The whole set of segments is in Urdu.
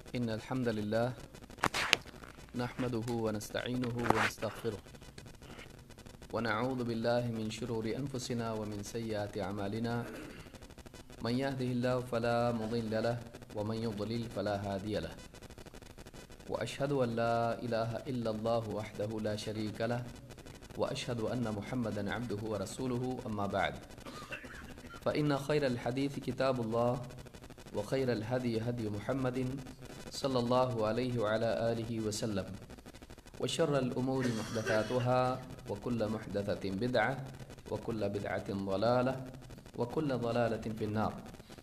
إن الحمد لله نحمده ونستعينه ونستغفره ونعوذ بالله من شرور أنفسنا ومن سيئات أعمالنا من يهده الله فلا مضل له ومن يضلل فلا هادي له وأشهد أن لا إله إلا الله وحده لا شريك له وأشهد أن محمدا عبده ورسوله أما بعد فإن خير الحديث كتاب الله وخير الهدي هدي محمد صلى الله عليه وعلى آله وسلم وشر الأمور محدثاتها وكل محدثة بدعة وكل بدعة ضلالة وكل ضلالة في النار.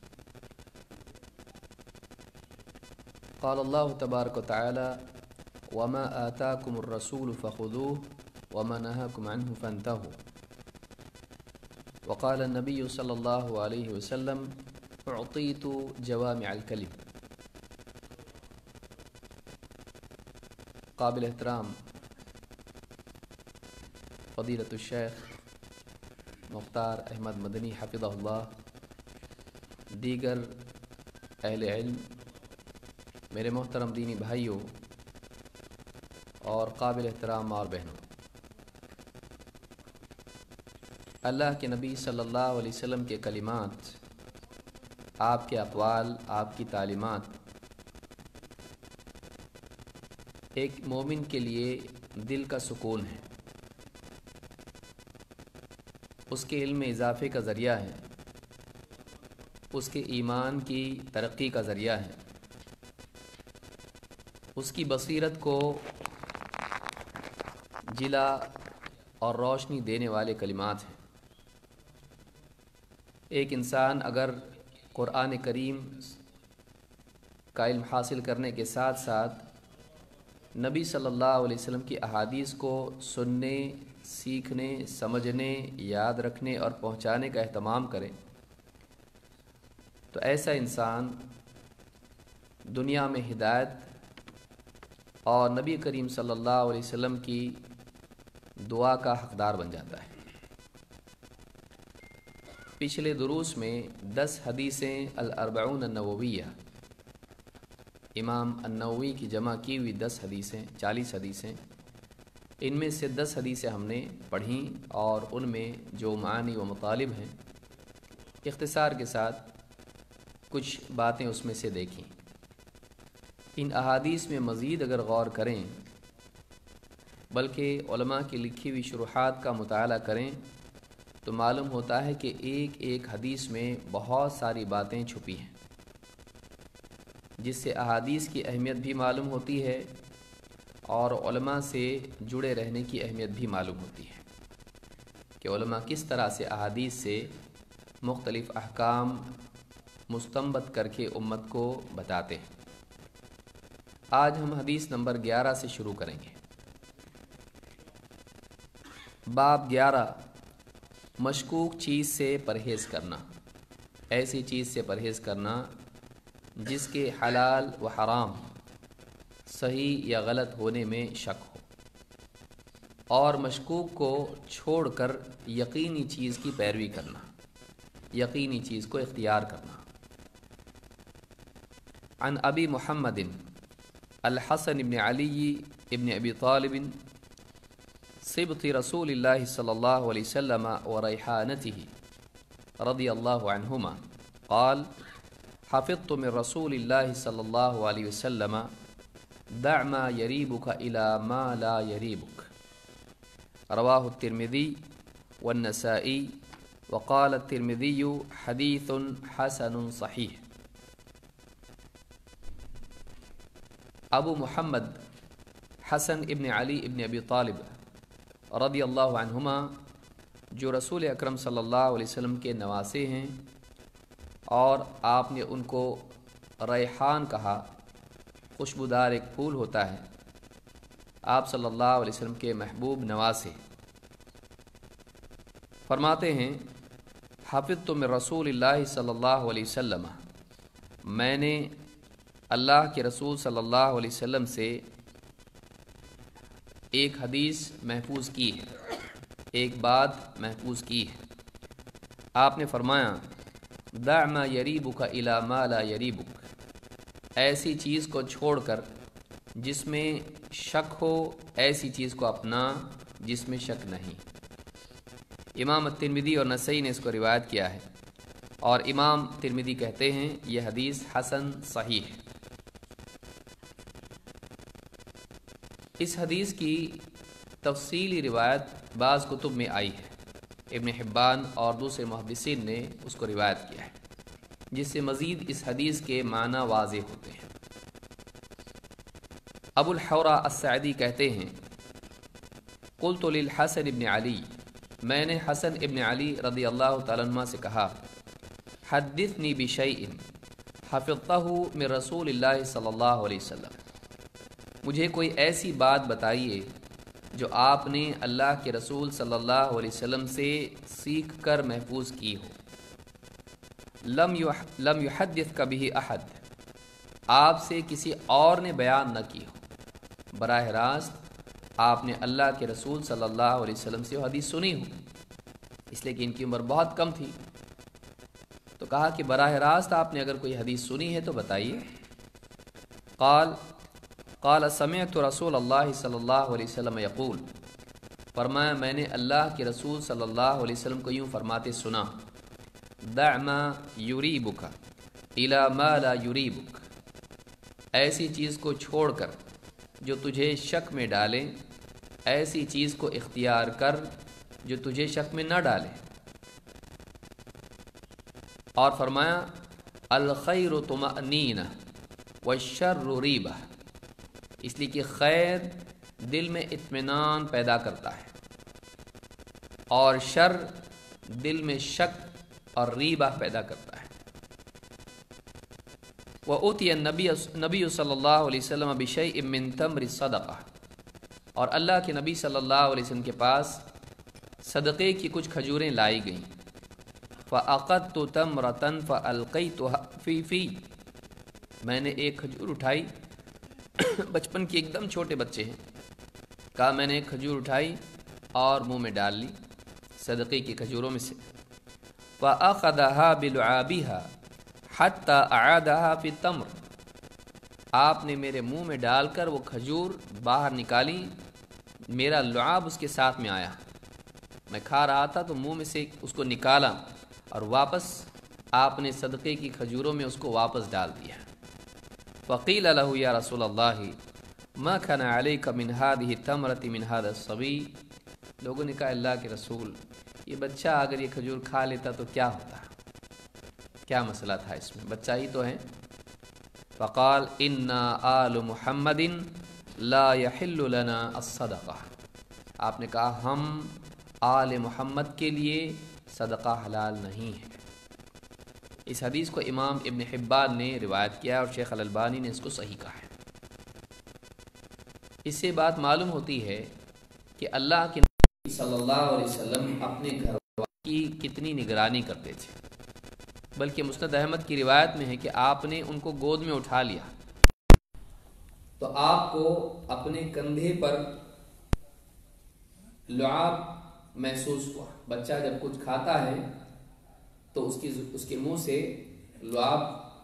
قال الله تبارك وتعالى وما آتاكم الرسول فخذوه وما نهاكم عنه فانتهوا. وقال النبي صلى الله عليه وسلم أعطيت جوامع الكلم. قابل احترام فضیلۃ الشیخ مختار احمد مدنی حفظہ اللہ، دیگر اہل علم، میرے محترم دینی بھائیوں اور قابل احترام ماں اور بہنوں، اللہ کے نبی صلی اللہ علیہ وسلم کے کلمات، آپ کے اقوال، آپ کی تعلیمات ایک مومن کے لیے دل کا سکون ہے، اس کے علم میں اضافے کا ذریعہ ہے، اس کے ایمان کی ترقی کا ذریعہ ہے، اس کی بصیرت کو جلا اور روشنی دینے والے کلمات ہیں۔ ایک انسان اگر قرآن کریم کا علم حاصل کرنے کے ساتھ ساتھ نبی صلی اللہ علیہ وسلم کی احادیث کو سننے، سیکھنے، سمجھنے، یاد رکھنے اور پہنچانے کا اہتمام کرے تو ایسا انسان دنیا میں ہدایت اور نبی کریم صلی اللہ علیہ وسلم کی دعا کا حقدار بن جاتا ہے۔ پچھلے دروس میں 10 حدیثیں الاربعون النوویہ، امام النووی کی جمع کی ہوئی 10 حدیثیں، 40 حدیثیں، ان میں سے 10 حدیثیں ہم نے پڑھیں اور ان میں جو معانی و مطالب ہیں اختصار کے ساتھ کچھ باتیں اس میں سے دیکھیں۔ ان احادیث میں مزید اگر غور کریں بلکہ علماء کی لکھی ہوئی شروحات کا مطالعہ کریں تو معلوم ہوتا ہے کہ ایک ایک حدیث میں بہت ساری باتیں چھپی ہیں، جس سے احادیث کی اہمیت بھی معلوم ہوتی ہے اور علماء سے جڑے رہنے کی اہمیت بھی معلوم ہوتی ہے کہ علماء کس طرح سے احادیث سے مختلف احکام مستنبط کر کے امت کو بتاتے ہیں۔ آج ہم حدیث نمبر 11 سے شروع کریں گے۔ باب 11، مشکوک چیز سے پرہیز کرنا، ایسی چیز سے پرہیز کرنا جس کے حلال و حرام، صحیح یا غلط ہونے میں شک ہو، اور مشکوک کو چھوڑ کر یقینی چیز کی پیروی کرنا، یقینی چیز کو اختیار کرنا۔ عن ابی محمد الحسن بن علی ابن ابی طالب صبط رسول اللہ صلی اللہ علیہ وسلم وریحانته رضی اللہ عنہما قال حفظت من رسول اللہ صلی اللہ علیہ وسلم دع ما یریبک الی ما لا یریبک، رواہ الترمذی والنسائی وقال الترمذی حدیث حسن صحیح۔ ابو محمد حسن ابن علی ابن ابی طالب رضی اللہ عنہما جو رسول اکرم صلی اللہ علیہ وسلم کے نواسے ہیں اور آپ نے ان کو ریحان کہا، خوشبودار ایک پھول ہوتا ہے، آپ صلی اللہ علیہ وسلم کے محبوب نواسے، فرماتے ہیں حفظت من رسول اللہ صلی اللہ علیہ وسلم، میں نے اللہ کے رسول صلی اللہ علیہ وسلم سے ایک حدیث محفوظ کی ہے، ایک بات محفوظ کی ہے۔ آپ نے فرمایا دع ما یریبک الی ما لا یریبک، ایسی چیز کو چھوڑ کر جس میں شک ہو، ایسی چیز کو اپنا جس میں شک نہیں۔ امام ترمذی اور نسائی نے اس کو روایت کیا ہے، اور امام ترمذی کہتے ہیں یہ حدیث حسن صحیح ہے۔ اس حدیث کی تفصیلی روایت بعض کتب میں آئی ہے، ابن حبان اور دوسرے محدثین نے اس کو روایت کیا ہے، جس سے مزید اس حدیث کے معنی واضح ہوتے ہیں۔ ابو الحورہ السعدی کہتے ہیں قلت للحسن ابن علی، میں نے حسن ابن علی رضی اللہ تعالیٰ عنہ سے کہا حدثنی بشیء حفظتہ من رسول اللہ صلی اللہ علیہ وسلم، مجھے کوئی ایسی بات بتائیے جو آپ نے اللہ کے رسول صلی اللہ علیہ وسلم سے سیکھ کر محفوظ کی ہو۔ لم یحدث کبھی احد، آپ سے کسی اور نے بیان نہ کی ہو، براہ راست آپ نے اللہ کے رسول صلی اللہ علیہ وسلم سے وہ حدیث سنی ہو، اس لیے کہ ان کی عمر بہت کم تھی، تو کہا کہ براہ راست آپ نے اگر کوئی حدیث سنی ہے تو بتائیے۔ قال سمعت رسول اللہ صلی اللہ علیہ وسلم یقول، فرمایا میں نے اللہ کے رسول صلی اللہ علیہ وسلم کو یوں فرماتے سنا، دع ما یریبک الی ما لا یریبک، ایسی چیز کو چھوڑ کر جو تجھے شک میں ڈالے، ایسی چیز کو اختیار کر جو تجھے شک میں نہ ڈالے۔ اور فرمایا الخیر طمأنینہ والشر ریبہ، اس لیے کہ خیر دل میں اطمینان پیدا کرتا ہے، اور شر دل میں شک اور ریبہ پیدا کرتا ہے۔ وَأُوتِيَ النبی صلی اللہ علیہ وسلم بشیء من تمر الصدقہ، اور اللہ کے نبی صلی اللہ علیہ وسلم کے پاس صدقے کی کچھ کھجوریں لائی گئیں۔ فَأَخَذْتُ تَمْرَةً فَأَلْقَيْتُهَا فِي فِي، میں نے ایک کھجور اٹھائی، بچپن کے ایک دم چھوٹے بچے ہیں، کہا میں نے ایک کھجور اٹھائی اور منہ میں ڈال لی صدقے کی کھجوروں میں سے۔ فَأَخَذَهَا بِلُعَابِهَا حَتَّى أَعَادَهَا فِي التَّمْرِ، آپ نے میرے منہ میں ڈال کر وہ کھجور باہر نکالی، میرا لعاب اس کے ساتھ میں آیا، میں کھا رہا تھا تو منہ میں سے اس کو نکالا اور واپس آپ نے صدقے کی کھجوروں میں اس کو واپس ڈال دیا۔ فقیل له یا رسول اللہ ما كان عليك من هذه التمرة من هذا الصبي، لوگوں نے کہا اللہ کے رسول یہ بچہ اگر یہ کھجور کھا لیتا تو کیا ہوتا، کیا مسئلہ تھا اس میں، بچہ ہی تو ہے۔ فقال انا آل محمد لا يحل لنا الصدقہ، آپ نے کہا ہم آل محمد کے لیے صدقہ حلال نہیں ہے۔ اس حدیث کو امام ابن حبان نے روایت کیا اور شیخ الالبانی نے اس کو صحیح کہا ہے۔ اس سے بات معلوم ہوتی ہے کہ اللہ کے نبی صلی اللہ علیہ وسلم اپنے گھر والوں کی کتنی نگرانی کرتے تھے، بلکہ مسند احمد کی روایت میں ہے کہ آپ نے ان کو گود میں اٹھا لیا تو آپ کو اپنے کندھے پر لعاب محسوس ہوا۔ بچہ جب کچھ کھاتا ہے تو اس کے منہ سے لعاب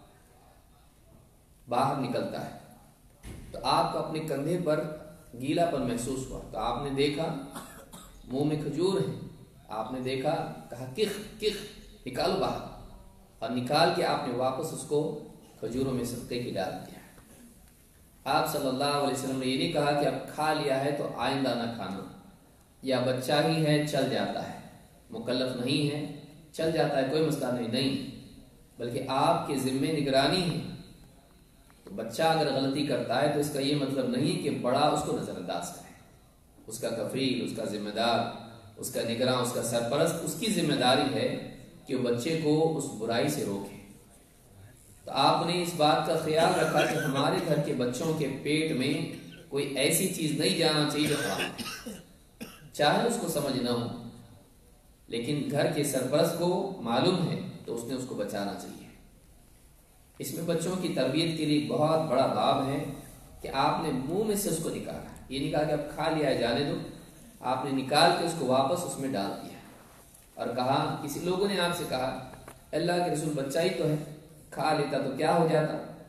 باہر نکلتا ہے، تو آپ کو اپنے کندھے پر گیلا پن محسوس ہوا، تو آپ نے دیکھا منہ میں کھجور ہے، آپ نے دیکھا، کہا کخ کخ نکالو باہر، اور نکال کے آپ نے واپس اس کو کھجوروں میں صدقے کی ڈال دیا۔ آپ صلی اللہ علیہ وسلم نے یہ نہیں کہا کہ اب کھا لیا ہے تو آئندہ نہ کھانا، یا بچہ ہی ہے چل جاتا ہے، مکلف نہیں ہے چل جاتا ہے کوئی مسئلہ نہیں، بلکہ آپ کے ذمے نگرانی ہے۔ تو بچہ اگر غلطی کرتا ہے تو اس کا یہ مطلب نہیں کہ بڑا اس کو نظر انداز کرے، اس کا کفیل، اس کا ذمہ دار، اس کا نگراں، اس کا سرپرست، اس کی ذمہ داری ہے کہ وہ بچے کو اس برائی سے روکے۔ تو آپ نے اس بات کا خیال رکھا کہ ہمارے گھر کے بچوں کے پیٹ میں کوئی ایسی چیز نہیں جانا چاہیے جو حرام ہے، چاہے اس کو سمجھ نہ ہو، لیکن گھر کے سرپرست کو معلوم ہے تو اس نے اس کو بچانا چاہیے۔ اس میں بچوں کی تربیت کے لیے ایک بہت بڑا باب ہے کہ آپ نے منہ میں سے اس کو نکالا، یہ نہیں کہا کہ اب کھا لیا ہے جانے دو، آپ نے نکال کے اس کو واپس اس میں ڈال دیا اور کہا، کسی لوگوں نے آپ سے کہا اللہ کے رسول بچہ ہی تو ہے، کھا لیتا تو کیا ہو جاتا،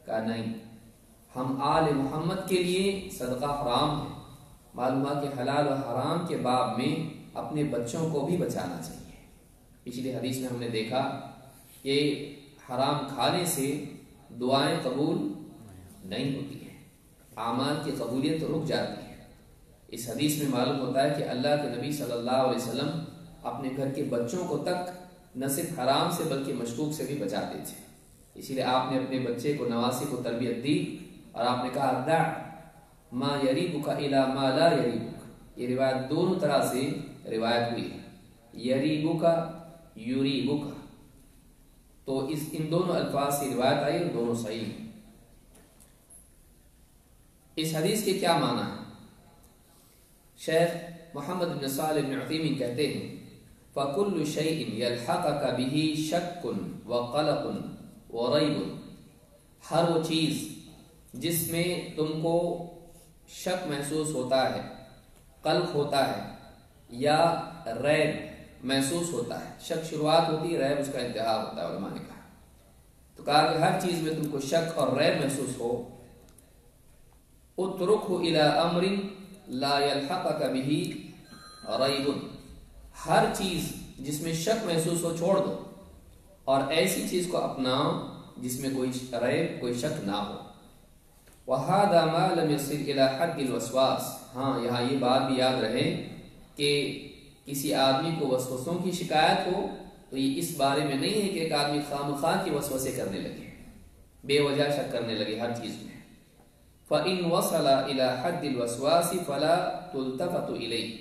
کہا نہیں، ہم آل محمد کے لیے صدقہ حرام ہے۔ معلوم ہے کہ حلال و حرام کے باب میں اپنے بچوں کو بھی بچانا چاہیے۔ پچھلی حدیث میں ہم نے دیکھا کہ حرام کھانے سے دعائیں قبول نہیں ہوتی ہیں، اعمال کی قبولیت رک جاتی ہے۔ اس حدیث میں معلوم ہوتا ہے کہ اللہ کے نبی صلی اللہ علیہ وسلم اپنے گھر کے بچوں کو تک نہ صرف حرام سے بلکہ مشکوک سے بھی بچاتے تھے۔ اسی لیے آپ نے اپنے بچے کو، نواسی کو تربیت دی اور آپ نے کہا دع ما یریبک الی ما لا یریبک۔ یہ روایت دونوں طرح سے روایت ہوئی ہے، یریبک یریبک، تو ان دونوں الفاظ سے روایت آئی اور دونوں صحیح ہیں۔ اس حدیث کے کیا معنی ہے؟ شیخ محمد بن صالح بن عثیمین کہتے ہیں فَكُلُّ شَيْءٍ يَلْحَقَكَ بِهِ شَكٌّ وَقَلَقٌ وَرَيْبٌ، ہر وہ چیز جس میں تم کو شک محسوس ہوتا ہے، قلق ہوتا ہے یا ریب محسوس ہوتا ہے۔ شک شروعات ہوتی ہے، ریب اس کا انتہا ہوتا ہے، علماء نے کہا۔ تو کہا کہ ہر چیز میں تم کو شک اور ریب محسوس ہو، اترکہ الی امر لا یلحقک بہ ریب، ہر چیز جس میں شک محسوس ہو چھوڑ دو، اور ایسی چیز کو اپناؤ جس میں کوئی ریب، کوئی شک نہ ہو۔ وَهَذَا مَا لَمْ يَصِلْ إِلَى حَدِّ الْوَسْوَاسِ، ہاں یہاں یہ بات بھی یاد رہے کہ کسی آدمی کو وسوسوں کی شکایت ہو تو یہ اس بارے میں نہیں ہے کہ ایک آدمی خامخواہ کی وسوسے کرنے لگے، بے وجہ شک کرنے لگے ہر چیز میں۔ فَإِنْ وَصَلَ إِلَى حَدِّ الْوَسْوَاسِ فَلَا تُلْتَفَتُ إِلَيْهِ،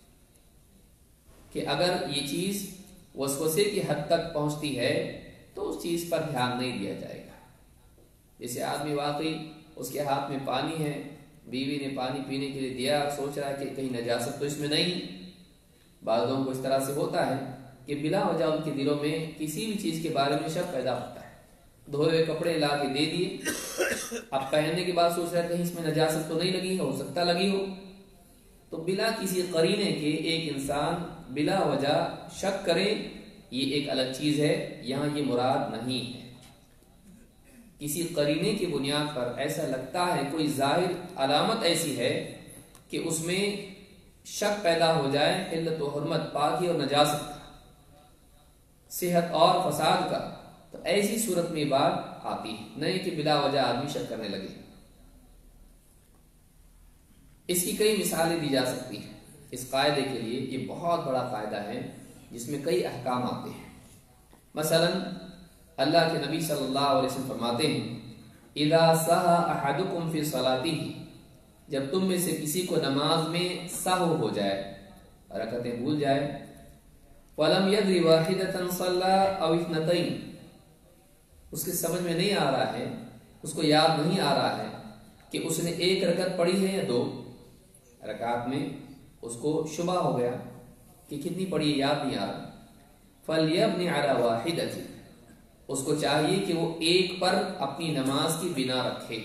کہ اگر یہ چیز وسوسے کی حد تک پہنچتی ہے تو اس چیز پر دھیان نہیں دیا جائے گا۔ جیسے آدمی واقعی اس کے ہاتھ میں پانی ہے، بیوی نے پانی پینے کے لیے دیا، سوچ رہا ہے کہ کہیں نجاست تو اس میں نہیں۔ بعض لوگوں کو اس طرح سے ہوتا ہے کہ بلا وجہ ان کے دلوں میں کسی بھی چیز کے بارے میں شک پیدا ہوتا ہے۔ دھوئے ہوئے کپڑے لا کے دے دیے، اب پہننے کے بعد سوچ رہا ہے کہیں اس میں نجاست تو نہیں لگی، ہو سکتا لگی ہو۔ تو بلا کسی قرینے کے ایک انسان بلا وجہ شک کرے، یہ ایک الگ چیز ہے، یہاں یہ مراد نہیں ہے۔ کسی قرینے کی بنیاد پر ایسا لگتا ہے، کوئی ظاہر علامت ایسی ہے کہ اس میں شک پیدا ہو جائے حلت و حرمت، پاکی اور نجاست کا، صحت اور فساد کا، تو ایسی صورت میں بات آتی ہے، نہیں کہ بلا وجہ آدمی شک کرنے لگے۔ اس کی کئی مثالیں دی جا سکتی ہیں۔ اس قاعدے کے لیے یہ بہت بڑا قاعدہ ہے جس میں کئی احکام آتے ہیں۔ مثلا اللہ کے نبی صلی اللہ علیہ وسلم فرماتے ہیں اذا سہا احدکم فی صلاتہ، جب تم میں سے کسی کو نماز میں سہو ہو جائے، رکعتیں بھول جائے، فلم یدر واحدۃ صلی او اثنتین، اس کے سمجھ میں نہیں آ رہا ہے، اس کو یاد نہیں آ رہا ہے کہ اس نے ایک رکعت پڑھی ہے یا دو رکعت میں، اس کو شبہ ہو گیا کہ کتنی پڑھی ہے یاد نہیں آ رہا، فلیبنی علی واحدۃ، اس کو چاہیے کہ وہ ایک پر اپنی نماز کی بنا رکھے۔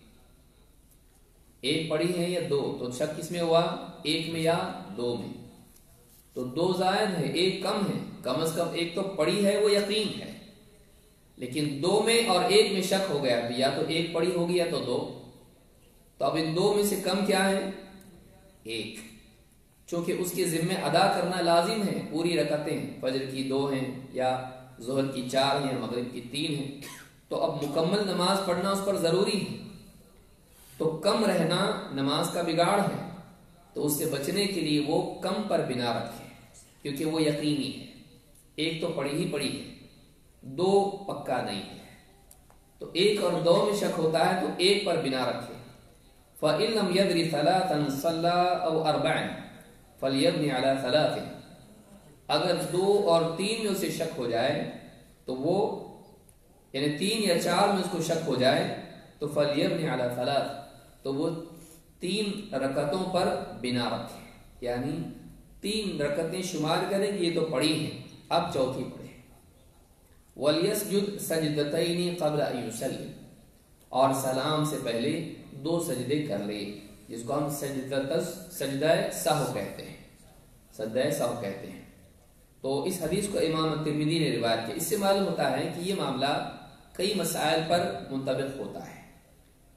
ایک پڑھی ہے یا دو، تو شک کس میں ہوا، ایک میں یا دو میں؟ تو دو زائد ہے، ایک کم ہے، کم از کم ایک تو پڑھی ہے وہ یقین ہے، لیکن دو میں اور ایک میں شک ہو گیا، یا تو ایک پڑھی ہوگی یا تو دو، تو اب ان دو میں سے کم کیا ہے، ایک، چونکہ اس کے ذمہ ادا کرنا لازم ہے، پوری رکعتیں، فجر کی 2 ہیں یا ظہر کی 4 ہیں، مغرب کی 3 ہیں، تو اب مکمل نماز پڑھنا اس پر ضروری ہے، تو کم رہنا نماز کا بگاڑ ہے، تو اس سے بچنے کے لیے وہ کم پر بنا رکھے، کیونکہ وہ یقینی ہے، ایک تو پڑھی ہی پڑھی ہے، دو پکا نہیں ہے، تو ایک اور دو میں شک ہوتا ہے تو ایک پر بنا رکھے۔ فَإِن لَمْ يَدْرِ ثَلَاثًا صَلَّى أَوْ أَرْبَعًا فَلْيَبْنِ عَلَى ثَلَاثٍ، اگر 2 اور 3 میں اسے شک ہو جائے تو وہ، یعنی 3 یا 4 میں اس کو شک ہو جائے تو فَلْيَبْنِ عَلَى ثَلَاثٍ، تو وہ 3 رکعتوں پر بنا رکھے، یعنی 3 رکعتیں شمار کریں کہ یہ تو پڑھی ہیں، اب چوتھی پڑھے۔ وَلْيَسْجُدْ سَجْدَتَيْنِ قَبْلَ أَن يُسَلِّمَ، اور سلام سے پہلے 2 سجدے کر لے، جس کو ہم سجدہ سہو کہتے ہیں، سجدہ سہو کہتے ہیں۔ تو اس حدیث کو امام ترمذی نے روایت کیا، اس سے معلوم ہوتا ہے کہ یہ معاملہ کئی مسائل پر منطبق ہوتا ہے۔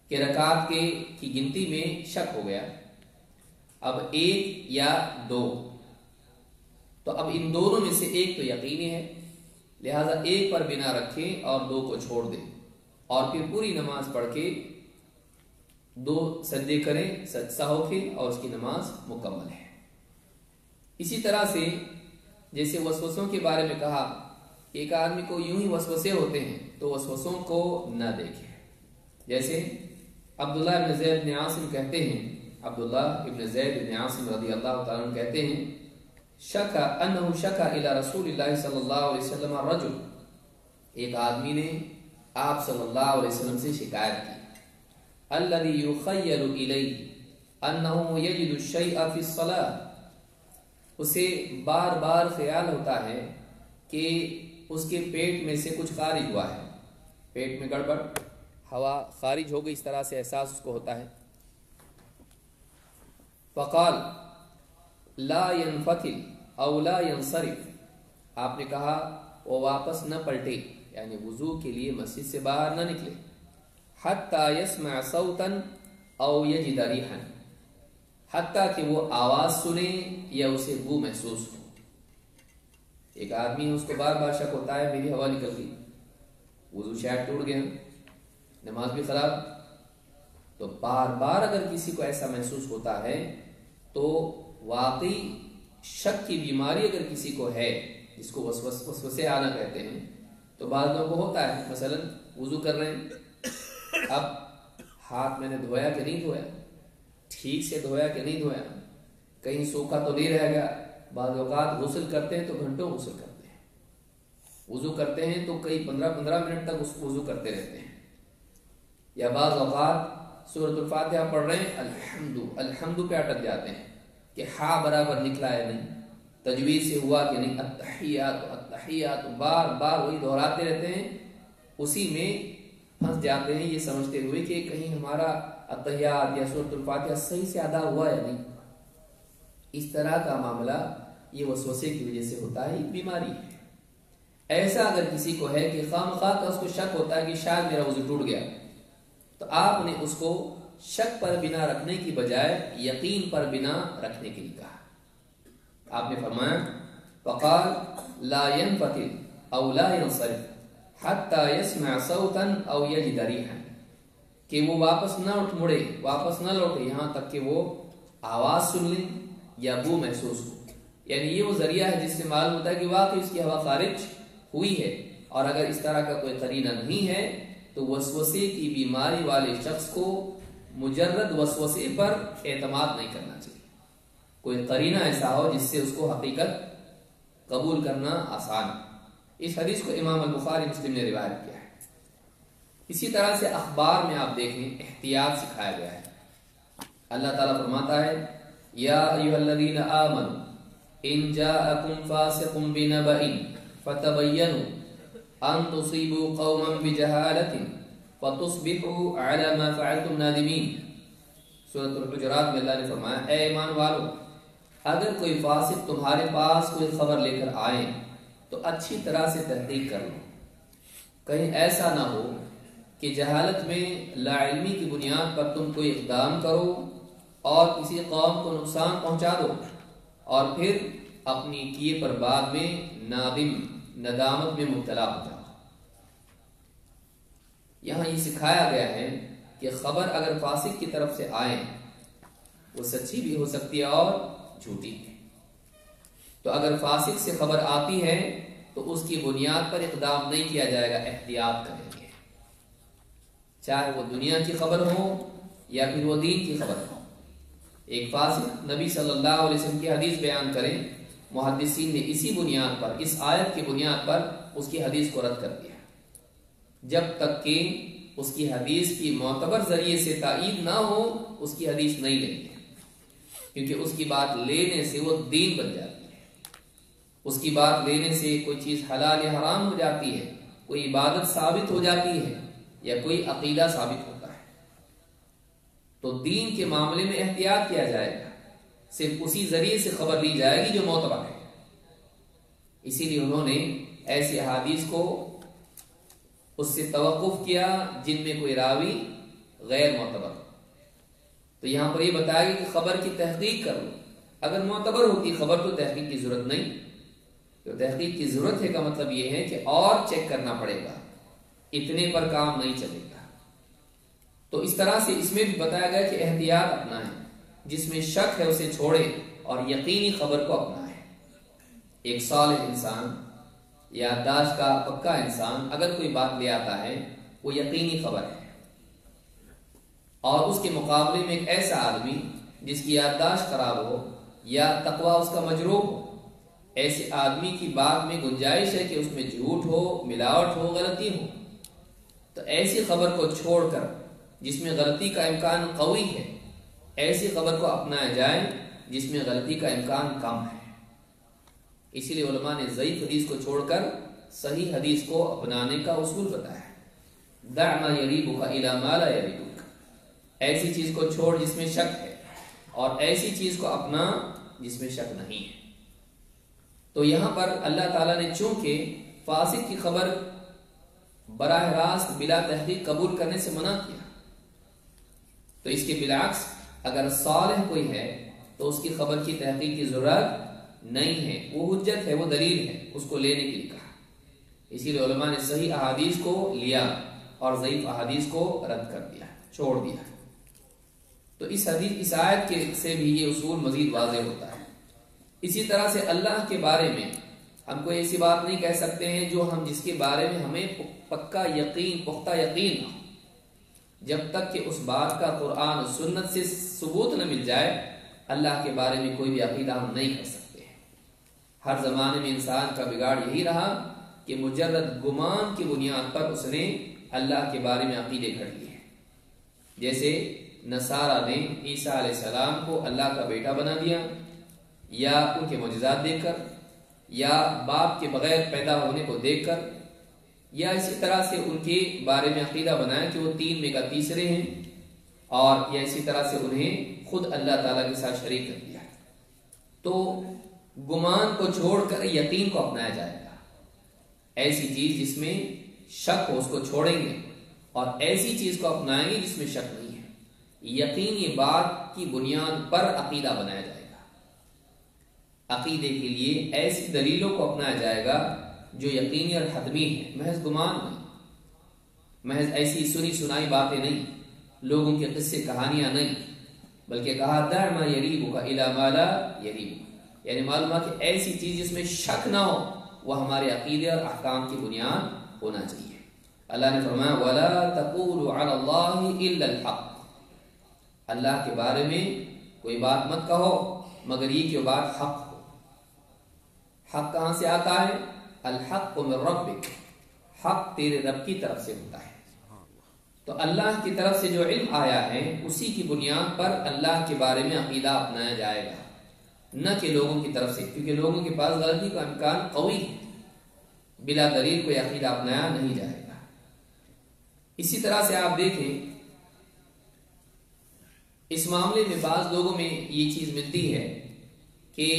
کہ رکعات کی گنتی میں شک ہو گیا، اب ایک یا دو، تو اب ان دونوں میں سے ایک تو یقینی ہے، لہذا ایک پر بنا رکھیں اور دو کو چھوڑ دیں، اور پھر پوری نماز پڑھ کے دو سجدے کریں سہو کے، اور اس کی نماز مکمل ہے۔ اسی طرح سے جیسے وسوسوں کے بارے میں کہا، ایک آدمی کو یوں ہی وسوسے ہوتے ہیں تو وسوسوں کو نہ دیکھیں، جیسے عبداللہ ابن زید بن عاصم کہتے ہیں، عبداللہ ابن زید بن عاصم رضی اللہ تعالیٰ عنہ کہتے ہیں، شکا انہ شکا الی رسول اللہ صلی اللہ علیہ وسلم الرجل، ایک آدمی نے آپ صلی اللہ علیہ وسلم سے شکایت کی، الذی یخیل الیہ انہ یجد الشیء فی الصلاۃ، اسے بار بار خیال ہوتا ہے کہ اس کے پیٹ میں سے کچھ خارج ہوا ہے، پیٹ میں گڑبڑ، ہوا خارج ہو گئی، اس طرح سے احساس اس کو ہوتا ہے۔ فقال لا ينفتل او لا ينصرف، آپ نے کہا وہ واپس نہ پلٹے، یعنی وضو کے لیے مسجد سے باہر نہ نکلے، حتی يسمع صوتا او یجد ریحا، حتیٰ کہ وہ آواز سنے یا اسے بو محسوس ہو۔ ایک آدمی اس کو بار بار شک ہوتا ہے میری ہوا نکل گئی، وضو شاید ٹوٹ گیا، نماز بھی خراب، تو بار بار اگر کسی کو ایسا محسوس ہوتا ہے تو واقعی شک کی بیماری اگر کسی کو ہے، جس کو وسوسے آنا کہتے ہیں، تو بعض لوگوں کو ہوتا ہے، مثلا وضو کر رہے ہیں، اب ہاتھ میں نے دھویا کہ نہیں دھویا، ٹھیک سے دھویا کہ نہیں دھویا، کہیں سوکھا تو نہیں رہ گیا۔ بعض اوقات غسل کرتے ہیں تو گھنٹوں غسل کرتے ہیں، وضو کرتے ہیں تو کئی 15 منٹ تک اس وضو کرتے رہتے ہیں، یا بعض اوقات سورۃ الفاتحہ پڑھ رہے ہیں الحمد پہ اٹک جاتے ہیں کہ ہاں برابر نکلا ہے نہیں، تجوید سے ہوا کہ نہیں، التحیات بار بار وہی دہراتے رہتے ہیں، اسی میں پھنس جاتے ہیں یہ سمجھتے ہوئے کہ کہیں ہمارا التحیات یا سورۃ الفاتحہ صحیح سے ادا ہوا یا نہیں۔ اس طرح کا معاملہ یہ وسوسے کی وجہ سے ہوتا ہے، ایک بیماری ہے۔ ایسا اگر کسی کو ہے کہ خواہ کا اس کو شک ہوتا ہے کہ شاید میرا وضو ٹوٹ گیا، تو آپ نے اس کو شک پر بنا رکھنے کی بجائے یقین پر بنا رکھنے کے لیے کہا۔ آپ نے فرمایا فقال لا ينفتل او لا ينصرف حتى يسمع صوتا او يجد ريحا، کہ وہ واپس نہ اٹھ مڑے، واپس نہ لوٹے یہاں تک کہ وہ آواز سن لیں یا بو محسوس ہو، یعنی یہ وہ ذریعہ ہے جس سے معلوم ہوتا ہے کہ واقعی اس کی ہوا خارج ہوئی ہے، اور اگر اس طرح کا کوئی قرینہ نہیں ہے تو وسوسے کی بیماری والے شخص کو مجرد وسوسے پر اعتماد نہیں کرنا چاہیے، کوئی قرینہ ایسا ہو جس سے اس کو حقیقت قبول کرنا آسان ہے۔ اس حدیث کو امام البخاری مسلم نے روایت کیا ہے۔ اسی طرح سے اخبار میں آپ دیکھیں احتیاط سکھایا گیا ہے۔ اللہ تعالیٰ فرماتا ہے یا ایھا الذین آمنوا ان جاءکم فاسق بنبأ فتبینوا ان تصیبوا قوما بجہالۃ فتصبحوا علی ما فعلتم نادمین۔ سورۃ الحجرات میں اللہ نے فرمایا اے ایمان والو، اگر کوئی فاسق تمہارے پاس کوئی خبر لے کر آئے تو اچھی طرح سے تحقیق کر لو، کہیں ایسا نہ ہو کہ جہالت میں لا علمی کی بنیاد پر تم کوئی اقدام کرو اور کسی قوم کو نقصان پہنچا دو، اور پھر اپنی کیے پر بعد میں نادم ندامت میں مبتلا ہو جاؤ۔ یہاں یہ سکھایا گیا ہے کہ خبر اگر فاسق کی طرف سے آئے وہ سچی بھی ہو سکتی ہے اور جھوٹی ہے، تو اگر فاسق سے خبر آتی ہے تو اس کی بنیاد پر اقدام نہیں کیا جائے گا، احتیاط کریں گے، چاہے وہ دنیا کی خبر ہو یا پھر وہ دین کی خبر ہو۔ ایک فاسق نبی صلی اللہ علیہ وسلم کی حدیث بیان کریں، محدثین نے اسی بنیاد پر، اس آیت کی بنیاد پر اس کی حدیث کو رد کر دیا، جب تک کہ اس کی حدیث کی معتبر ذریعے سے تائید نہ ہو اس کی حدیث نہیں لیں گے، کیونکہ اس کی بات لینے سے وہ دین بن جاتی ہے، اس کی بات لینے سے کوئی چیز حلال یا حرام ہو جاتی ہے، کوئی عبادت ثابت ہو جاتی ہے یا کوئی عقیدہ ثابت ہوتا ہے۔ تو دین کے معاملے میں احتیاط کیا جائے گا، صرف اسی ذریعے سے خبر لی جائے گی جو معتبر ہے۔ اسی لیے انہوں نے ایسی احادیث کو اس سے توقف کیا جن میں کوئی راوی غیر معتبر. تو یہاں پر یہ بتایا گیا کہ خبر کی تحقیق کر لو. اگر معتبر ہوتی خبر تو تحقیق کی ضرورت نہیں. تو تحقیق کی ضرورت ہے کا مطلب یہ ہے کہ اور چیک کرنا پڑے گا, اتنے پر کام نہیں چلے گا. تو اس طرح سے اس میں بھی بتایا گیا کہ احتیاط اپنائیں, جس میں شک ہے اسے چھوڑے اور یقینی خبر کو اپنائیں. ایک صالح انسان, یادداشت کا پکا انسان اگر کوئی بات لے آتا ہے وہ یقینی خبر ہے, اور اس کے مقابلے میں ایک ایسا آدمی جس کی یادداشت خراب ہو یا تقوی اس کا مجروح ہو, ایسے آدمی کی بات میں گنجائش ہے کہ اس میں جھوٹ ہو, ملاوٹ ہو, غلطی ہو. تو ایسی خبر کو چھوڑ کر جس میں غلطی کا امکان قوی ہے, ایسی خبر کو اپنایا جائے جس میں غلطی کا امکان کم ہے. اسی لیے علماء نے ضعیف حدیث کو چھوڑ کر صحیح حدیث کو اپنانے کا اصول بتایا ہے. دع ما یریبک الی ما لا یریبک, ایسی چیز کو چھوڑ جس میں شک ہے اور ایسی چیز کو اپنا جس میں شک نہیں ہے. تو یہاں پر اللہ تعالیٰ نے چونکہ فاسق کی خبر براہ راست بلا تحقیق قبول کرنے سے منع کیا, تو اس کے بالعکس اگر صالح کوئی ہے تو اس کی خبر کی تحقیق کی ضرورت نہیں ہے, وہ حجت ہے, وہ دلیل ہے, اس کو لینے کے لیے کہا. اسی لیے علماء نے صحیح احادیث کو لیا اور ضعیف احادیث کو رد کر دیا, چھوڑ دیا. تو اس آیت کے سے بھی یہ اصول مزید واضح ہوتا ہے. اسی طرح سے اللہ کے بارے میں ہم کوئی ایسی بات نہیں کہہ سکتے ہیں جو ہم جس کے بارے میں ہمیں پکا یقین, پختہ یقین ہو. جب تک کہ اس بات کا قرآن و سنت سے ثبوت نہ مل جائے اللہ کے بارے میں کوئی بھی عقیدہ ہم نہیں کر سکتے ہیں. ہر زمانے میں انسان کا بگاڑ یہی رہا کہ مجرد گمان کی بنیاد پر اس نے اللہ کے بارے میں عقیدے گھڑ لیے. جیسے نصارہ نے عیسیٰ علیہ السلام کو اللہ کا بیٹا بنا دیا, یا ان کے معجزات دیکھ کر, یا باپ کے بغیر پیدا ہونے کو دیکھ کر, یا اسی طرح سے ان کے بارے میں عقیدہ بنایا کہ وہ 3 میں کا تیسرے ہیں, اور یا اسی طرح سے انہیں خود اللہ تعالیٰ کے ساتھ شریک کر دیا. تو گمان کو چھوڑ کر یقین کو اپنایا جائے گا. ایسی چیز جس میں شک ہو اس کو چھوڑیں گے, اور ایسی چیز کو اپنائیں گے جس میں شک نہیں ہے. یقینی بات کی بنیاد پر عقیدہ بنایا جائے گا. عقیدے کے لیے ایسی دلیلوں کو اپنایا جائے گا جو یقینی اور حتمی ہے, محض گمان نہیں, محض ایسی سنی سنائی باتیں نہیں, لوگوں کے قصے کہانیاں نہیں, بلکہ کہا دع ما یریبک الی ما لا یریبک, یعنی معلوم ہے کہ ایسی چیز جس میں شک نہ ہو وہ ہمارے عقیدے اور احکام کی بنیاد ہونا چاہیے. اللہ نے فرمایا وَلَا تَقُولُوا عَلَى اللَّهِ إِلَّا الْحَقِّ, اللہ کے بارے میں کوئی بات مت کہو مگر یہ کہ بات حق ہو. حق کہاں سے آتا ہے؟ الحق من ربک, حق تیرے رب کی طرف سے ہوتا ہے. تو اللہ کی طرف سے جو علم آیا ہے اسی کی بنیاد پر اللہ کے بارے میں عقیدہ اپنایا جائے گا, نہ کہ لوگوں کی طرف سے, کیونکہ لوگوں کے پاس غلطی کا امکان قوی ہے, بلا دلیل کوئی عقیدہ اپنایا نہیں جائے گا. اسی طرح سے آپ دیکھیں اس معاملے میں بعض لوگوں میں یہ چیز ملتی ہے کہ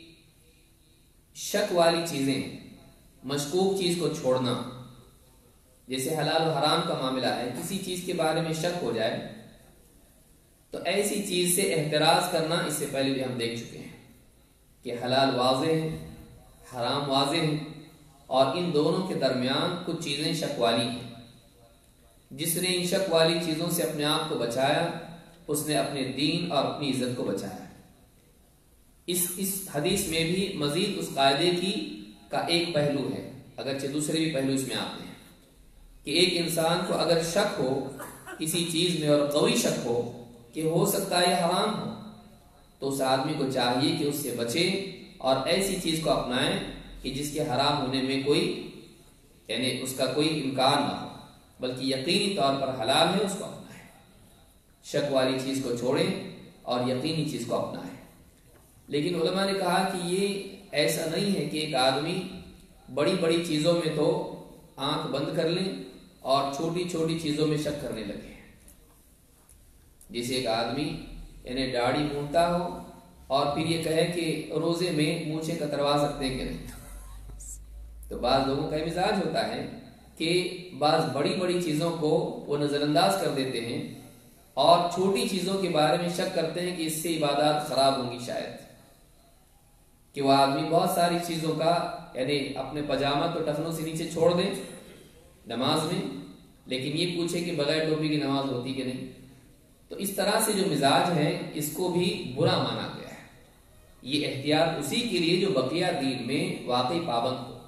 شک والی چیزیں, مشکوک چیز کو چھوڑنا, جیسے حلال و حرام کا معاملہ ہے, کسی چیز کے بارے میں شک ہو جائے تو ایسی چیز سے احتراز کرنا, اس سے پہلے بھی ہم دیکھ چکے ہیں کہ حلال واضح ہے, حرام واضح ہے, اور ان دونوں کے درمیان کچھ چیزیں شک والی ہیں. جس نے ان شک والی چیزوں سے اپنے آپ کو بچایا اس نے اپنے دین اور اپنی عزت کو بچایا. اس حدیث میں بھی مزید اس قاعدے کا ایک پہلو ہے, اگرچہ دوسرے بھی پہلو اس میں آتے ہیں, کہ ایک انسان کو اگر شک ہو کسی چیز میں اور قوی شک ہو کہ ہو سکتا ہے حرام ہو, تو اس آدمی کو چاہیے کہ اس سے بچے اور ایسی چیز کو اپنائیں کہ جس کے حرام ہونے میں کوئی یعنی اس کا کوئی امکان نہ ہو, بلکہ یقینی طور پر حلال ہے, اس کو اپنائیں. شک والی چیز کو چھوڑیں اور یقینی چیز کو اپنائیں. لیکن علماء نے کہا کہ یہ ایسا نہیں ہے کہ ایک آدمی بڑی بڑی چیزوں میں تو آنکھ بند کر لیں اور چھوٹی چھوٹی چیزوں میں شک کرنے لگے. جیسے ایک آدمی یعنی داڑھی مونتا ہو اور پھر یہ کہے کہ روزے میں مونچھیں کتروا سکتے ہیں کہ نہیں. تو بعض لوگوں کا مزاج ہوتا ہے کہ بعض بڑی بڑی چیزوں کو وہ نظر انداز کر دیتے ہیں اور چھوٹی چیزوں کے بارے میں شک کرتے ہیں کہ اس سے عبادات خراب ہوں گی شاید، کہ وہ آدمی بہت ساری چیزوں کا یعنی اپنے پاجامہ تو ٹخنوں سے نیچے چھوڑ دیں نماز میں، لیکن یہ پوچھے کہ بغیر ٹوپی کی نماز ہوتی کہ نہیں۔ تو اس طرح سے جو مزاج ہے اس کو بھی برا مانا گیا ہے۔ یہ احتیاط اسی کے لیے جو بقیہ دین میں واقعی پابند ہو،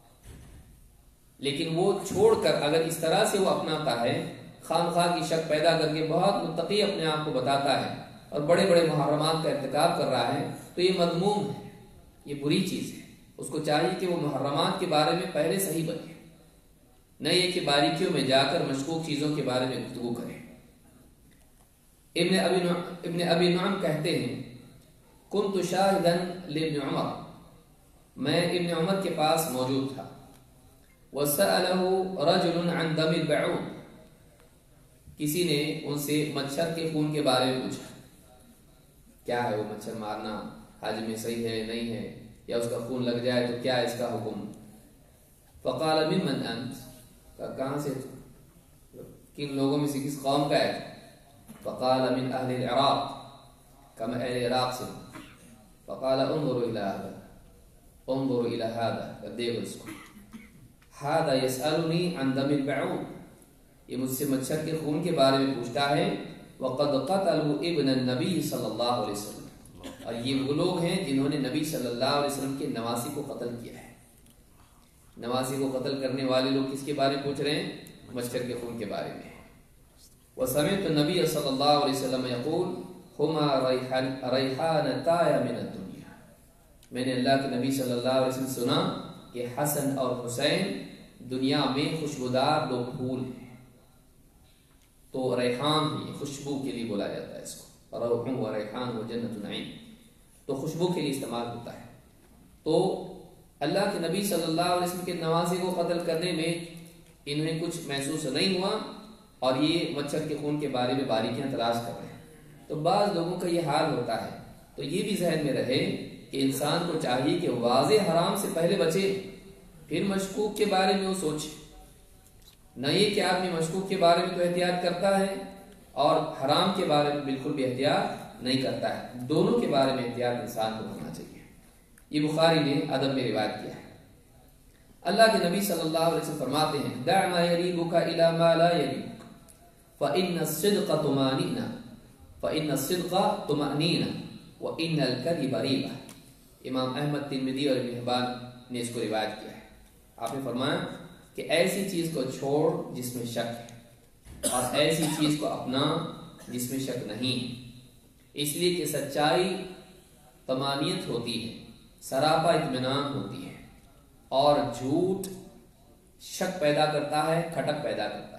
لیکن وہ چھوڑ کر اگر اس طرح سے وہ اپناتا ہے، خام خواہ کی شک پیدا کر کے بہت متقی اپنے آپ کو بتاتا ہے اور بڑے بڑے محرمات کا ارتکاب کر رہا ہے، تو یہ مذموم ہے، یہ بری چیز ہے۔ اس کو چاہیے کہ وہ محرمات کے بارے میں پہلے صحیح بنے، نہ یہ کہ باریکیوں میں جا کر مشکوک چیزوں کے بارے میں گفتگو کرے۔ ابن ابی نعم کہتے ہیں کنت شاہدا لابن عمر، میں ابن عمر کے پاس موجود تھا، وسأله رجل عن دم البعوض، کسی نے ان سے مچھر کے خون کے بارے میں پوچھا، کیا ہے وہ مچھر مارنا حج میں صحیح ہے نہیں ہے، یا اس کا خون لگ جائے تو کیا اس کا حکم؟ فقال ممن انت، کہاں سے کن لوگوں میں سے کس قوم کا ہے؟ فقال من اہل العراق، کہ میں اہل عراق سے ہوں۔ فقال انظر الى هذا، انظر الى هذا، دیکھو اس کو، هذا يسألني عن دم البعوض، یہ مجھ سے مچھر کے خون کے بارے میں پوچھتا ہے، وقد قتلوا ابن النبی صلی اللہ علیہ وسلم، اور یہ وہ لوگ ہیں جنہوں نے نبی صلی اللہ علیہ وسلم کے نواسی کو قتل کیا ہے۔ نواسی کو قتل کرنے والے لوگ کس کے بارے میں پوچھ رہے ہیں؟ مچھر کے خون کے بارے میں۔ وسمعت النبی صلی اللہ علیہ وسلم یقول ہما ریحانتای من الدنیا، میں نے اللہ کے نبی صلی اللہ علیہ وسلم سنا کہ حسن اور حسین دنیا میں خوشبودار دو پھول ہیں۔ تو ریحان ہی خوشبو کے لیے بولا جاتا ہے اس کو، روح و ریحان و جنت نعیم، تو خوشبو کے لیے استعمال ہوتا ہے۔ تو اللہ کے نبی صلی اللہ علیہ وسلم کے نوازی کو قتل کرنے میں انہیں کچھ محسوس نہیں ہوا، اور یہ مچھر کے خون کے بارے میں باریکیاں تلاش کر رہے ہیں۔ تو بعض لوگوں کا یہ حال ہوتا ہے، تو یہ بھی ذہن میں رہے کہ انسان کو چاہیے کہ واضح حرام سے پہلے بچے، پھر مشکوک کے بارے میں وہ سوچے، نہ یہ کہ آدمی مشکوک کے بارے میں تو احتیاط کرتا ہے اور حرام کے بارے میں بالکل بھی احتیاط نہیں کرتا ہے۔ دونوں کے بارے میں احتیاط انسان کو ہونا چاہیے۔ یہ بخاری نے ادب میں روایت کیا ہے۔ اللہ کے نبی صلی اللہ علیہ وسلم فرماتے ہیں دع ما یریبک الی ما لا یریبک فإن الصدق طمأنینہ فإن الصدق طمأنینہ وإن الکذب ریبہ۔ امام احمد، ترمذی اور ابن حبان نے اس کو روایت کیا ہے۔ آپ نے فرمایا کہ ایسی چیز کو چھوڑ جس میں شک ہے، اور ایسی چیز کو اپنا جس میں شک نہیں ہے، اس لیے کہ سچائی طمانیت ہوتی ہے، سراپا اطمینان ہوتی ہے، اور جھوٹ شک پیدا کرتا ہے، کھٹک پیدا کرتا ہے۔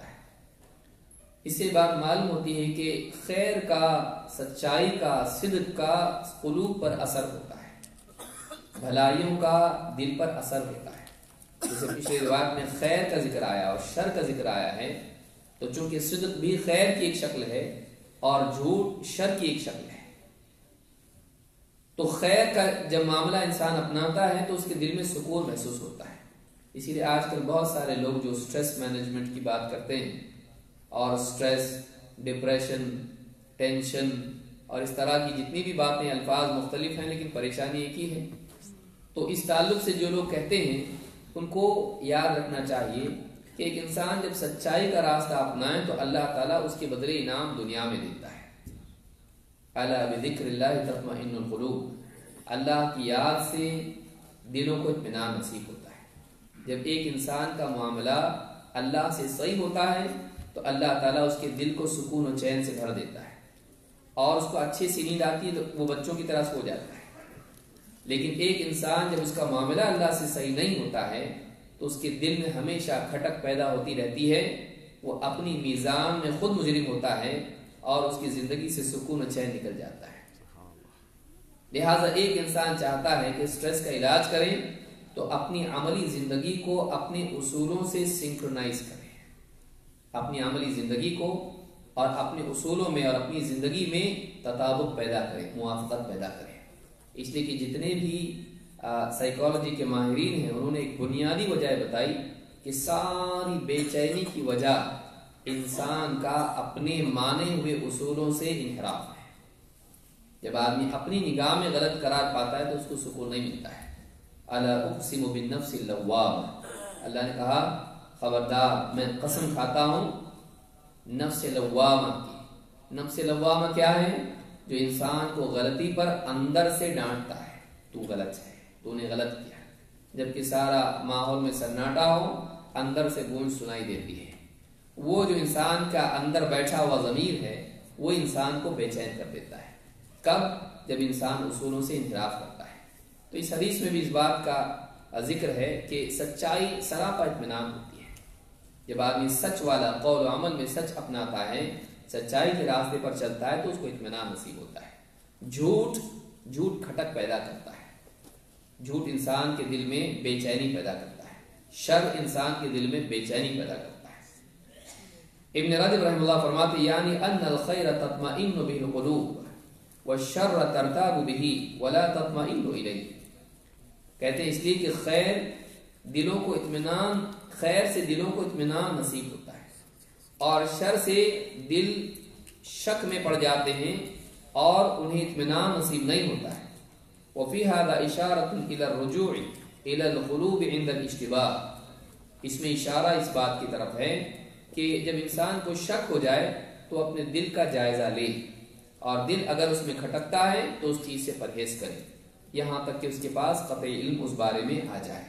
اس سے بات معلوم ہوتی ہے کہ خیر کا، سچائی کا، صدق کا قلوب پر اثر ہوتا ہے، بھلائیوں کا دل پر اثر ہوتا ہے۔ جیسے پچھلے روایت میں خیر کا ذکر آیا اور شر کا ذکر آیا ہے، تو چونکہ صدق بھی خیر کی ایک شکل ہے اور جھوٹ شر کی ایک شکل ہے، تو خیر کا جب معاملہ انسان اپناتا ہے تو اس کے دل میں سکون محسوس ہوتا ہے۔ اسی لیے آج کل بہت سارے لوگ جو سٹریس مینجمنٹ کی بات کرتے ہیں، اور سٹریس، ڈپریشن، ٹینشن اور اس طرح کی جتنی بھی باتیں، الفاظ مختلف ہیں لیکن پریشانی ایک ہی ہے، تو اس تعلق سے جو لوگ کہتے ہیں ان کو یاد رکھنا چاہیے کہ ایک انسان جب سچائی کا راستہ اپنائے تو اللہ تعالیٰ اس کے بدلے انعام دنیا میں دیتا ہے۔ الا بذکر اللہ تطمئن القلوب، اللہ کی یاد سے دلوں کو اطمینان نصیب ہوتا ہے۔ جب ایک انسان کا معاملہ اللہ سے صحیح ہوتا ہے تو اللہ تعالیٰ اس کے دل کو سکون و چین سے بھر دیتا ہے، اور اس کو اچھی سی نیند آتی ہے تو وہ بچوں کی طرح سو جاتا ہے۔ لیکن ایک انسان جب اس کا معاملہ اللہ سے صحیح نہیں ہوتا ہے تو اس کے دل میں ہمیشہ کھٹک پیدا ہوتی رہتی ہے، وہ اپنی میزان میں خود مجرم ہوتا ہے اور اس کی زندگی سے سکون و چین نکل جاتا ہے۔ لہٰذا ایک انسان چاہتا ہے کہ سٹریس کا علاج کریں تو اپنی عملی زندگی کو اپنے اصولوں سے سنکرونائز کریں، اپنی عملی زندگی کو اور اپنے اصولوں میں اور اپنی زندگی میں تطابق پیدا کریں، موافقت پیدا کریں۔ اس لیے کہ جتنے بھی سائیکالوجی کے ماہرین ہیں انہوں نے ایک بنیادی وجہ بتائی کہ ساری بے چینی کی وجہ انسان کا اپنے مانے ہوئے اصولوں سے انحراف ہے۔ جب آدمی اپنی نگاہ میں غلط قرار پاتا ہے تو اس کو سکون نہیں ملتا ہے۔ الا اقسم بالنفس اللوامہ، اللہ نے کہا خبردار میں قسم کھاتا ہوں نفس لوامہ کی۔ نفس لوامہ کیا ہے؟ جو انسان کو غلطی پر اندر سے ڈانٹتا ہے، تو غلط ہے، تو نے غلط کیا، جبکہ سارا ماحول میں سناٹا ہو، اندر سے گونج سنائی دیتی ہے۔ وہ جو انسان کا اندر بیٹھا ہوا ضمیر ہے وہ انسان کو بے چین کر دیتا ہے۔ کب؟ جب انسان اصولوں سے انحراف کرتا ہے۔ تو اس حدیث میں بھی اس بات کا ذکر ہے کہ سچائی سراپا اطمینان ہوتی ہے۔ جب آدمی سچ والا قول و عمل میں سچ اپناتا ہے، سچائی کے راستے پر چلتا ہے تو اس کو اطمینان نصیب ہوتا ہے۔ جھوٹ کھٹک پیدا کرتا ہے، جھوٹ انسان کے دل میں بے چینی پیدا کرتا ہے، شر انسان کے دل میں بے چینی پیدا کرتا ہے۔ ابن رجب رحمہ اللہ فرماتے یعنی ان الخیر تطمئن به القلوب والشر ترتاب به ولا تطمئن الیہ، کہتے ہیں اس لیے کہ خیر سے دلوں کو اطمینان نصیب ہوتا ہے، اور شر سے دل شک میں پڑ جاتے ہیں اور انہیں اطمینان نصیب نہیں ہوتا ہے۔ وفی ھذا اشارۃ الی الرجوع الی القلوب عند الاشتباہ، اس میں اشارہ اس بات کی طرف ہے کہ جب انسان کو شک ہو جائے تو اپنے دل کا جائزہ لے، اور دل اگر اس میں کھٹکتا ہے تو اس چیز سے پرہیز کرے، یہاں تک کہ اس کے پاس قطعی علم اس بارے میں آ جائے۔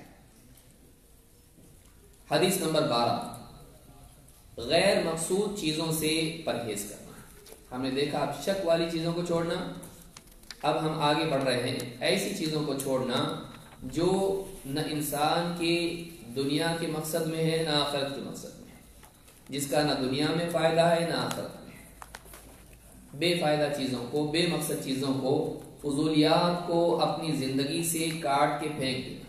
حدیث نمبر 12، غیر مقصود چیزوں سے پرہیز کرنا۔ ہم نے دیکھا اب شک والی چیزوں کو چھوڑنا، اب ہم آگے بڑھ رہے ہیں ایسی چیزوں کو چھوڑنا جو نہ انسان کے دنیا کے مقصد میں ہے نہ آخرت کے مقصد میں ہے، جس کا نہ دنیا میں فائدہ ہے نہ آخرت میں۔ بے فائدہ چیزوں کو، بے مقصد چیزوں کو، فضولیات کو اپنی زندگی سے کاٹ کے پھینک دینا۔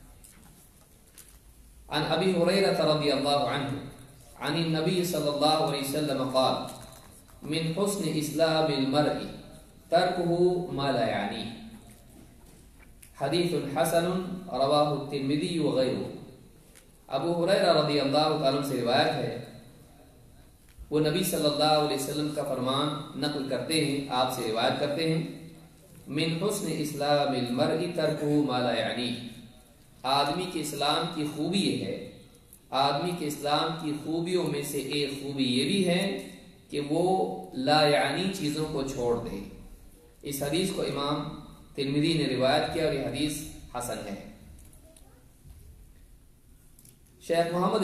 عن ابی ہریرہ رضی اللہ عنہ عن النبی صلی اللہ علیہ وسلم قال من حسن اسلام المرء ترکہ ما لا یعنی، حدیث حسن رواہ الترمذی وغیرہ۔ ابو ہریرہ رضی اللہ عنہ سے روایت ہے، وہ نبی صلی اللہ علیہ وسلم کا فرمان نقل کرتے ہیں، آپ سے روایت کرتے ہیں، من حسن اسلام المرء ترکہ ما لا یعنی، آدمی کے اسلام کی خوبی یہ ہے، آدمی کے اسلام کی خوبیوں میں سے ایک خوبی یہ بھی ہے کہ وہ لا یعنی چیزوں کو چھوڑ دے۔ اس حدیث کو امام ترمذی نے روایت کیا اور یہ حدیث حسن ہے۔ شیخ محمد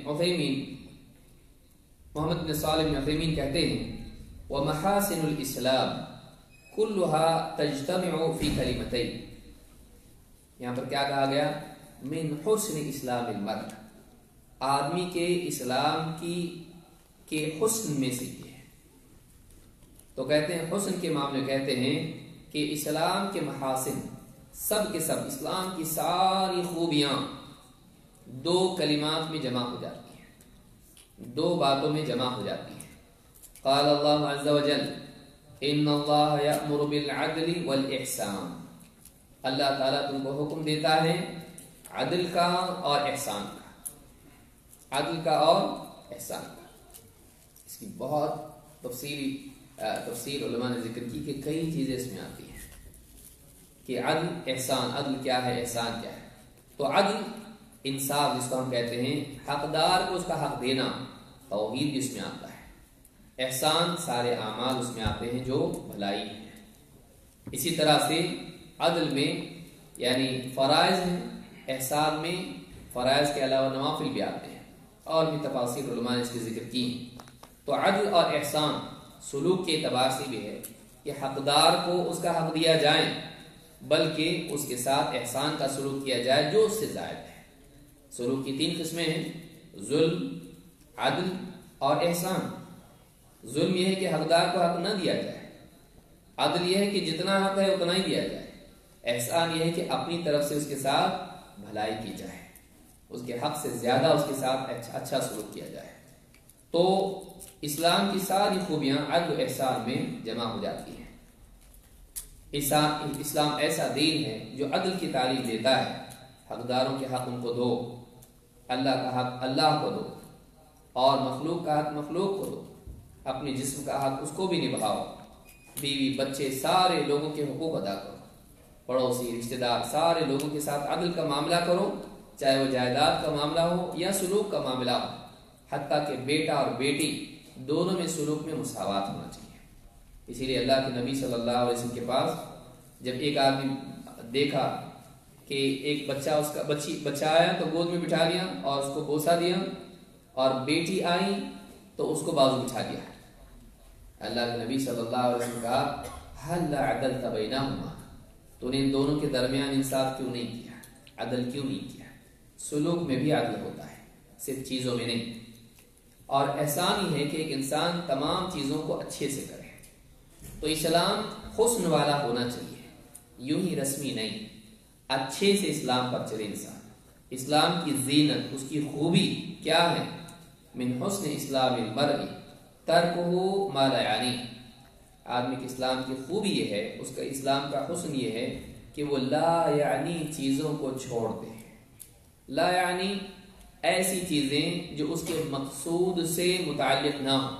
بن صالح بن عثیمین کہتے ہیں وَمَحَاسِنُ الْإِسْلَامِ كُلُّهَا تَجْتَمِعُ فِي كَلِمَتَيْنِ، یہاں پر کیا کہا گیا؟ من حسن اسلام المرء، آدمی کے اسلام کے حسن میں سے یہ ہے۔ تو کہتے ہیں حسن کے معاملے کہتے ہیں کہ اسلام کے محاسن سب کے سب، اسلام کی ساری خوبیاں دو کلمات میں جمع ہو جاتی ہیں، دو باتوں میں جمع ہو جاتی ہیں۔ قال اللہ عز وجل ان اللہ یأمر بالعدل والاحسان، اللہ تعالیٰ تم کو حکم دیتا ہے عدل کا اور احسان کا، عدل کا اور احسان کا۔ اس کی بہت تفصیل علماء نے ذکر کی کہ کئی چیزیں اس میں آتی ہیں کہ عدل احسان، عدل کیا ہے، احسان کیا ہے۔ تو عدل انصاف جس کو ہم کہتے ہیں، حقدار کو اس کا حق دینا، توحید بھی اس میں آتا ہے۔ احسان سارے اعمال اس میں آتے ہیں جو بھلائی ہے۔ اسی طرح سے عدل میں یعنی فرائض ہیں، احسان میں فرائض کے علاوہ نوافل بھی آتے ہیں، اور بھی تفاصیل علماء نے اس کی ذکر کی ہیں۔ تو عدل اور احسان سلوک کے اعتبار سے بھی ہے کہ حقدار کو اس کا حق دیا جائے، بلکہ اس کے ساتھ احسان کا سلوک کیا جائے جو اس سے زائد ہے۔ سلوک کی تین قسمیں ہیں، ظلم، عدل اور احسان۔ ظلم یہ ہے کہ حقدار کو حق نہ دیا جائے، عدل یہ ہے کہ جتنا حق ہے اتنا ہی دیا جائے، احسان یہ ہے کہ اپنی طرف سے اس کے ساتھ بھلائی کی جائے، اس کے حق سے زیادہ اس کے ساتھ اچھا سلوک کیا جائے۔ تو اسلام کی ساری خوبیاں عدل و احسان میں جمع ہو جاتی ہیں۔ اسلام ایسا دین ہے جو عدل کی تعلیم دیتا ہے، حقداروں کے حق ان کو دو، اللہ کا حق اللہ کو دو، اور مخلوق کا حق مخلوق کو دو، اپنے جسم کا حق اس کو بھی نبھاؤ، بیوی بچے سارے لوگوں کے حقوق ادا کرو، پڑوسی رشتہ دار سارے لوگوں کے ساتھ عدل کا معاملہ کرو، چاہے وہ جائیداد کا معاملہ ہو یا سلوک کا معاملہ ہو، حتیٰ کہ بیٹا اور بیٹی دونوں میں سلوک میں مساوات ہونا چاہیے۔ اسی لیے اللہ کے نبی صلی اللہ علیہ وسلم کے پاس جب ایک آدمی دیکھا کہ ایک بچہ آیا تو گود میں بٹھا لیا اور اس کو بوسہ دیا، اور بیٹی آئی تو اس کو بازو بٹھا دیا۔ اللہ کے نبی صلی اللہ علیہ وسلم کہا هل عدلت بینہما، تو نے ان دونوں کے درمیان انصاف کیوں نہیں کیا، عدل کیوں نہیں کیا؟ سلوک میں بھی عدل ہوتا ہے، صرف چیزوں میں نہیں۔ اور احسان ہی ہے کہ ایک انسان تمام چیزوں کو اچھے سے کرے۔ تو اسلام حسن والا ہونا چاہیے، یوں ہی رسمی نہیں، اچھے سے اسلام پر چلے انسان۔ اسلام کی زینت، اس کی خوبی کیا ہے؟ من حسن اسلام المرء ترکہ ما لا یعنی، آدمی کے اسلام کی خوبی یہ ہے، اس کا اسلام کا حسن یہ ہے کہ وہ لا یعنی چیزوں کو چھوڑ دے۔ لا یعنی ایسی چیزیں جو اس کے مقصود سے متعلق نہ ہوں،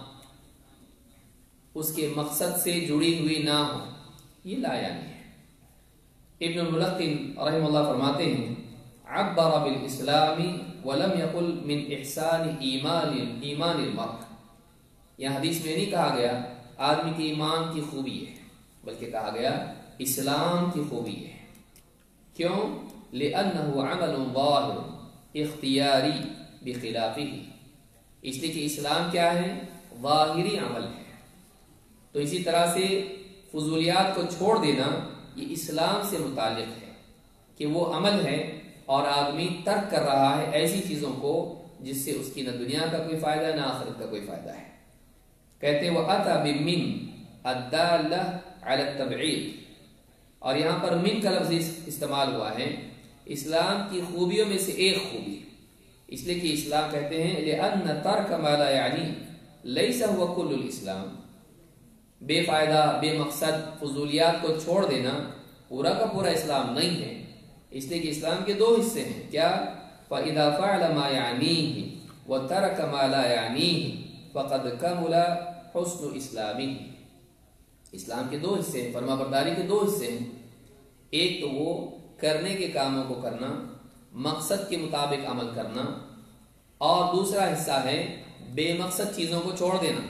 اس کے مقصد سے جڑی ہوئی نہ ہو، یہ لا یعنی ہے۔ ابن الملقن رحمہ اللہ فرماتے ہیں عبر بالاسلام ولم يقل من احسان ایمان المرء، یہاں حدیث میں نہیں کہا گیا آدمی کے ایمان کی خوبی ہے، بلکہ کہا گیا اسلام کی خوبی ہے۔ کیوں؟ لأنه عمل ظاہر اختیاری بخلافہ، اس لیے کہ اسلام کیا ہے؟ ظاہری عمل ہے۔ تو اسی طرح سے فضولیات کو چھوڑ دینا یہ اسلام سے متعلق ہے کہ وہ عمل ہے اور آدمی ترک کر رہا ہے ایسی چیزوں کو جس سے اس کی نہ دنیا کا کوئی فائدہ ہے نہ آخرت کا کوئی فائدہ ہے۔ کہتے ہیں وَأَتَى بِمِن الدَّالَّةِ عَلَى التَّبْعِيدِ، اور یہاں پر من کا لفظ استعمال ہوا ہے اسلام کی خوبیوں میں سے ایک خوبی، اس لیے کہ اسلام کہتے ہیں لِأَنَّ تَرْكَ مَا لَا يَعْنِي لَيْسَ هُوَ كُلُّ الْإِسْلَامِ، بے فائدہ بے مقصد فضولیات کو چھوڑ دینا پورا کا پورا اسلام نہیں ہے، اس لیے کہ اسلام کے دو حصے ہیں، کیا؟ فَإِذَا فَعْلَ مَا يَعْنِيهِ وَتَرَكَ مَا لَا يَعْنِيهِ فَقَدْ كَمُلَ حُسْنُ اسلامہ۔ اسلام کے دو حصے ہیں، فرما برداری کے دو حصے ہیں، ایک تو وہ کرنے کے کاموں کو کرنا، مقصد کے مطابق عمل کرنا، اور دوسرا حصہ ہے بے مقصد چیزوں کو چھوڑ دینا۔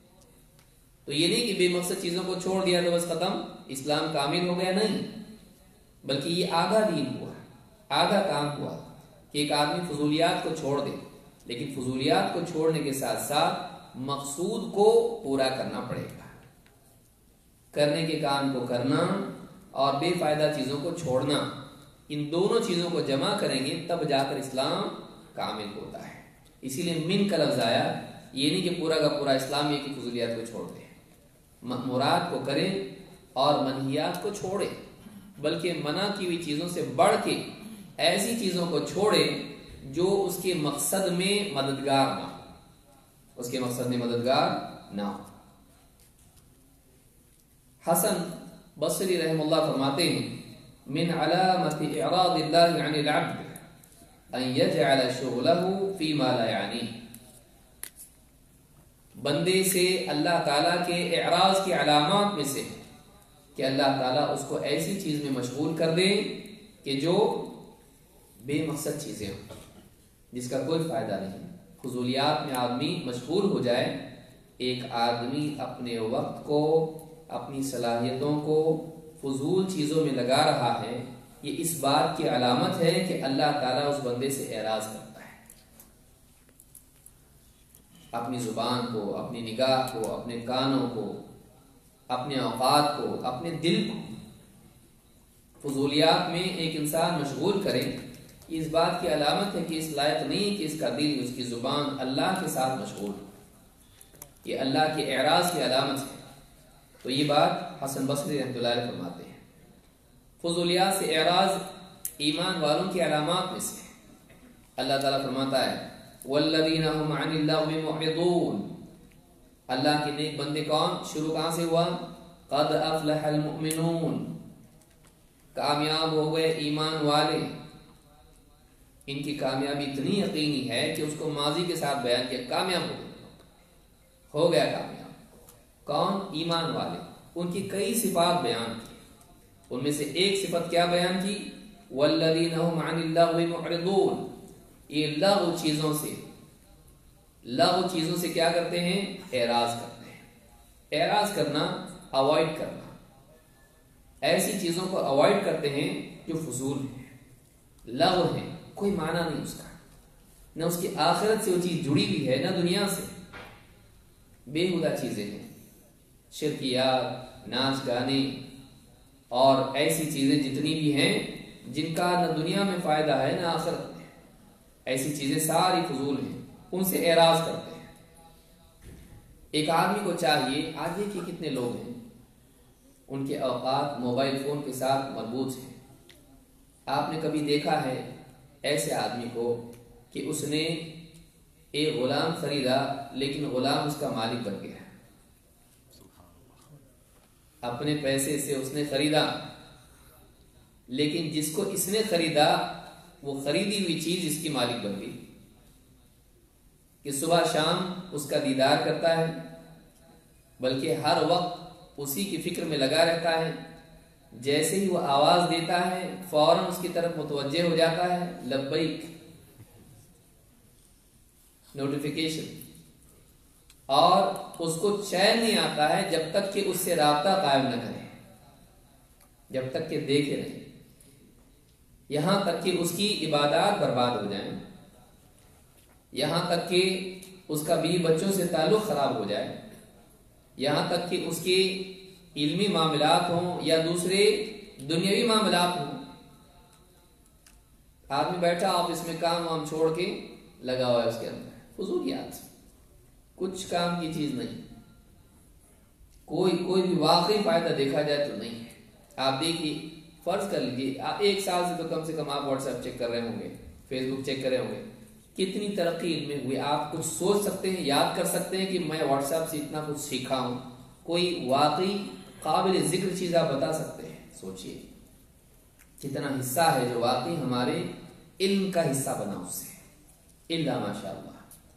تو یہ نہیں کہ بے مقصد چیزوں کو چھوڑ دیا تو بس ختم، اسلام کامل ہو گیا، نہیں، بلکہ یہ آدھا دین ہوا، آدھا کام ہوا کہ ایک آدمی فضولیات کو چھوڑ دے، لیکن فضولیات کو چھوڑنے کے ساتھ ساتھ مقصود کو پورا کرنا پڑے گا۔ کرنے کے کام کو کرنا اور بے فائدہ چیزوں کو چھوڑنا، ان دونوں چیزوں کو جمع کریں گے تب جا کر اسلام کامل ہوتا ہے۔ اسی لیے من کا لفظ آیا، یہ نہیں کہ پورا کا پورا اسلام یہ کہ فضولیات کو چھوڑ دے، مراد کو کریں اور منہیات کو چھوڑے، بلکہ منع کی ہوئی چیزوں سے بڑھ کے ایسی چیزوں کو چھوڑے جو اس کے مقصد میں مددگار نہ ہو، اس کے مقصد میں مددگار نہ ہو۔ حسن بصری رحم اللہ فرماتے ہیں من علامت اعراض اللہ عن العبد ان یجعل شغلہ فیما لا یعنیہ، بندے سے اللہ تعالیٰ کے اعراض کی علامات میں سے کہ اللہ تعالیٰ اس کو ایسی چیز میں مشغول کر دے کہ جو بے مقصد چیزیں ہوں، جس کا کوئی فائدہ نہیں۔ فضولیات میں آدمی مشغول ہو جائے، ایک آدمی اپنے وقت کو، اپنی صلاحیتوں کو فضول چیزوں میں لگا رہا ہے، یہ اس بات کی علامت ہے کہ اللہ تعالیٰ اس بندے سے اعراض کرتا ہے۔ اپنی زبان کو، اپنی نگاہ کو، اپنے کانوں کو، اپنے اوقات کو، اپنے دل کو فضولیات میں ایک انسان مشغول کرے، اس بات کی علامت ہے کہ اس لائق نہیں کہ اس کا دل، اس کی زبان اللہ کے ساتھ مشغول ہو، یہ اللہ کے اعراض کی علامت ہے۔ تو یہ بات حسن بصری رحمۃ اللہ علیہ فرماتے ہیں۔ فضولیات سے اعراض ایمان والوں کی علامات میں سے اللہ تعالیٰ فرماتا ہے والذین هم عن اللغو معرضون، اللہ کے نیک بندے کون؟ شروع کہاں سے ہوا؟ قد افلح المؤمنون، کامیاب ہو گئے ایمان والے، ان کی کامیابی اتنی یقینی ہے کہ اس کو ماضی کے ساتھ بیان کیا، کامیاب ہو گیا کامیاب۔ کون؟ ایمان والے۔ ان کی کئی صفات بیان کی، ان میں سے ایک صفت کیا بیان کی؟ والذین هم عن اللغو معرضون، یہ لغو چیزوں سے کیا کرتے ہیں؟ اعراض کرتے ہیں۔ اعراض کرنا، اوائڈ کرنا، ایسی چیزوں کو اوائڈ کرتے ہیں جو فضول ہیں، لغو ہیں، کوئی معنی نہیں اس کا، نہ اس کی آخرت سے وہ چیز جڑی ہوئی ہے نہ دنیا سے، بےہودہ چیزیں ہیں، شرکیات، ناچ گانے اور ایسی چیزیں جتنی بھی ہیں جن کا نہ دنیا میں فائدہ ہے نہ آخرت میں، ایسی چیزیں ساری فضول ہیں، ان سے اعراض کرتے ہیں۔ ایک آدمی کو چاہیے، آج دیکھیے کتنے لوگ ہیں ان کے اوقات موبائل فون کے ساتھ مربوط ہیں۔ آپ نے کبھی دیکھا ہے ایسے آدمی کو کہ اس نے ایک غلام خریدا لیکن غلام اس کا مالک بن گیا؟ اپنے پیسے سے اس نے خریدا، لیکن جس کو اس نے خریدا وہ خریدی ہوئی چیز اس کی مالک بن گئی، کہ صبح شام اس کا دیدار کرتا ہے، بلکہ ہر وقت اسی کی فکر میں لگا رہتا ہے، جیسے ہی وہ آواز دیتا ہے فوراً اس کی طرف متوجہ ہو جاتا ہے، لبیک، نوٹیفیکیشن، اور اس کو چین نہیں آتا ہے جب تک کہ اس سے رابطہ قائم نہ کرے، جب تک کہ دیکھے نہیں، یہاں تک کہ اس کی عبادات برباد ہو جائیں، یہاں تک کہ اس کا بیوی بچوں سے تعلق خراب ہو جائے، یہاں تک کہ اس کے علمی معاملات ہوں یا دوسرے دنیاوی معاملات ہوں۔ آدمی بیٹھا آفس میں کام وام چھوڑ کے لگا ہوا ہے اس کے اندر، فضولیات، کچھ کام کی چیز نہیں، کوئی بھی واقعی فائدہ دیکھا جائے تو نہیں ہے۔ آپ دیکھیے، فرض کر لیجیے آپ ایک سال سے تو کم آپ واٹس ایپ چیک کر رہے ہوں گے، فیس بک چیک کر رہے ہوں گے، کتنی ترقی ان میں ہوئی؟ آپ کچھ سوچ سکتے ہیں، یاد کر سکتے ہیں کہ میں واٹس ایپ سے اتنا کچھ سیکھا ہوں؟ کوئی واقعی قابل ذکر چیز آپ بتا سکتے ہیں؟ سوچئے کتنا حصہ ہے جو واقعی ہمارے علم کا حصہ بنا اس سے، الا ماشاء اللہ۔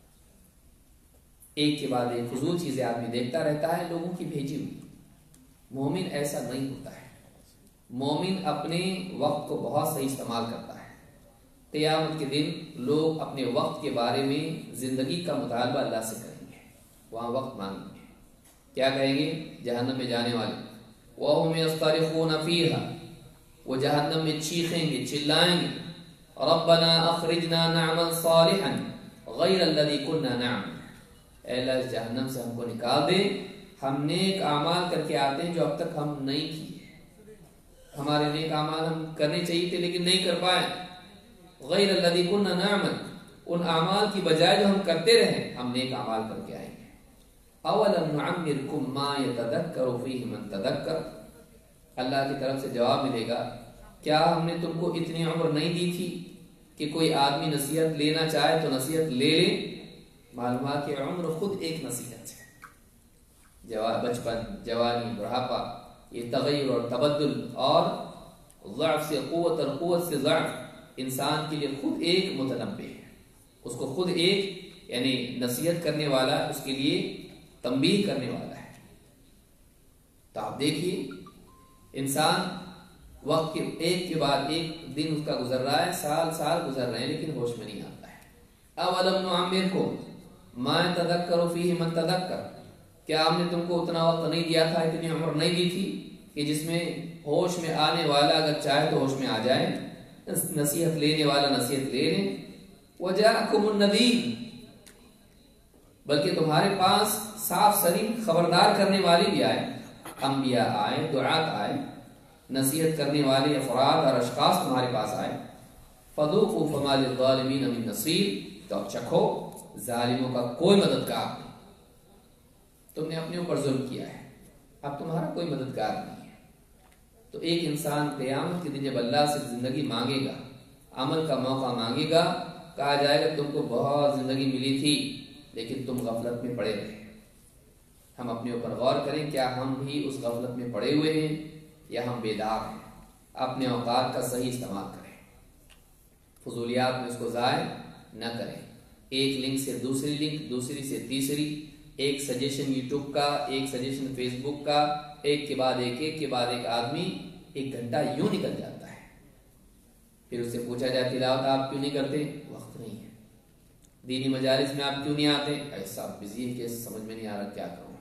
ایک کے بعد ایک فضول چیزیں آدمی دیکھتا رہتا ہے، لوگوں کی بھیجی ہوئی۔ مومن ایسا نہیں ہوتا ہے، مومن اپنے وقت کو بہت صحیح استعمال کرتا ہے۔ قیامت کے دن لوگ اپنے وقت کے بارے میں زندگی کا مطالبہ اللہ سے کریں گے، وہاں وقت مانگیں گے، کیا کہیں گے؟ جہنم میں جانے والے، وَهُمْ يَصْطَرِخُونَ فِيهَا، وہ جہنم میں چیخیں گے، چلائیں گے، رَبَّنَا أَخْرِجْنَا نَعْمَلْ صَالِحًا غَيْرَ الَّذِي كُنَّا نَعْمَلُ، اے اللہ اس جہنم سے ہم کو نکال دے، ہم نیک اعمال کر کے آتے ہیں جو اب تک ہم نہیں کیے، ہمارے نیک اعمال ہم کرنے چاہیے تھے لیکن نہیں کر پائے، غیر الذی کنا نعمل، ان اعمال کی بجائے جو ہم کرتے رہے ہم نیک اعمال کر کے آئیں گے۔ اولم نعمرکم ما یتذکر فیہ من تذکر، اللہ کی طرف سے جواب ملے گا، کیا ہم نے تم کو اتنی عمر نہیں دی تھی کہ کوئی آدمی نصیحت لینا چاہے تو نصیحت لے لے؟ معلومات کہ عمر خود ایک نصیحت ہے، بچپن، جوانی، بڑھاپا، یہ تغیر اور تبدل اور ضعف سے قوت اور قوت سے ضعف انسان کے لیے خود ایک متنبع ہے، اس کو خود ایک یعنی نصیحت کرنے والا، اس کے لیے تنبیہ کرنے والا ہے۔ تو آپ دیکھیے انسان وقت کے ایک کے بعد ایک دن اس کا گزر رہا ہے، سال گزر رہے ہیں لیکن ہوش میں نہیں آتا ہے۔ اولم نعمرکم ما یتذکر فیہ من تذکر، کیا ہم نے تم کو اتنا وقت نہیں دیا تھا، اتنی عمر نہیں دی تھی کہ جس میں ہوش میں آنے والا اگر چاہے تو ہوش میں آ جائے، نصیحت لینے والا نصیحت لے لیں۔ وجاءکم النذیر، بلکہ تمہارے پاس صاف صریح خبردار کرنے والی بھی آئے، انبیاء آئے، دعات آئے، نصیحت کرنے والے افراد اور اشخاص تمہارے پاس آئے۔ فذوقوا فما للظالمین من نصیر، تو اب چکھو ظالموں کا کوئی مددگار نہیں، تم نے اپنے اوپر ظلم کیا ہے، اب تمہارا کوئی مددگار نہیں ہے۔ تو ایک انسان قیامت کے دن جب اللہ سے زندگی مانگے گا، عمل کا موقع مانگے گا، کہا جائے گا تم کو بہت زندگی ملی تھی لیکن تم غفلت میں پڑے رہے۔ ہم اپنے اوپر غور کریں، کیا ہم بھی اس غفلت میں پڑے ہوئے ہیں یا ہم بیدار ہیں؟ اپنے اوقات کا صحیح استعمال کریں۔ فضولیات میں اس کو ضائع نہ کریں. ایک لنک سے دوسری لنک، دوسری سے تیسری، ایک سجیشن یوٹیوب کا، ایک سجیشن فیس بک کا، ایک کے بعد ایک آدمی 1 گھنٹہ یوں نکل جاتا ہے. پھر اس سے پوچھا جائے تلاوت آپ کیوں نہیں کرتے؟ وقت نہیں ہے. دینی مجالس میں آپ کیوں نہیں آتے؟ ایسا بزی ہے کہ سمجھ میں نہیں آ رہا کیا کروں.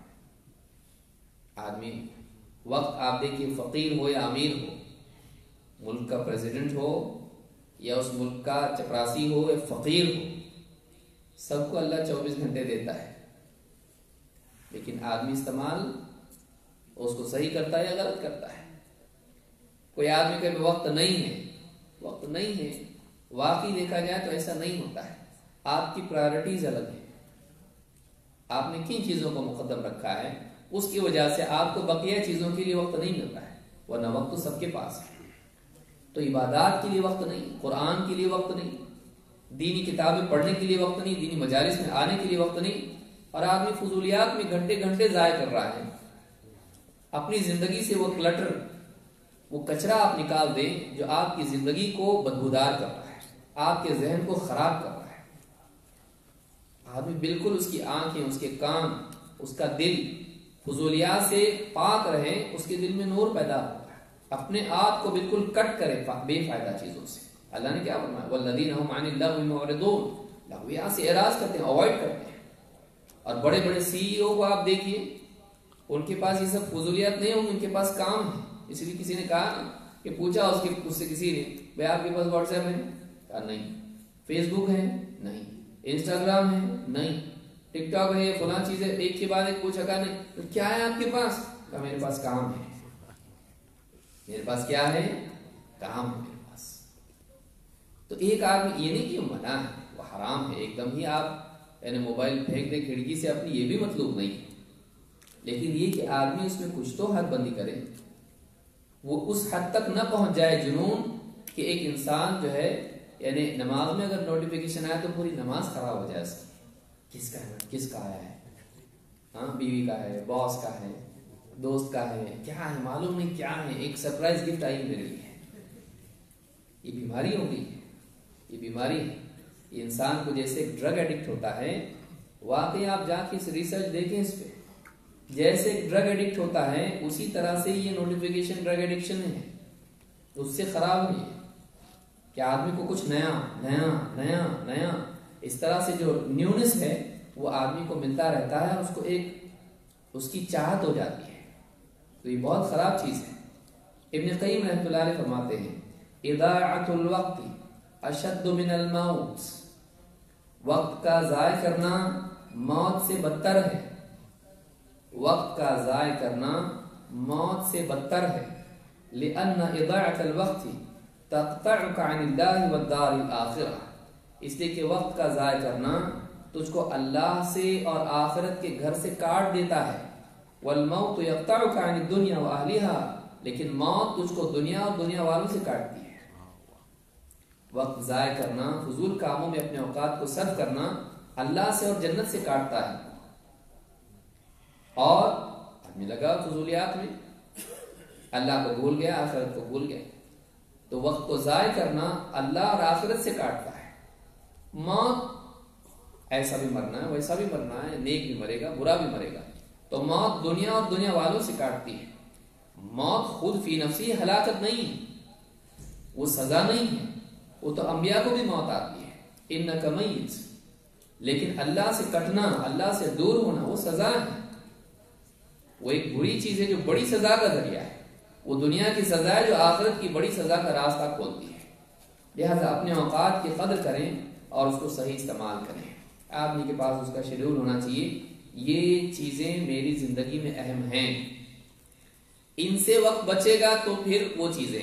آدمی وقت آپ دیکھیے، فقیر ہو یا امیر ہو، ملک کا پریزیڈنٹ ہو یا اس ملک کا چپراسی ہو یا فقیر ہو، سب کو اللہ 24 گھنٹے دیتا ہے. لیکن آدمی استعمال اس کو صحیح کرتا ہے یا غلط کرتا ہے. کوئی آدمی کہ وقت نہیں ہے، وقت نہیں ہے، واقعی دیکھا جائے تو ایسا نہیں ہوتا ہے. آپ کی پرائرٹیز الگ ہیں. آپ نے کن چیزوں کو مقدم رکھا ہے، اس کی وجہ سے آپ کو بقیہ چیزوں کے لیے وقت نہیں ملتا ہے. ورنہ وقت تو سب کے پاس ہے. تو عبادات کے لیے وقت نہیں، قرآن کے لیے وقت نہیں، دینی کتابیں پڑھنے کے لیے وقت نہیں، دینی مجالس میں آنے کے لیے وقت نہیں، اور آدمی فضولیات میں گھنٹے گھنٹے ضائع کر رہا ہے. اپنی زندگی سے وہ کلٹر، وہ کچرا آپ نکال دیں جو آپ کی زندگی کو بدبودار کر رہا ہے، آپ کے ذہن کو خراب کر رہا ہے. آدمی بالکل اس کی آنکھیں، اس کے کان، اس کا دل فضولیات سے پاک رہے، اس کے دل میں نور پیدا ہوتا ہے. اپنے آپ کو بالکل کٹ کرے بے فائدہ چیزوں سے. اللہ نے کیا فرمایا؟ والذین هم عن اللغو معرضون. لغویات سے اعراض کرتے ہیں، اوائڈ کرتے ہیں. اور بڑے بڑے سی ای او کو آپ دیکھیے، ان کے پاس یہ سب فضولیات نہیں ہوں گی، ان کے پاس کام ہے. اس لیے کسی نے کہا کہ پوچھا اس سے کسی نے، بھائی آپ کے پاس واٹس ایپ ہے؟ کہا نہیں. فیس بک ہے؟ نہیں. انسٹاگرام ہے؟ نہیں. ٹک ٹاک ہے؟ فلاں چیز ہے؟ ایک کے بعد ایک پوچھا. کہا نہیں. تو کیا ہے آپ کے پاس؟ کہا میرے پاس کام ہے. میرے پاس کیا ہے؟ کام ہے میرے پاس. تو ایک آدمی، یہ نہیں کہ منع ہے، وہ حرام ہے ایک دم ہی آپ یعنی موبائل پھینک دیں کھڑکی سے اپنی، یہ بھی مطلوب نہیں ہے. لیکن یہ کہ آدمی اس میں کچھ تو حد بندی کرے. وہ اس حد تک نہ پہنچ جائے جنون کہ ایک انسان جو ہے یعنی نماز میں اگر نوٹیفیکیشن آئے تو پوری نماز خراب ہو جائے. اس کی کس کا ہے، کس کا آیا ہے، ہاں بیوی کا ہے، باس کا ہے، دوست کا ہے، کیا ہے معلوم نہیں کیا ہے. ایک سرپرائز گفٹ آئی میرے لیے. یہ بیماری ہو گئی ہے، یہ بیماری ہے. یہ انسان کو جیسے ڈرگ ایڈکٹ ہوتا ہے، واقعی آپ جا کے ریسرچ دیکھیں اس پہ، جیسے ڈرگ ایڈکٹ ہوتا ہے اسی طرح سے یہ نوٹیفیکیشن ڈرگ ایڈکشن ہے. اس سے خراب نہیں ہے کہ آدمی کو کچھ نیا نیا نیا نیا اس طرح سے جو نیونس ہے وہ آدمی کو ملتا رہتا ہے، اس کو ایک اس کی چاہت ہو جاتی ہے. تو یہ بہت خراب چیز ہے. ابن قیم رحمۃ اللہ علیہ فرماتے ہیں اضاعۃ الوقت اشد من الموت. وقت کا ضائع کرنا موت سے بدتر ہے. وقت کا ضائع کرنا موت سے بدتر ہے. لأن اضاعة الوقت تقطعك عن الله والدار الآخرة. اس لیے کہ وقت کا ضائع کرنا تجھ کو اللہ سے اور آخرت کے گھر سے کاٹ دیتا ہے. والموت يقطعك عن الدنيا وأهلها. لیکن موت تجھ کو دنیا اور دنیا والوں سے کاٹتی ہے. وقت ضائع کرنا، فضول کاموں میں اپنے اوقات کو صرف کرنا اللہ سے اور جنت سے کاٹتا ہے. اور آدمی لگا فضولیات میں، اللہ کو بھول گیا، آخرت کو بھول گیا. تو وقت کو ضائع کرنا اللہ اور آخرت سے کاٹتا ہے. موت ایسا بھی مرنا ہے، ویسا بھی مرنا ہے، نیک بھی مرے گا، برا بھی مرے گا. تو موت دنیا اور دنیا والوں سے کاٹتی ہے. موت خود فی نفسی ہلاکت نہیں ہے، وہ سزا نہیں ہے. وہ تو انبیاء کو بھی موت آتی ہے، انک میت. لیکن اللہ سے کٹنا، اللہ سے دور ہونا وہ سزا ہے. وہ ایک بری چیز ہے جو بڑی سزا کا ذریعہ ہے. وہ دنیا کی سزا ہے جو آخرت کی بڑی سزا کا راستہ کھولتی ہے. لہذا اپنے اوقات کی قدر کریں اور اس کو صحیح استعمال کریں. آدمی کے پاس اس کا شیڈول ہونا چاہیے. یہ چیزیں میری زندگی میں اہم ہیں، ان سے وقت بچے گا تو پھر وہ چیزیں،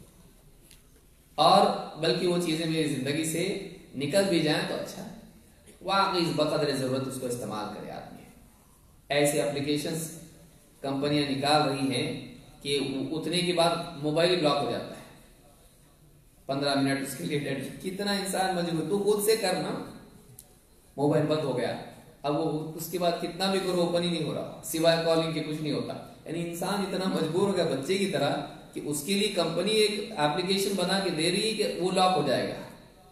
اور بلکہ وہ چیزیں میری زندگی سے نکل بھی جائیں تو اچھا ہے. واقعی بقدر ضرورت اس کو استعمال کرے آدمی. ایسے اپلیکیشنز کمپنیاں نکال رہی ہیں کہ اتنے کے بعد موبائل بلاک ہو جاتا ہے. 15 منٹ اس کے لیے ڈیڈ. کتنا انسان مجبور، تو خود سے کرنا، موبائل بند ہو گیا، اب وہ اس کے بعد کتنا بھی کرو اوپن ہی نہیں ہو رہا، سوائے کالنگ کے کچھ نہیں ہوتا. یعنی انسان اتنا مجبور ہو گیا بچے کی طرح کہ اس کے لیے کمپنی ایک ایپلیکیشن بنا کے دے رہی ہے کہ وہ لاک ہو جائے گا.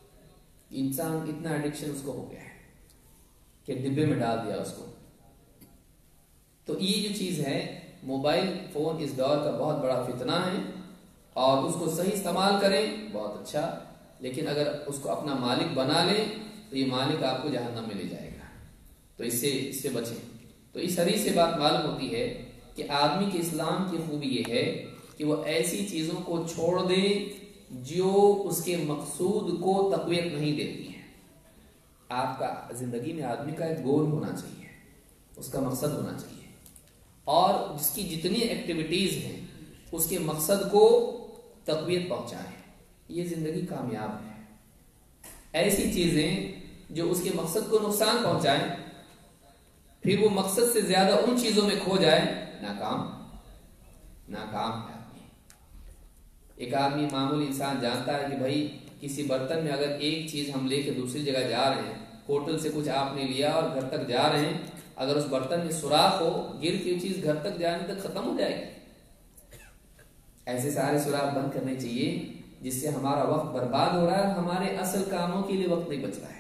انسان اتنا ایڈکشن اس کو ہو گیا ہے کہ ڈبے میں ڈال دیا اس کو. تو یہ جو چیز ہے موبائل فون اس دور کا بہت بڑا فتنہ ہے، اور اس کو صحیح استعمال کریں بہت اچھا، لیکن اگر اس کو اپنا مالک بنا لیں تو یہ مالک آپ کو جہنم میں لے جائے گا. تو اس سے بچیں. تو اس حدیث سے بات معلوم ہوتی ہے کہ آدمی کے اسلام کی خوبی یہ ہے کہ وہ ایسی چیزوں کو چھوڑ دے جو اس کے مقصود کو تقویت نہیں دیتی ہیں. آپ کا زندگی میں آدمی کا ایک گول ہونا چاہیے، اس کا مقصد ہونا چاہیے، اور جس کی جتنی ایکٹیویٹیز ہیں اس کے مقصد کو تقویت پہنچائیں. یہ زندگی کامیاب ہے. ایسی چیزیں جو اس کے مقصد کو نقصان پہنچائیں، پھر وہ مقصد سے زیادہ ان چیزوں میں کھو جائے، ناکام ہے آدمی. ایک آدمی معمولی انسان جانتا ہے کہ بھائی کسی برتن میں اگر ایک چیز ہم لے کے دوسری جگہ جا رہے ہیں، ہوٹل سے کچھ آپ نے لیا اور گھر تک جا رہے ہیں، اگر اس برتن میں سوراخ ہو، گر کے چیز گھر تک جانے تک ختم ہو جائے گی. ایسے سارے سوراخ بند کرنے چاہیے جس سے ہمارا وقت برباد ہو رہا ہے، ہمارے اصل کاموں کے لیے وقت نہیں بچ رہا ہے.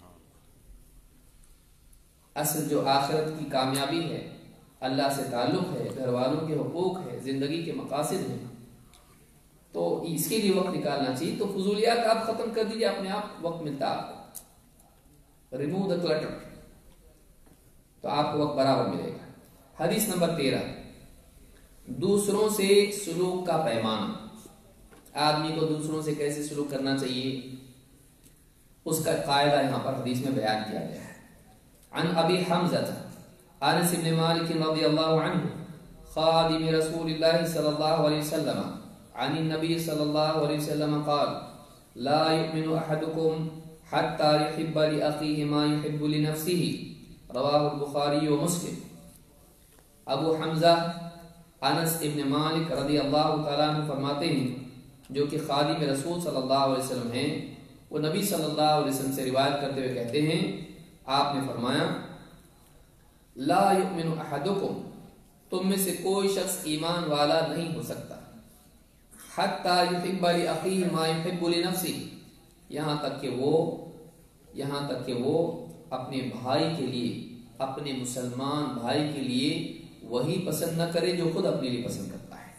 اصل جو آخرت کی کامیابی ہے، اللہ سے تعلق ہے، گھر والوں کے حقوق ہے، زندگی کے مقاصد ہیں، تو اس کے لیے وقت نکالنا چاہیے. تو فضولیات آپ ختم کر دیجیے، اپنے آپ وقت ملتا آپ کو. ریموو دا کلٹر، تو آپ کو وقت برابر ملے گا. حدیث نمبر 13، دوسروں سے سلوک کا پیمانہ. آدمی کو دوسروں سے کیسے سلوک کرنا چاہیے اس کا قاعدہ یہاں پر حدیث میں بیان کیا گیا ہے. عن ابی حمزہ انس بن مالک رضی اللہ عنہ خادم رسول اللہ صلی اللہ علیہ وسلم عن النبی صلی اللہ علیہ وسلم قال لا يؤمن احدكم حتى يحب لأخيه ما يحب لنفسه رواہ البخاری و مسلم. ابو حمزہ انس ابن مالک رضی اللہ تعالیٰ عنہ فرماتے ہیں، جو کہ خادم رسول صلی اللہ علیہ وسلم ہیں، وہ نبی صلی اللہ علیہ وسلم سے روایت کرتے ہوئے کہتے ہیں، آپ نے فرمایا لا یؤمن احدکم، تم میں سے کوئی شخص ایمان والا نہیں ہو سکتا، حتی یحب لأخیہ ما یحب لنفسہ، یہاں تک کہ وہ اپنے بھائی کے لیے، اپنے مسلمان بھائی کے لیے وہی پسند نہ کرے جو خود اپنے لیے پسند کرتا ہے.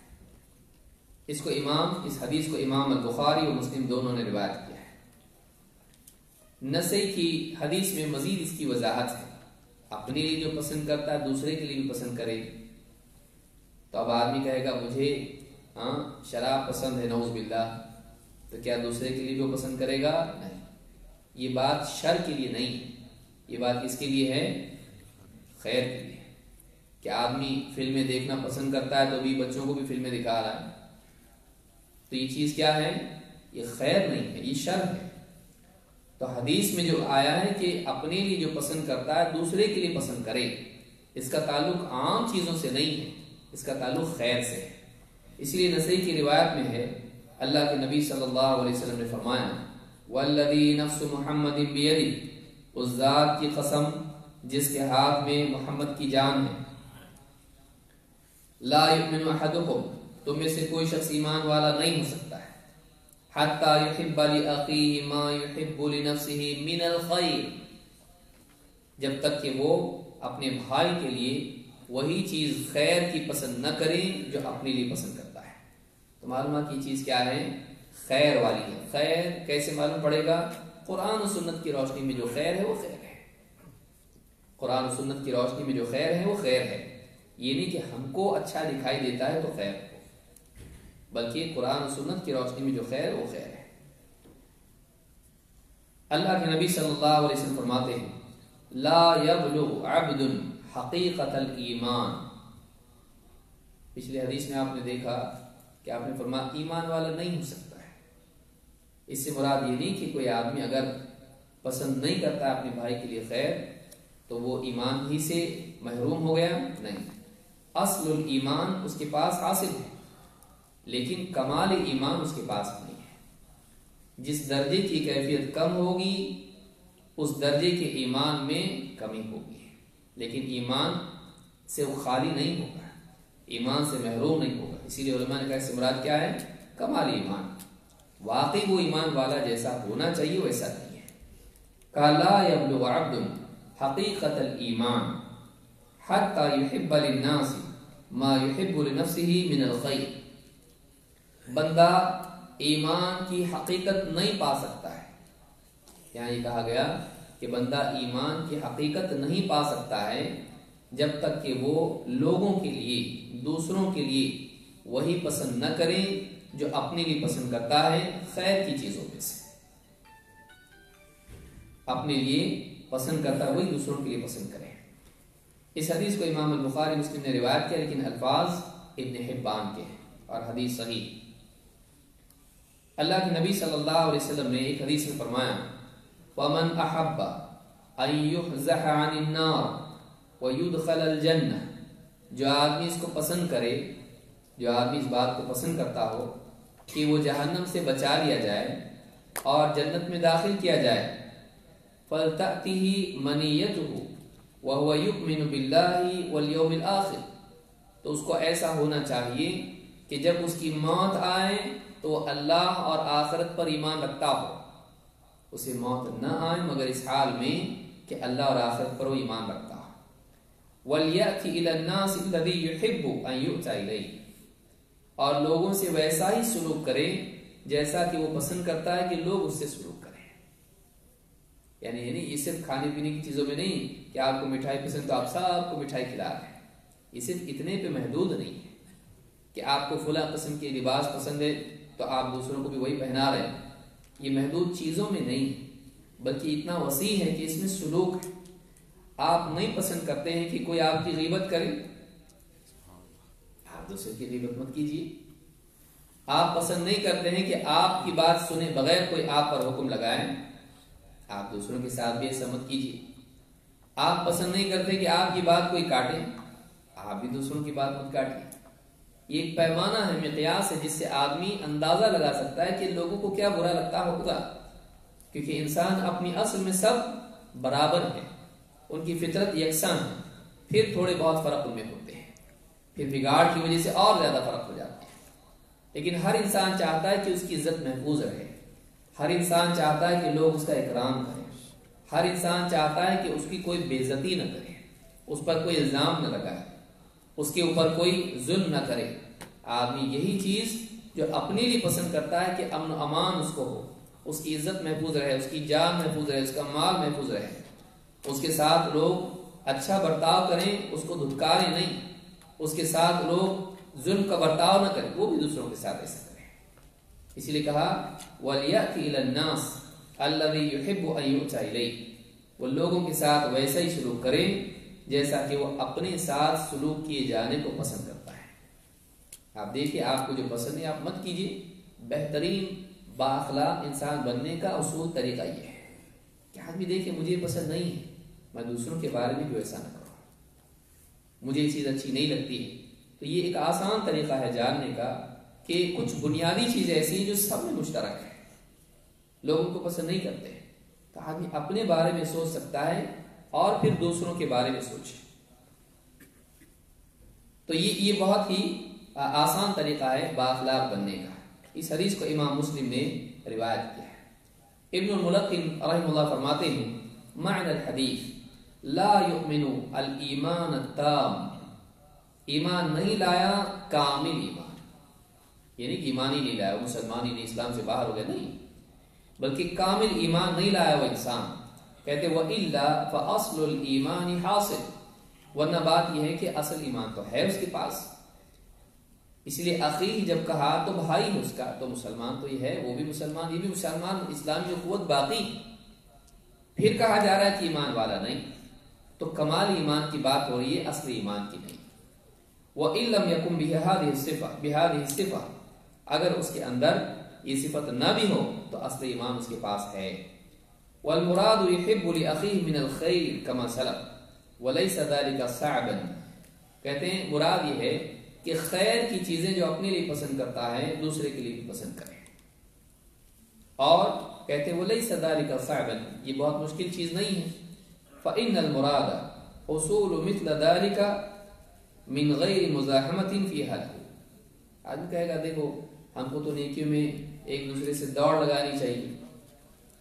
اس حدیث کو امام البخاری اور مسلم دونوں نے روایت کیا ہے. نسائی کی حدیث میں مزید اس کی وضاحت ہے. اپنے لیے جو پسند کرتا ہے دوسرے کے لیے بھی پسند کرے. تو اب آدمی کہے گا مجھے شراب پسند ہے نعوذ باللہ، تو کیا دوسرے کے لیے بھی پسند کرے گا؟ نہیں. یہ بات شر کے لیے نہیں، یہ بات کس کے لیے ہے؟ خیر کے لیے. کہ آدمی فلمیں دیکھنا پسند کرتا ہے تو بھی بچوں کو بھی فلمیں دکھا رہا ہے، تو یہ چیز کیا ہے؟ یہ خیر نہیں ہے، یہ شر ہے. تو حدیث میں جو آیا ہے کہ اپنے لیے جو پسند کرتا ہے دوسرے کے لیے پسند کرے، اس کا تعلق عام چیزوں سے نہیں ہے، اس کا تعلق خیر سے ہے. اس لیے نسائی کی روایت میں ہے، اللہ کے نبی صلی اللہ علیہ وسلم نے فرمایا والذی نفس محمد بیدہ، اس ذات کی قسم جس کے ہاتھ میں محمد کی جان ہے، لا یؤمن احدکم، تم میں سے کوئی شخص ایمان والا نہیں ہو سکتا ہے، حتی یحب لأخیہ ما یحب لنفسہ من الخیر، جب تک کہ وہ اپنے بھائی کے لیے وہی چیز خیر کی پسند نہ کریں جو اپنے لیے پسند کرتا ہے. تو معلومات کی چیز کیا ہے؟ خیر والی ہے. خیر کیسے معلوم پڑے گا؟ قرآن و سنت کی روشنی میں جو خیر ہے وہ خیر ہے. قرآن و سنت کی روشنی میں جو خیر ہے وہ خیر ہے. یہ نہیں کہ ہم کو اچھا دکھائی دیتا ہے تو خیر ہے، بلکہ قرآن و سنت کی روشنی میں جو خیر وہ خیر ہے. اللہ کے نبی صلی اللہ علیہ وسلم فرماتے ہیں لا یبلغ عبد حقیقت الایمان. پچھلی حدیث میں آپ نے دیکھا کہ آپ نے فرمایا ایمان والا نہیں ہو سکتا ہے. اس سے مراد یہ نہیں کہ کوئی آدمی اگر پسند نہیں کرتا اپنے بھائی کے لیے خیر تو وہ ایمان ہی سے محروم ہو گیا، نہیں. اصل الایمان اس کے پاس حاصل ہے، لیکن کمال ایمان اس کے پاس نہیں ہے. جس درجے کی کیفیت کم ہوگی اس درجے کے ایمان میں کمی ہوگی، لیکن ایمان سے وہ خالی نہیں ہوگا، ایمان سے محروم نہیں ہوگا. اسی لیے علماء نے کہا اس سے مراد کیا ہے؟ کمال ایمان. واقعی وہ ایمان والا جیسا ہونا چاہیے ویسا نہیں ہے. کہ لا یبلغ عبد حقیقت الایمان حتی یحب للناس ما یحب لنفسه من الخیر. بندہ ایمان کی حقیقت نہیں پا سکتا ہے. یہاں یہ کہا گیا کہ بندہ ایمان کی حقیقت نہیں پا سکتا ہے جب تک کہ وہ لوگوں کے لیے، دوسروں کے لیے وہی پسند نہ کریں جو اپنے لیے پسند کرتا ہے خیر کی چیزوں میں سے. اپنے لیے پسند کرتا ہے وہی دوسروں کے لیے پسند کرے. اس حدیث کو امام البخاری مسلم نے روایت کیا، لیکن الفاظ ابن حبان کے ہیں اور حدیث صحیح. اللہ کے نبی صلی اللہ علیہ وسلم نے ایک حدیث میں فرمایا وَمَنْ أَحَبَّ أَنْ يُحْزَحَ عَنِ النَّارِ وَيُدْخَلَ الْجَنَّةِ. جو آدمی اس کو پسند کرے، جو آدمی اس بات کو پسند کرتا ہو کہ وہ جہنم سے بچا لیا جائے اور جنت میں داخل کیا جائے، فَلْتَأْتِهِ مَنِيَّتُهُ وَهُوَ يُؤْمِنُ بِاللَّهِ وَالْيَوْمِ الْآخِرِ. تو اس کو ایسا ہونا چاہیے کہ جب اس کی موت آئے تو وہ اللہ اور آخرت پر ایمان رکھتا ہو. اسے موت نہ آئے مگر اس حال میں کہ اللہ اور آخرت پر وہ ایمان رکھتا ہو. وَلْيَأْتِ إِلَى النَّاسِ الَّذِي يُحِبُّ أَن يُؤْتَى إِلَيْهِ. اور لوگوں سے ویسا ہی سلوک کرے جیسا کہ وہ پسند کرتا ہے کہ لوگ اس سے سلوک کریں. یعنی یہ صرف کھانے پینے کی چیزوں میں نہیں کہ آپ کو مٹھائی پسند تو آپ سب کو مٹھائی کھلا رہے ہیں. یہ صرف اتنے پہ محدود نہیں ہے کہ آپ کو فلاں قسم کے لباس پسند ہے تو آپ دوسروں کو بھی وہی پہنا رہے ہیں. یہ محدود چیزوں میں نہیں بلکہ اتنا وسیع ہے کہ اس میں سلوک ہے. آپ نہیں پسند کرتے ہیں کہ کوئی آپ کی غیبت کرے، آپ دوسرے کی غیبت مت کیجیے. آپ پسند نہیں کرتے ہیں کہ آپ کی بات سنے بغیر کوئی آپ پر حکم لگائے، آپ دوسروں کے ساتھ بھی ایسا مت کیجیے. آپ پسند نہیں کرتے کہ آپ کی بات کوئی کاٹے، آپ بھی دوسروں کی بات مت کاٹیں. یہ ایک پیمانہ ہے، مقیاس ہے جس سے آدمی اندازہ لگا سکتا ہے کہ لوگوں کو کیا برا لگتا ہوگا. کیونکہ انسان اپنی اصل میں سب برابر ہیں، ان کی فطرت یکساں ہے، پھر تھوڑے بہت فرق ان میں ہوتے ہیں، پھر بگاڑ کی وجہ سے اور زیادہ فرق ہو جاتا ہے. لیکن ہر انسان چاہتا ہے کہ اس کی عزت محفوظ رہے. ہر انسان چاہتا ہے کہ لوگ اس کا اکرام کریں. ہر انسان چاہتا ہے کہ اس کی کوئی بے عزتی نہ کرے، اس پر کوئی الزام نہ لگائے، اس کے اوپر کوئی ظلم نہ کرے. آدمی یہی چیز جو اپنے لیے پسند کرتا ہے کہ امن و امان اس کو ہو، اس کی عزت محفوظ رہے، اس کی جان محفوظ رہے، اس کا مال محفوظ رہے، اس کے ساتھ لوگ اچھا برتاؤ کریں، اس کو دھتکاریں نہیں، اس کے ساتھ لوگ ظلم کا برتاؤ نہ کریں، وہ بھی دوسروں کے ساتھ ایسا کریں. اسی لیے کہا وَلْيَأْتِ إِلَى النَّاسِ الَّذِي يُحِبُّ أَن يُؤْتَى إِلَيْهِ. وہ لوگوں کے ساتھ ویسا ہی سلوک کریں جیسا کہ وہ اپنے ساتھ سلوک کیے جانے کو پسند کرتا ہے. آپ دیکھیں آپ کو جو پسند ہے آپ مت کیجیے. بہترین بااخلاق انسان بننے کا اصول طریقہ یہ ہے کہ آدمی دیکھیں مجھے یہ پسند نہیں ہے، میں دوسروں کے بارے میں بھی ایسا نہ کروں، مجھے یہ چیز اچھی نہیں لگتی ہے. تو یہ ایک آسان طریقہ ہے جاننے کا کہ کچھ بنیادی چیزیں ایسی ہیں جو سب میں مشترک ہیں، لوگوں کو پسند نہیں کرتے ہیں. تو آدمی اپنے بارے میں سوچ سکتا ہے اور پھر دوسروں کے بارے میں سوچے. تو یہ بہت ہی آسان طریقہ ہے بااخلاق بننے کا. اس حدیث کو امام مسلم نے روایت کیا ہے. ابن الملقن رحمہ اللہ فرماتے ہیں معنی الحدیث لا یؤمن الایمان التام. ایمان نہیں لایا کامل ایمان، یعنی کہ ایمان ہی نہیں لایا، مسلمان ہی نہیں، اسلام سے باہر ہو گیا، نہیں، بلکہ کامل ایمان نہیں لایا وہ انسان. کہتے وَإِلَّا فَأَصْلُ الْإِيمَانِ حَاصِلٌ. ورنہ بات یہ ہے کہ اصل ایمان تو ہے اس کے پاس. اس لیے اخی جب کہا تو بھائی ہے اس کا، تو مسلمان تو یہ ہے، وہ بھی مسلمان، یہ بھی مسلمان، اسلامی قوت باقی. پھر کہا جا رہا ہے کہ ایمان والا نہیں، تو کمال ایمان کی بات ہو رہی ہے، اصل ایمان کی نہیں. وَإِن لَمْ يَكُنْ بِهَذِهِ الصِّفَةِ. اگر اس کے اندر یہ صفت نہ بھی ہو تو اصل ایمان اس کے پاس ہے. وَالْمُرَادُ يُحِبُّ لِأَخِيهِ مِنَ الْخَيْرِ كَمَا سَلَفَ وَلَيْسَ ذَلِكَ صَعْبًا. کہتے ہیں مراد یہ ہے کہ خیر کی چیزیں جو اپنے لیے پسند کرتا ہے دوسرے کے لیے بھی پسند کرے. اور کہتے ہیں وَلَيْسَ ذَلِكَ صَعْبًا، یہ بہت مشکل چیز نہیں ہے. فَإِنَّ الْمُرَادَ حُصُولُ مِثْلَ ذَلِكَ من غیر مزاحمت فی حد. آدمی کہے گا دیکھو ہم کو تو نیکیوں میں ایک دوسرے سے دوڑ لگانی چاہیے،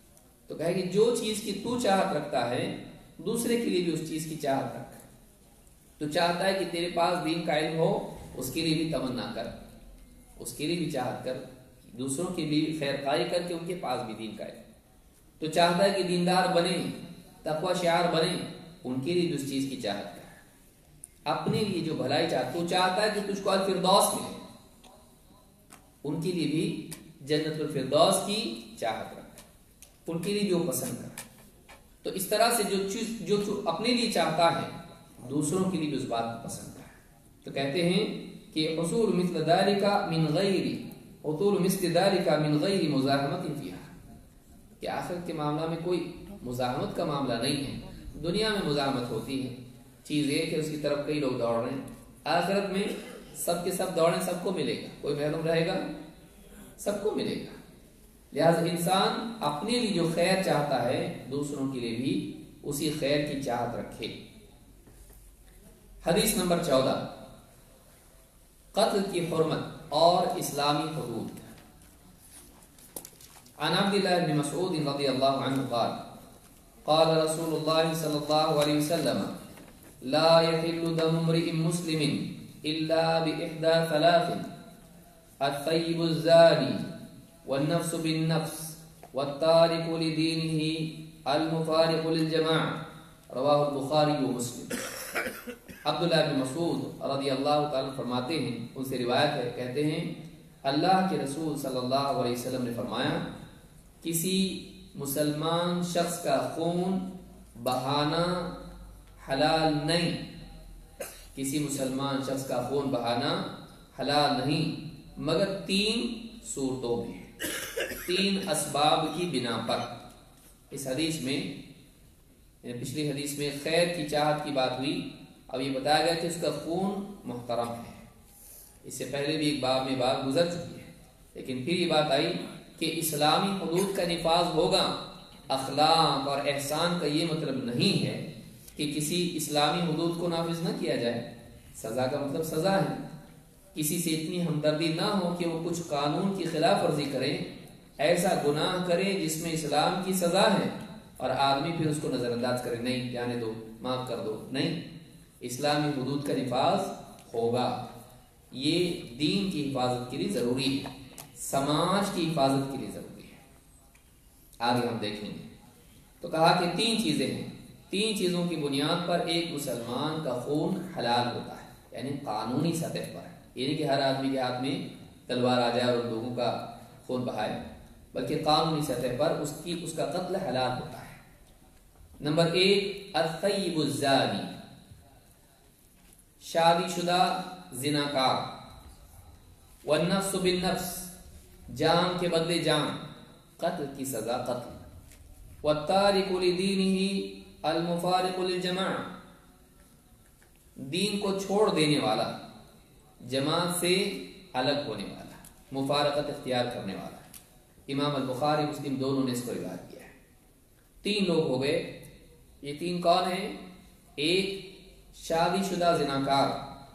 تو کہے کہ جو چیز کی تو چاہت رکھتا ہے دوسرے کے لیے بھی اس چیز کی چاہت رکھ. تو چاہتا ہے کہ تیرے پاس دین کا علم ہو، اس کے لیے بھی تمنا کر، اس کے لیے بھی چاہت کر، دوسروں کی بھی خیر خواہی کر کے ان کے پاس بھی دین کا علم. تو چاہتا ہے کہ دیندار بنے، تقوی شعار بنے، ان کے لیے بھی اس چیز کی چاہت کر. اپنے لیے جو بھلائی چاہتا تو چاہتا ہے کہ تجھ کو الفردوس ملے، ان کے لیے بھی جنت الفردوس کی چاہت رکھ، ان کے لیے جو پسند کر. تو اس طرح سے جو چیز جو تو اپنے لیے چاہتا ہے دوسروں کے لیے بھی اس بات کو پسند کر. تو کہتے ہیں کہ حصول مثل ذلك من غیر حصول مثل ذلك من غیر مزاحمت فیہا، کہ آخرت کے معاملہ میں کوئی مزاحمت کا معاملہ نہیں ہے. دنیا میں مزاحمت ہوتی ہے، چیز یہ کہ اس کی طرف کئی لوگ دوڑ رہے ہیں. آخرت میں سب کے سب دوڑیں، سب کو ملے گا، کوئی محروم رہے گا؟ سب کو ملے گا. لہذا انسان اپنے لیے جو خیر چاہتا ہے دوسروں کے لیے بھی اسی خیر کی چاہت رکھے. حدیث نمبر 14، قتل کی حرمت اور اسلامی حدود. عن عبد الله بن مسعود رضی اللہ عنہ قال قال رسول اللہ صلی اللہ علیہ وسلم لا يحل دم امرئ مسلم الا باحدى ثلاث الثيب الزاني والنفس بالنفس والتارك لدينه المفارق للجماعة رواه البخاری ومسلم. عبداللہ بن مسعود رضی اللہ تعالیٰ فرماتے ہیں، ان سے روایت ہے، کہتے ہیں اللہ کے رسول صلی اللہ علیہ وسلم نے فرمایا کسی مسلمان شخص کا خون بہانا حلال نہیں، کسی مسلمان شخص کا خون بہانا حلال نہیں مگر 3 صورتوں میں، 3 اسباب کی بنا پر. اس حدیث میں پچھلی حدیث میں خیر کی چاہت کی بات ہوئی، اب یہ بتایا گیا کہ اس کا خون محترم ہے. اس سے پہلے بھی ایک باب میں بات گزر چکی ہے، لیکن پھر یہ بات آئی کہ اسلامی حدود کا نفاذ ہوگا. اخلاق اور احسان کا یہ مطلب نہیں ہے کہ کسی اسلامی حدود کو نافذ نہ کیا جائے. سزا کا مطلب سزا ہے. کسی سے اتنی ہمدردی نہ ہو کہ وہ کچھ قانون کی خلاف ورزی کرے، ایسا گناہ کرے جس میں اسلام کی سزا ہے، اور آدمی پھر اس کو نظر انداز کرے، نہیں جانے دو، معاف کر دو. نہیں، اسلامی حدود کا نفاذ ہوگا. یہ دین کی حفاظت کے لیے ضروری ہے، سماج کی حفاظت کے لیے ضروری ہے. آگے ہم دیکھیں گے. تو کہا کہ 3 چیزیں ہیں، 3 چیزوں کی بنیاد پر ایک مسلمان کا خون حلال ہوتا ہے، یعنی قانونی سطح پر. یہ نہیں کہ ہر آدمی کے ہاتھ میں تلوار آ جائے اور لوگوں کا خون بہائے، بلکہ قانونی سطح پر اس کا قتل حلال ہوتا ہے. نمبر 1 الثیب الزانی، شادی شدہ زناکار. والنفس بالنفس، جان کے بدلے جان، قتل کی سزا قتل. والتارک لدینہ المفارق للجماعہ، دین کو چھوڑ دینے والا، جماعت سے الگ ہونے والا، مفارقت اختیار کرنے والا. امام البخاری مسلم دونوں نے اس کو روایت کیا ہے. 3 لوگ ہو گئے. یہ 3 کون ہیں؟ ایک شادی شدہ زناکار،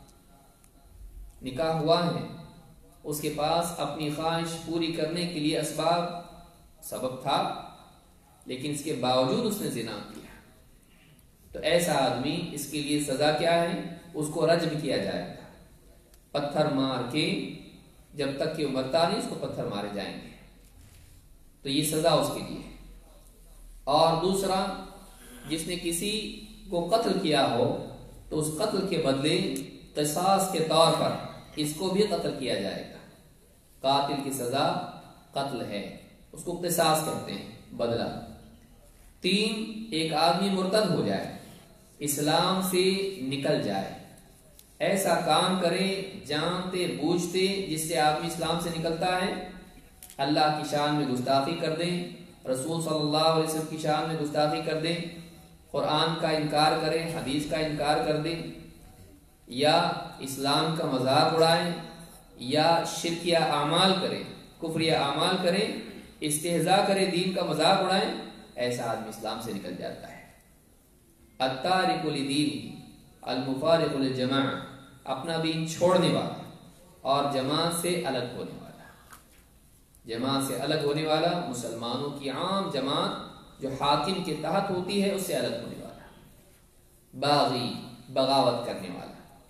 نکاح ہوا ہے، اس کے پاس اپنی خواہش پوری کرنے کے لیے سبب تھا، لیکن اس کے باوجود اس نے زنا کیا. تو ایسا آدمی، اس کے لیے سزا کیا ہے؟ اس کو رجم کیا جائے گا، پتھر مار کے، جب تک کہ وہ مرتا نہیں اس کو پتھر مارے جائیں گے. تو یہ سزا اس کے لیے. اور دوسرا، جس نے کسی کو قتل کیا ہو تو اس قتل کے بدلے قصاص کے طور پر اس کو بھی قتل کیا جائے گا. قاتل کی سزا قتل ہے، اس کو قصاص کہتے ہیں، بدلہ. 3 ایک آدمی مرتد ہو جائے، اسلام سے نکل جائے، ایسا کام کرے جانتے بوجھتے جس سے آدمی اسلام سے نکلتا ہے، اللہ کی شان میں گستاخی کر دیں، رسول صلی اللہ علیہ وسلم کی شان میں گستاخی کر دیں، قرآن کا انکار کریں، حدیث کا انکار کر دیں، یا اسلام کا مذاق اڑائیں، یا شرکیہ اعمال کریں، کفریہ اعمال کریں، استہزاء کریں، دین کا مذاق اڑائیں، ایسا آدمی اسلام سے نکل جاتا ہے. التارک لدینہ المفارق للجماعہ، اپنا دین چھوڑنے والا اور جماعت سے الگ ہونے والا. جماعت سے الگ ہونے والا، مسلمانوں کی عام جماعت جو حاکم کے تحت ہوتی ہے اس سے الگ ہونے والا، باغی بغاوت کرنے والا۔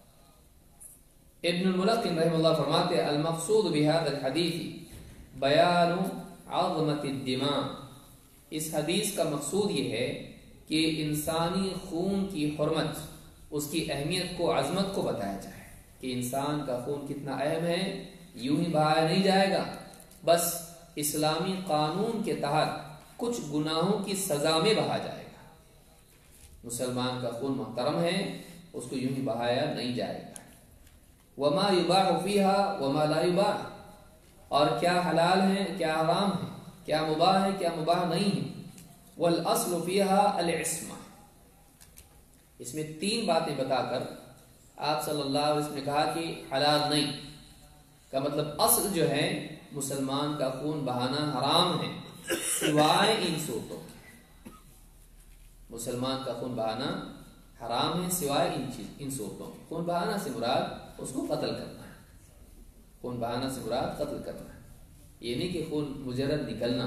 ابن الملقن رحمہ اللہ فرماتے ہیں المقصود بهذا الحدیث بیان عظمت الدماء، اس حدیث کا مقصود یہ ہے کہ انسانی خون کی حرمت، اس کی اہمیت کو، عظمت کو بتایا جائے کہ انسان کا خون کتنا اہم ہے، یوں ہی بہایا نہیں جائے گا، بس اسلامی قانون کے تحت کچھ گناہوں کی سزا میں بہا جائے گا۔ مسلمان کا خون محترم ہے، اس کو یوں ہی بہایا نہیں جائے گا۔ وما یباح فیہا وما لا یباح، اور کیا حلال ہے کیا حرام ہے، کیا مباح ہے کیا مباح نہیں ہے۔ والاصل فیہا العصمہ، اس میں 3 باتیں بتا کر آپ صلی اللہ علیہ وسلم نے کہا کہ حلال نہیں کا مطلب اصل جو ہے مسلمان کا خون بہانا حرام ہے، سوائے ان صورتوں کے۔ مسلمان کا خون بہانا حرام ہے سوائے ان صورتوں کے۔ خون بہانا سے مراد اس کو قتل کرنا ہے، خون بہانا سے مراد قتل کرنا ہے، یہ نہیں کہ خون مجرد نکلنا،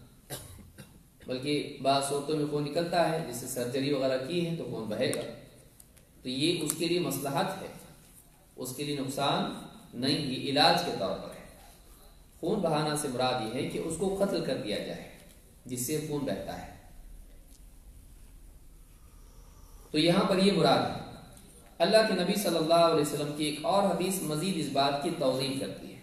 بلکہ بعض صورتوں میں خون نکلتا ہے، جس سے سرجری وغیرہ کی ہے تو خون بہے گا، تو یہ اس کے لیے مصلحت ہے، اس کے لیے نقصان نہیں، یہ علاج کے طور پر ہے۔ خون بہانا سے مراد یہ ہے کہ اس کو قتل کر دیا جائے جس سے خون بہتا ہے، تو یہاں پر یہ مراد ہے۔ اللہ کے نبی صلی اللہ علیہ وسلم کی ایک اور حدیث مزید اس بات کی توضیح کرتی ہے۔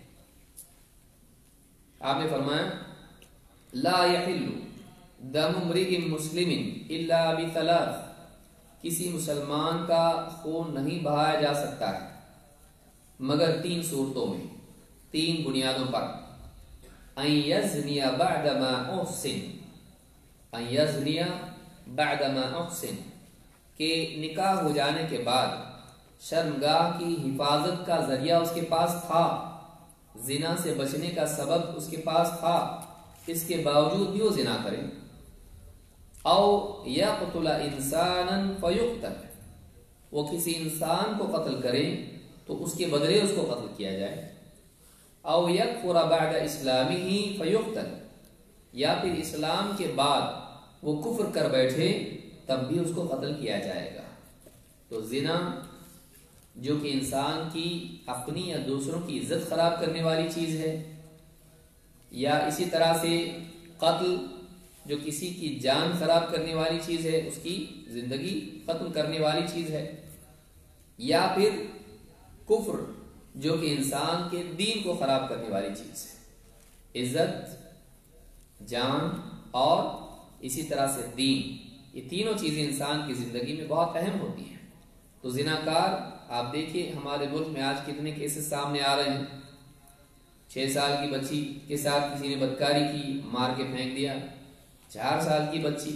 آپ نے فرمایا لا یحل دم امرئ مسلم الا بثلاث، کسی مسلمان کا خون نہیں بہایا جا سکتا ہے مگر 3 صورتوں میں، 3 بنیادوں پر۔ ان یزنی بعدما احسن، ان یزنی بعدما احسن، کہ نکاح ہو جانے کے بعد شرمگاہ کی حفاظت کا ذریعہ اس کے پاس تھا، زنا سے بچنے کا سبب اس کے پاس تھا، اس کے باوجود بھی وہ زنا کرے۔ او یقتل انسانا فیقتل، وہ کسی انسان کو قتل کرے تو اس کے بدلے اس کو قتل کیا جائے۔ او یکفر بعد اسلامہ فیقتل، یا پھر اسلام کے بعد وہ کفر کر بیٹھے تب بھی اس کو قتل کیا جائے گا۔ تو زنا جو کہ انسان کی اپنی یا دوسروں کی عزت خراب کرنے والی چیز ہے، یا اسی طرح سے قتل جو کسی کی جان خراب کرنے والی چیز ہے، اس کی زندگی ختم کرنے والی چیز ہے، یا پھر کفر جو کہ انسان کے دین کو خراب کرنے والی چیز ہے۔ عزت، جان اور اسی طرح سے دین، یہ تینوں چیزیں انسان کی زندگی میں بہت اہم ہوتی ہیں۔ تو زناکار آپ دیکھیے ہمارے ملک میں آج کتنے کیسز سامنے آ رہے ہیں، 6 سال کی بچی کے ساتھ کسی نے بدکاری کی، مار کے پھینک دیا، 4 سال کی بچی،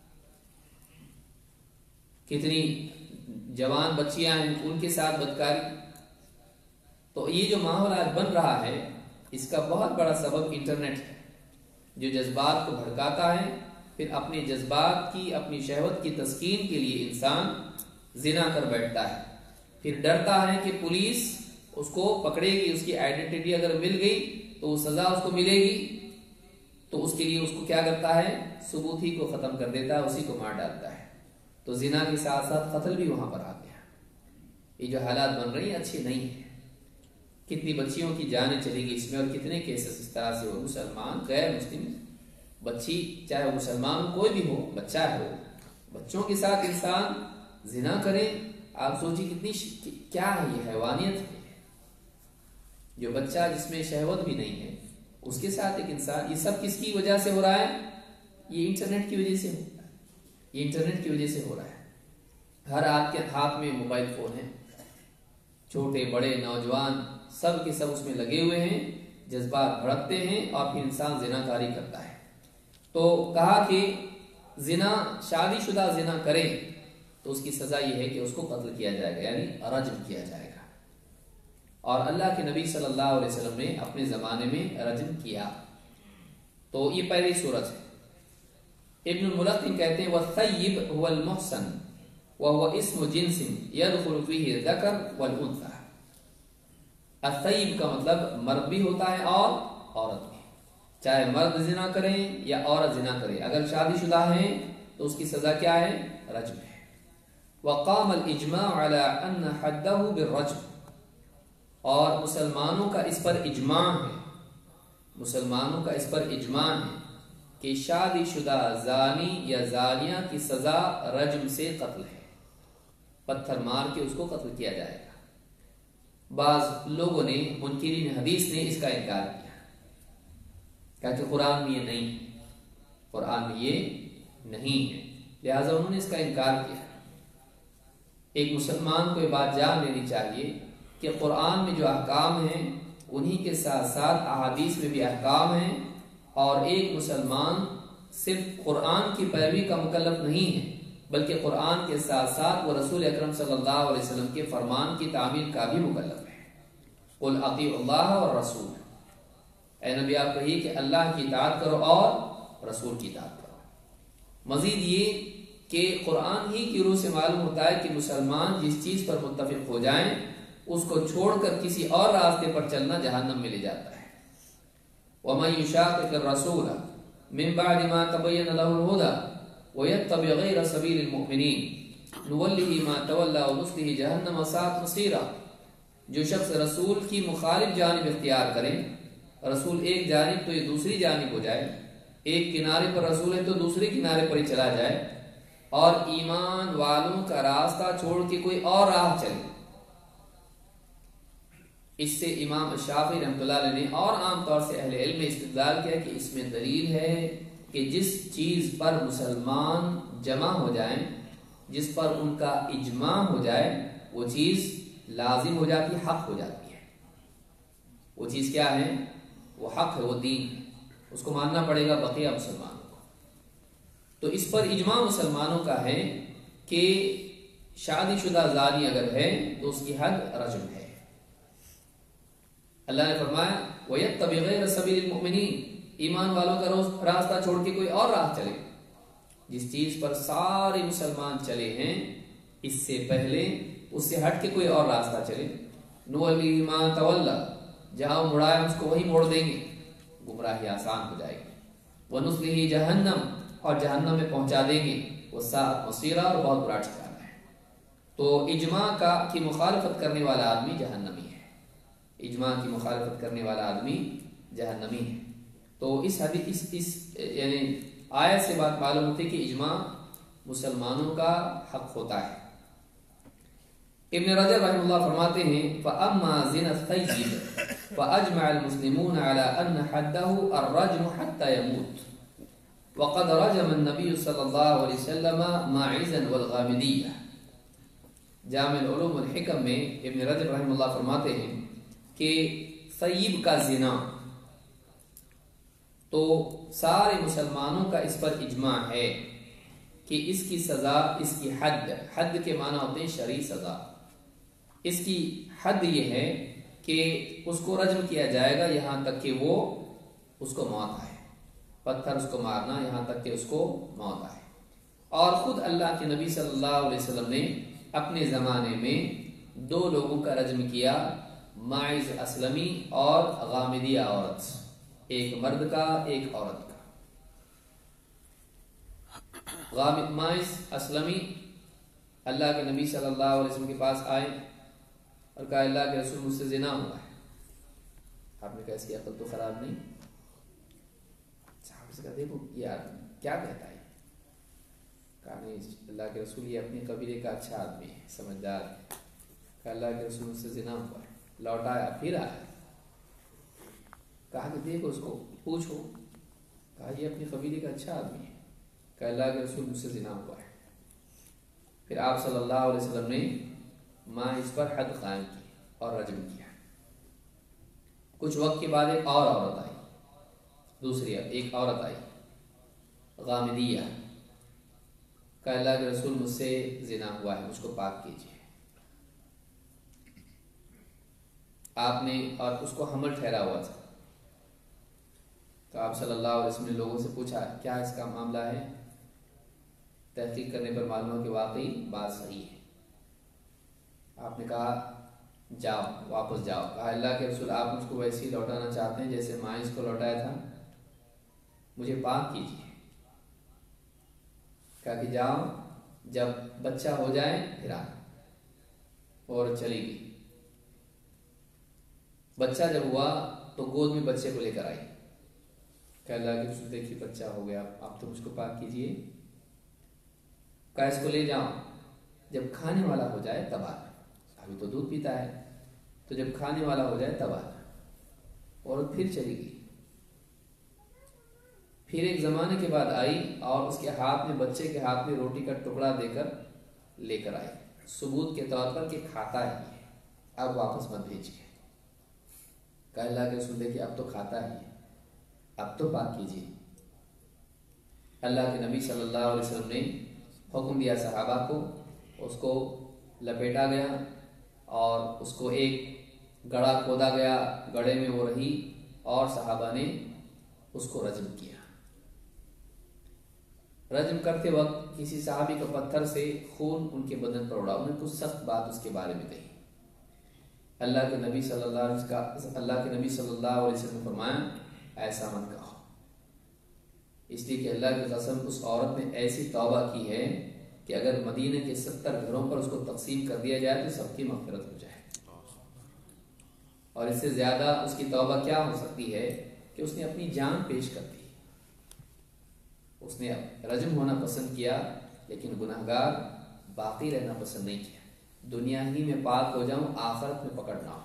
کتنی جوان بچیاں ہیں ان کے ساتھ بدکاری۔ تو یہ جو ماحول آج بن رہا ہے اس کا بہت بڑا سبب انٹرنیٹ ہے، جو جذبات کو بھڑکاتا ہے، پھر اپنے جذبات کی، اپنی شہوت کی تسکین کے لیے انسان زنا کر بیٹھتا ہے، پھر ڈرتا ہے کہ پولیس اس کو پکڑے گی، اس کی آئیڈینٹی اگر مل گئی تو وہ سزا اس کو ملے گی، تو اس کے لیے اس کو کیا کرتا ہے، ثبوت ہی کو ختم کر دیتا ہے، اسی کو مار ڈالتا ہے۔ تو زنا کے ساتھ ساتھ قتل بھی وہاں پر آ گیا۔ یہ جو حالات بن رہی ہیں اچھی نہیں ہیں، کتنی بچیوں کی جانیں چلی گئی اس میں، اور کتنے کیسز اس طرح سے ہو، مسلمان غیر مسلم بچی، چاہے وہ مسلمان کوئی بھی ہو، بچہ ہو، بچوں کے ساتھ انسان زنا کرے، آپ سوچیں کتنی کیا ہے یہ حیوانیت ہے۔ جو بچہ جس میں شہوت بھی نہیں ہے اس کے ساتھ ایک انسان، یہ سب کس کی وجہ سے ہو رہا ہے؟ یہ انٹرنیٹ کی وجہ سے ہو رہا ہے، یہ انٹرنیٹ کی وجہ سے ہو رہا ہے۔ ہر آپ کے ہاتھ میں موبائل فون ہے، چھوٹے بڑے نوجوان سب کے سب اس میں لگے ہوئے ہیں، جذبات بھڑکتے ہیں اور پھر انسان زنا کاری کرتا ہے۔ تو کہا کہ زنا، شادی شدہ زنا کرے تو اس کی سزا یہ ہے کہ اس کو قتل کیا جائے گا، یعنی رجم کیا جائے گا، اور اللہ کے نبی صلی اللہ علیہ وسلم نے اپنے زمانے میں رجم کیا۔ تو یہ پہلی صورت ہے۔ ابن الملقن کہتے ہیں والثیب هو المحسن وهو اسم جنس يدخل فيه الذکر والانثى۔ الثیب کا مطلب مرد بھی ہوتا ہے اور عورت بھی، چاہے مرد زنا کریں یا عورت زنا کرے، اگر شادی شدہ ہیں تو اس کی سزا کیا ہے؟ رجم ہے۔ وقام الاجماع على ان حده بالرجم، اور مسلمانوں کا اس پر اجماع ہے، مسلمانوں کا اس پر اجماع ہے کہ شادی شدہ زانی یا زانیہ کی سزا رجم سے قتل ہے، پتھر مار کے اس کو قتل کیا جائے گا۔ بعض لوگوں نے، منکرین حدیث نے اس کا انکار کیا، کہا کہ قرآن میں یہ نہیں ہے، قرآن میں یہ نہیں ہے، لہٰذا انہوں نے اس کا انکار کیا۔ ایک مسلمان کو یہ بات جان لینی چاہیے کہ قرآن میں جو احکام ہیں انہی کے ساتھ ساتھ احادیث میں بھی احکام ہیں، اور ایک مسلمان صرف قرآن کی پیروی کا مکلف نہیں ہے بلکہ قرآن کے ساتھ ساتھ وہ رسول اکرم صلی اللہ علیہ وسلم کے فرمان کی تعمیل کا بھی مکلف ہے۔ قل اطیعوا اللہ والرسول، اے نبی آپ کہیے کہ اللہ کی اطاعت کرو اور رسول کی اطاعت کرو۔ مزید یہ کہ قرآن ہی کی روح سے معلوم ہوتا ہے کہ مسلمان جس چیز پر متفق ہو جائیں اس کو چھوڑ کر کسی اور راستے پر چلنا جہنم میں لے جاتا ہے۔ وَمَن يُشَاقِقِ الرَّسُولَ مِن بَعْدِ مَا تَبَيَّنَ لَهُ الْهُدَى وَيَتَّبِعْ غَيْرَ سَبِيلِ الْمُؤْمِنِينَ نُوَلِّهِ مَا تَوَلَّى وَنُصْلِهِ جَهَنَّمَ وَسَاءَتْ مَصِيرًا، جو شخص رسول کی مخالف جانب اختیار کریں، رسول ایک جانب تو یہ دوسری جانب ہو جائے، ایک کنارے پر رسول ہے تو دوسری کنارے پر ہی چلا جائے، اور ایمان والوں کا راستہ چھوڑ کے کوئی اور راہ چلے۔ اس سے امام شافعی رحمۃ اللہ علیہ نے اور عام طور سے اہل علم نے استدلال کیا کہ اس میں دلیل ہے کہ جس چیز پر مسلمان جمع ہو جائیں، جس پر ان کا اجماع ہو جائے، وہ چیز لازم ہو جاتی ہے، حق ہو جاتی ہے۔ وہ چیز کیا ہے؟ وہ حق ہے، وہ دین ہے، اس کو ماننا پڑے گا بقیہ مسلمانوں کو۔ تو اس پر اجماع مسلمانوں کا ہے کہ شادی شدہ زانی اگر ہے تو اس کی حد رجم ہے۔ اللہ نے فرمایا وَيَتَّبِعْ غَيْرَ سَبِيلِ الْمُؤْمِنِينَ، ایمان والوں کا راستہ چھوڑ کے کوئی اور راہ چلے۔ جس چیز پر سارے مسلمان چلے ہیں اس سے پہلے اس سے ہٹ کے کوئی اور راستہ چلے، نُوَلِّهِ مَا تَوَلَّى، جہاں وہ مڑائے اس کو وہی موڑ دیں گے، گمراہی آسان ہو جائے گی۔ وَنُصْلِهِ جَهَنَّمَ، اور جہنم میں پہنچا دیں گے، وَسَاءَتْ مَصِيرًا، اور بہت برا ٹھکانہ ہے۔ تو اجماع کی مخالفت کرنے والا آدمی جہنمی ہے، اجماع کی مخالفت کرنے والا آدمی جہنمی ہے۔ تو اس حدیث یعنی آیت سے بات معلوم ہوتی ہے کہ اجماع مسلمانوں کا حق ہوتا ہے۔ ابن رجب رحمہ اللہ فرماتے ہیں فَأَمَّا زِنَا الثَّيِّبِ فَأَجْمَعَ الْمُسْلِمُونَ عَلَىٰ أَنَّ حَدَّهُ الرَّجْمُ حَتَّى يَمُوتَ وَقَدْ رَجَمَ النَّبِيُّ صلی اللہ علیہ وسلم مَاعِزًا وَالْغَامِدِيَّةَ۔ جامع العلوم والحکم میں ابن رجب رحمہ اللہ فرماتے ہیں کہ ثیب کا زنا تو سارے مسلمانوں کا اس پر اجماع ہے کہ اس کی سزا، اس کی حد کے معنی ہوتے ہیں شرعی سزا، اس کی حد یہ ہے کہ اس کو رجم کیا جائے گا یہاں تک کہ وہ اس کو موت آئے، پتھر اس کو مارنا یہاں تک کہ اس کو موت آئے۔ اور خود اللہ کے نبی صلی اللہ علیہ وسلم نے اپنے زمانے میں دو لوگوں کا رجم کیا، ماعز اسلمی اور غامدیہ عورت، ایک مرد کا ایک عورت کا۔ ماعز اسلمی اللہ کے نبی صلی اللہ علیہ وسلم کے پاس آئے اور کہا اللہ کے رسول مجھ سے زنا ہوا ہے۔ آپ نے کہا اس کی عقل تو خراب نہیں؟ صحابہ سے کہا دیکھو یار کیا کہتا ہے، کہا نہیں اللہ کے رسول یہ اپنے قبیلے کا اچھا آدمی ہے، سمجھدار ہے۔ کہا اللہ کے رسول مجھ سے زنا ہوا ہے، لوٹایا پھر آیا، کہا کہ دیکھو اس کو پوچھو، کہا یہ اپنے قبیلے کا اچھا آدمی ہے، کہا اللہ کے رسول مجھ سے زنا ہوا ہے۔ پھر آپ صلی اللہ علیہ وسلم نے ماں اس پر حد قائم کی اور رجم کیا۔ کچھ وقت کے بعد ایک اور عورت آئی، دوسری ایک عورت آئی غامدیہ، کہا اللہ کے رسول مجھ سے زنا ہوا ہے، مجھ کو پاک کیجیے۔ آپ نے اور اس کو حمل ٹھہرا ہوا تھا، تو آپ صلی اللہ علیہ وسلم نے لوگوں سے پوچھا کیا اس کا معاملہ ہے؟ تحقیق کرنے پر معلوم ہوا کہ واقعی بات صحیح ہے۔ آپ نے کہا جاؤ واپس جاؤ، کہا اللہ کے رسول آپ مجھ کو ویسے ہی لوٹانا چاہتے ہیں جیسے ماعز کو لوٹایا تھا؟ مجھے پاک کیجیے۔ کہا کہ جاؤ، جب بچہ ہو جائے پھر آنا۔ اور چلی گئی۔ بچہ جب ہوا تو گود میں بچے کو لے کر آئی۔ کہ اللہ کے رسول دیکھیے بچہ ہو گیا، آپ تو مجھ کو پاک کیجیے۔ کہا اس کو لے جاؤ، جب کھانے والا ہو جائے تب آنا۔ ابھی تو دودھ پیتا ہے، تو جب کھانے والا ہو جائے تب آنا۔ عورت پھر چلی گئی۔ پھر ایک زمانے کے بعد آئی اور اس کے ہاتھ میں، بچے کے ہاتھ میں روٹی کا ٹکڑا دے کر لے کر آئی، ثبوت کے طور پر کہ کھاتا ہی ہے، اب واپس مت بھیجیے۔ کہ اللہ کے رسول دیکھیے اب تو کھاتا ہی ہے، اب تو پاک کیجیے۔ اللہ کے نبی صلی اللہ علیہ وسلم نے حکم دیا صحابہ کو، اس کو لپیٹا گیا اور اس کو ایک گڑھا کھودا گیا، گڑھے میں وہ رہی اور صحابہ نے اس کو رجم کیا۔ رجم کرتے وقت کسی صحابی کا پتھر سے خون ان کے بدن پر اڑا، انہوں نے کچھ سخت بات اس کے بارے میں کہی۔ اللہ کے نبی صلی اللہ علیہ وسلم نے فرمایا ایسا مت کہو، اس لیے کہ اللہ کی قسم اس عورت نے ایسی توبہ کی ہے کہ اگر مدینہ کے 70 گھروں پر اس کو تقسیم کر دیا جائے تو سب کی مغفرت ہو جائے۔ اور اس سے زیادہ اس کی توبہ کیا ہو سکتی ہے کہ اس نے اپنی جان پیش کر دی۔ اس نے رجم ہونا پسند کیا لیکن گناہگار باقی رہنا پسند نہیں کیا۔ دنیا ہی میں پاک ہو جاؤں، آخرت میں پکڑ نہ ہو۔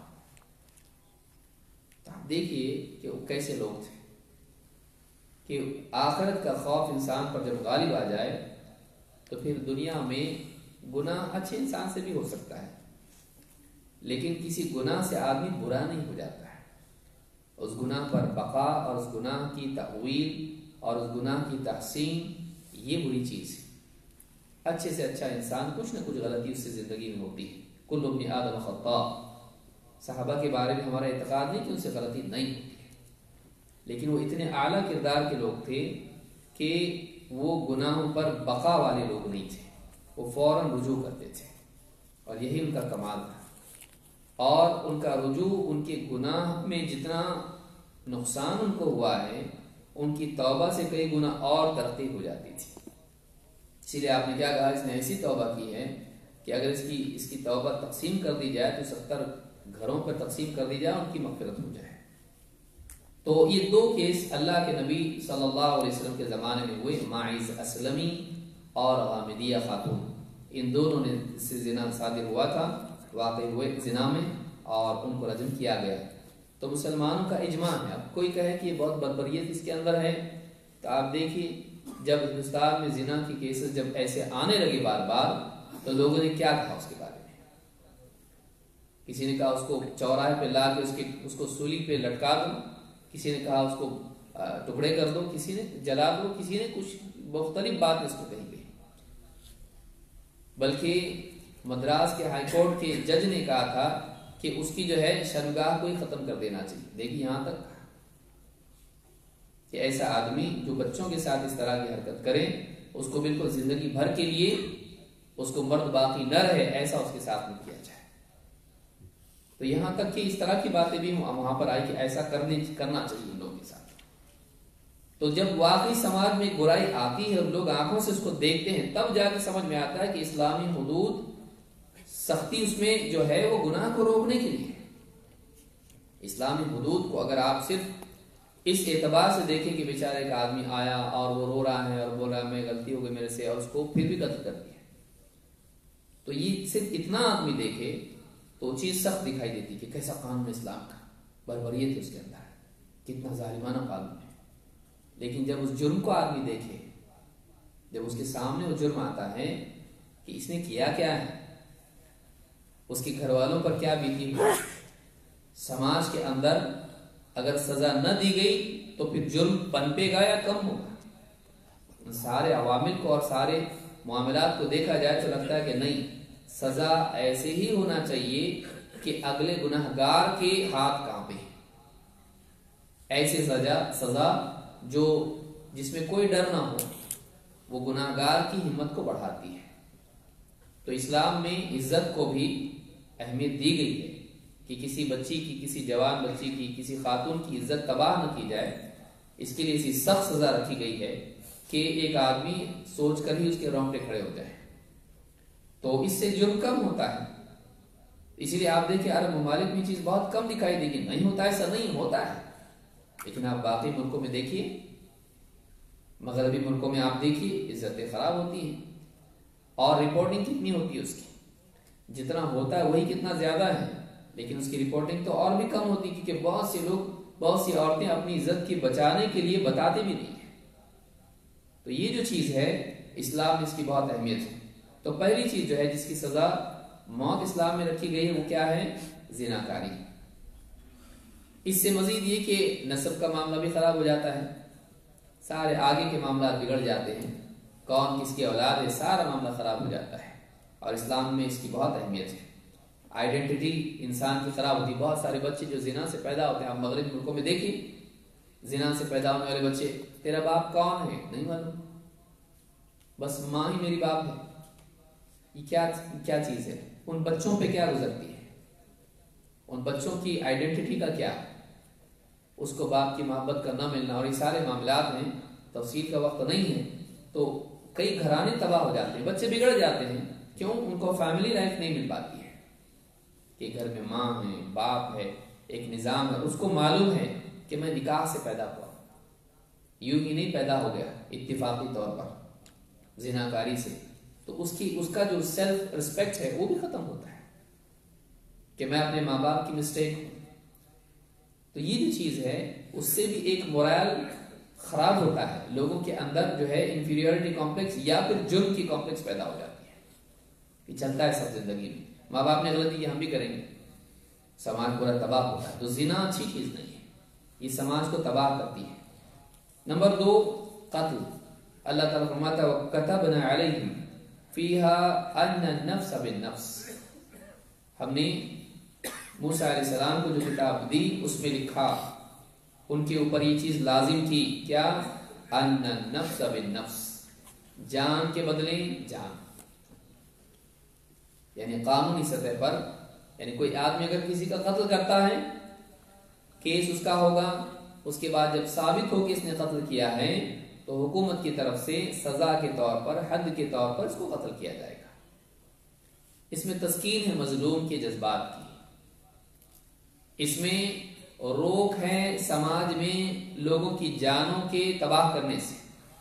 تو آپ دیکھیے کہ وہ کیسے لوگ تھے کہ آخرت کا خوف انسان پر جب غالب آ جائے تو پھر دنیا میں گناہ اچھے انسان سے بھی ہو سکتا ہے، لیکن کسی گناہ سے آدمی برا نہیں ہو جاتا ہے۔ اس گناہ پر بقا اور اس گناہ کی تأویل اور اس گناہ کی تحسین یہ بری چیز ہے۔ اچھے سے اچھا انسان کچھ نہ کچھ غلطی اس سے زندگی میں ہوتی ہے۔ کل ابن آدم خطاء، صحابہ کے بارے میں ہمارا اعتقاد نہیں کہ ان سے غلطی نہیں ہوتی ہے، لیکن وہ اتنے اعلیٰ کردار کے لوگ تھے کہ وہ گناہوں پر بقا والے لوگ نہیں تھے، وہ فوراً رجوع کرتے تھے اور یہی ان کا کمال تھا۔ اور ان کا رجوع، ان کے گناہ میں جتنا نقصان ان کو ہوا ہے ان کی توبہ سے کئی گنا اور ترقی ہو جاتی تھی۔ اسی لیے آپ نے کیا کہا، اس نے ایسی توبہ کی ہے کہ اگر اس کی توبہ تقسیم کر دی جائے تو 70 گھروں پر تقسیم کر دی جائے ان کی مغفرت ہو جائے۔ تو یہ دو کیس اللہ کے نبی صلی اللہ علیہ وسلم کے زمانے میں ہوئے، ماعز اسلمی اور غامدیہ خاتون، ان دونوں نے سے زنا صادر ہوا تھا، واقع ہوئے زنا میں اور ان کو رجم کیا گیا۔ تو مسلمانوں کا اجماع ہے۔ اب کوئی کہے کہ یہ بہت بربریت اس کے اندر ہے، تو آپ دیکھیے جب ہندوستان میں زنا کی کیسز جب ایسے آنے لگے بار بار تو لوگوں نے کیا کہا اس کے بارے میں۔ کسی نے کہا اس کو چوراہے پہ لا کے اس کو سولی پہ لٹکا دو، کسی نے کہا اس کو ٹکڑے کر دو، کسی نے جلا دو، کسی نے کچھ مختلف بات اس کو کہی گئی۔ بلکہ مدراس کے ہائی کورٹ کے جج نے کہا تھا کہ اس کی جو ہے شرمگاہ کو ہی ختم کر دینا چاہیے۔ دیکھیے یہاں تک کہ ایسا آدمی جو بچوں کے ساتھ اس طرح کی حرکت کرے اس کو بالکل زندگی بھر کے لیے اس کو مرد باقی نہ رہے، ایسا اس کے ساتھ نہیں کیا جائے۔ تو یہاں تک کہ اس طرح کی باتیں بھی وہاں پر آئی کہ ایسا کرنا چاہیے ان لوگوں کے ساتھ۔ تو جب واقعی سماج میں برائی آتی ہے اور لوگ آنکھوں سے اس کو دیکھتے ہیں تب جا کے سمجھ میں آتا ہے کہ اسلامی حدود سختی اس میں جو ہے وہ گناہ کو روکنے کے لیے۔ اسلامی حدود کو اگر آپ صرف اس اعتبار سے دیکھیں کہ بیچارہ ایک آدمی آیا اور وہ رو رہا ہے اور بول رہا ہے میں غلطی ہو گئی میرے سے، اور اس کو پھر بھی قتل کر دیا، تو یہ صرف اتنا آدمی دیکھے تو چیز سخت دکھائی دیتی کہ کیسا قانون اسلام کا بربریت اس کے اندر ہے، کتنا ظالمانہ قانون ہے۔ لیکن جب اس جرم کو آدمی دیکھے، جب اس کے سامنے وہ جرم آتا ہے کہ اس نے کیا کیا ہے، اس کے گھر والوں پر کیا بیتی ہوئی، سماج کے اندر اگر سزا نہ دی گئی تو پھر جرم پنپے گا یا کم ہوگا۔ سارے عوامل کو اور سارے معاملات کو دیکھا جائے تو لگتا ہے کہ نہیں، سزا ایسے ہی ہونا چاہیے کہ اگلے گناہگار کے ہاتھ کانپے، ایسے سزا جو جس میں کوئی ڈر نہ ہو، وہ گناہگار کی ہمت کو بڑھاتی ہے۔ تو اسلام میں عزت کو بھی اہمیت دی گئی ہے کہ کسی بچی کی، کسی جوان بچی کی، کسی خاتون کی عزت تباہ نہ کی جائے، اس کے لیے ایسی سخت سزا رکھی گئی ہے کہ ایک آدمی سوچ کر ہی اس کے رونگٹے کھڑے ہو جائیں. تو اس سے جرم کم ہوتا ہے. اسی لیے آپ دیکھیں عرب ممالک میں چیز بہت کم دکھائی دے گی. نہیں ہوتا ہے ایسا نہیں ہوتا ہے، لیکن آپ باقی ملکوں میں دیکھیے، مغربی ملکوں میں آپ دیکھیے عزتیں خراب ہوتی ہیں. اور رپورٹنگ کتنی ہوتی ہے اس کی، جتنا ہوتا ہے وہی کتنا زیادہ ہے، لیکن اس کی رپورٹنگ تو اور بھی کم ہوتی، کیونکہ بہت سے لوگ، بہت سی عورتیں اپنی عزت کی بچانے کے لیے بتاتے بھی نہیں ہیں. تو یہ جو چیز ہے اسلام میں اس کی بہت اہمیت ہے. تو پہلی چیز جو ہے جس کی سزا موت اسلام میں رکھی گئی ہے وہ کیا ہے؟ زناکاری. اس سے مزید یہ کہ نسب کا معاملہ بھی خراب ہو جاتا ہے، سارے آگے کے معاملات بگڑ جاتے ہیں، کون کس کی اولاد ہے سارا معاملہ خراب ہو جاتا ہے. اور اسلام میں اس کی بہت اہمیت ہے. آئیڈینٹی انسان کی خراب ہوتی. بہت سارے بچے جو زنا سے پیدا ہوتے ہیں، آپ مغربی ملکوں میں دیکھیں، زنا سے پیدا ہونے والے بچے، تیرا باپ کون ہے نہیں معلوم، بس ماں ہی میری باپ ہے. یہ کیا چیز ہے؟ ان بچوں پہ کیا گزرتی ہے؟ ان بچوں کی آئیڈینٹی کا کیا؟ اس کو باپ کی محبت کا نہ ملنا، اور یہ سارے معاملات ہیں، تفصیل کا وقت نہیں ہے. تو کئی گھرانے تباہ ہو جاتے ہیں، بچے بگڑ جاتے ہیں. کیوں؟ ان کو فیملی لائف نہیں مل پاتی ہے کہ گھر میں ماں ہے، باپ ہے، ایک نظام ہے. اس کو معلوم ہے کہ میں نکاح سے پیدا ہوا، یوں ہی نہیں پیدا ہو گیا اتفاقی طور پر زناکاری سے. تو اس کا جو سیلف رسپیکٹ ہے وہ بھی ختم ہوتا ہے کہ میں اپنے ماں باپ کی مسٹیک ہوں. تو یہ جو چیز ہے اس سے بھی ایک مورال خراب ہوتا ہے. لوگوں کے اندر جو ہے انفیریورٹی کمپلیکس یا پھر جرم کی کمپلیکس پیدا ہو جاتی ہے کہ چلتا ہے سب زندگی میں، ماں باپ نے غلطی کی ہم بھی کریں گے، سماج پورا تباہ ہوتا ہے. تو زنا اچھی چیز نہیں ہے، یہ سماج کو تباہ کرتی ہے. نمبر 2، قتل. اللہ تعالیٰ فرماتا ہے وَكَتَبْنَا عَلَيْهِمْ فِيهَا أَنَّ النَّفْسَ بِالنَّفْسِ. ہم نے موسیٰ علیہ السلام کو جو کتاب دی اس میں لکھا، ان کے اوپر یہ چیز لازم تھی، کیا؟ أَنَّ النَّفْسَ بِالنَّفْسِ، جان کے بدلے جان. یعنی قانونی سطح پر، یعنی کوئی آدمی اگر کسی کا قتل کرتا ہے، کیس اس کا ہوگا، اس کے بعد جب ثابت ہو کہ اس نے قتل کیا ہے تو حکومت کی طرف سے سزا کے طور پر، حد کے طور پر اس کو قتل کیا جائے گا. اس میں تسکین ہے مظلوم کے جذبات کی، اس میں روک ہے سماج میں لوگوں کی جانوں کے تباہ کرنے سے.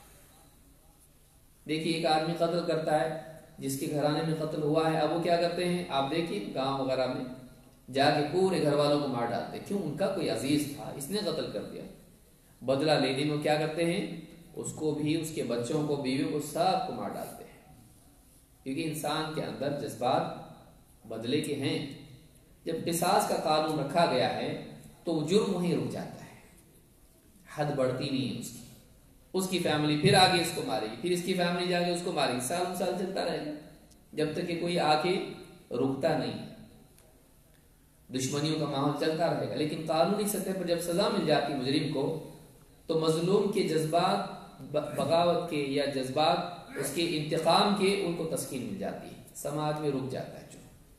دیکھیے ایک آدمی قتل کرتا ہے، جس کے گھرانے میں قتل ہوا ہے، اب وہ کیا کرتے ہیں؟ آپ دیکھیے گاؤں وغیرہ میں جا کے پورے گھر والوں کو مار ڈالتے. کیوں؟ ان کا کوئی عزیز تھا، اس نے قتل کر دیا. بدلہ لینے میں کیا کرتے ہیں؟ اس کو بھی، اس کے بچوں کو، بیویوں کو، سب کو مار ڈالتے ہیں. کیونکہ انسان کے اندر جذبات بدلے کے ہیں. جب قصاص کا قانون رکھا گیا ہے تو جرم وہیں رک جاتا ہے، حد بڑھتی نہیں ہے. اس کی فیملی پھر آگے اس کو مارے گی، پھر اس کی فیملی جا کے اس کو مارے گی، سال چلتا رہے گا جب تک کہ کوئی آ کے رکتا نہیں. دشمنیوں کا ماحول چلتا رہے گا. لیکن قانونی سطح پر جب سزا مل جاتی مجرم کو تو مظلوم کے جذبات بغاوت کے یا جذبات اس کے انتقام کے، ان کو تسکین مل جاتی ہے، سماج میں رک جاتا ہے.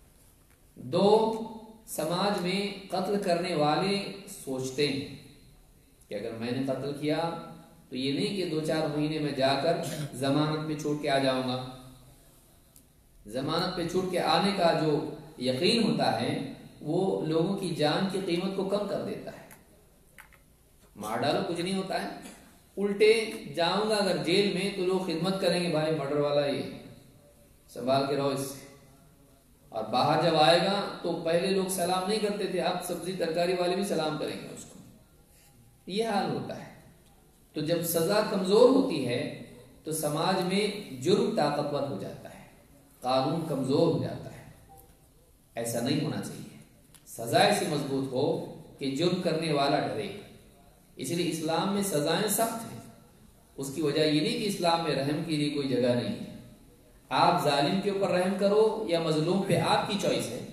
2، سماج میں قتل کرنے والے سوچتے ہیں کہ اگر میں نے قتل کیا تو یہ نہیں کہ 2-4 مہینے میں جا کر ضمانت پہ چھوٹ کے آ جاؤں گا. ضمانت پہ چھوٹ کے آنے کا جو یقین ہوتا ہے وہ لوگوں کی جان کی قیمت کو کم کر دیتا ہے. مار ڈالو کچھ نہیں ہوتا ہے، الٹے جاؤں گا اگر جیل میں تو لوگ خدمت کریں گے، بھائی مرڈر والا یہ سنبھال کے رہو اس سے. اور باہر جب آئے گا تو پہلے لوگ سلام نہیں کرتے تھے، اب سبزی ترکاری والے بھی سلام کریں گے اس کو. یہ حال ہوتا ہے. تو جب سزا کمزور ہوتی ہے تو سماج میں جرم طاقتور ہو جاتا ہے، قانون کمزور ہو جاتا ہے. ایسا نہیں ہونا چاہیے. سزا ایسی مضبوط ہو کہ جرم کرنے والا ڈرے. اس لیے اسلام میں سزائیں سخت ہیں. اس کی وجہ یہ نہیں کہ اسلام میں رحم کے لیے کوئی جگہ نہیں ہے. آپ ظالم کے اوپر رحم کرو یا مظلوم پہ، آپ کی چوائس ہے.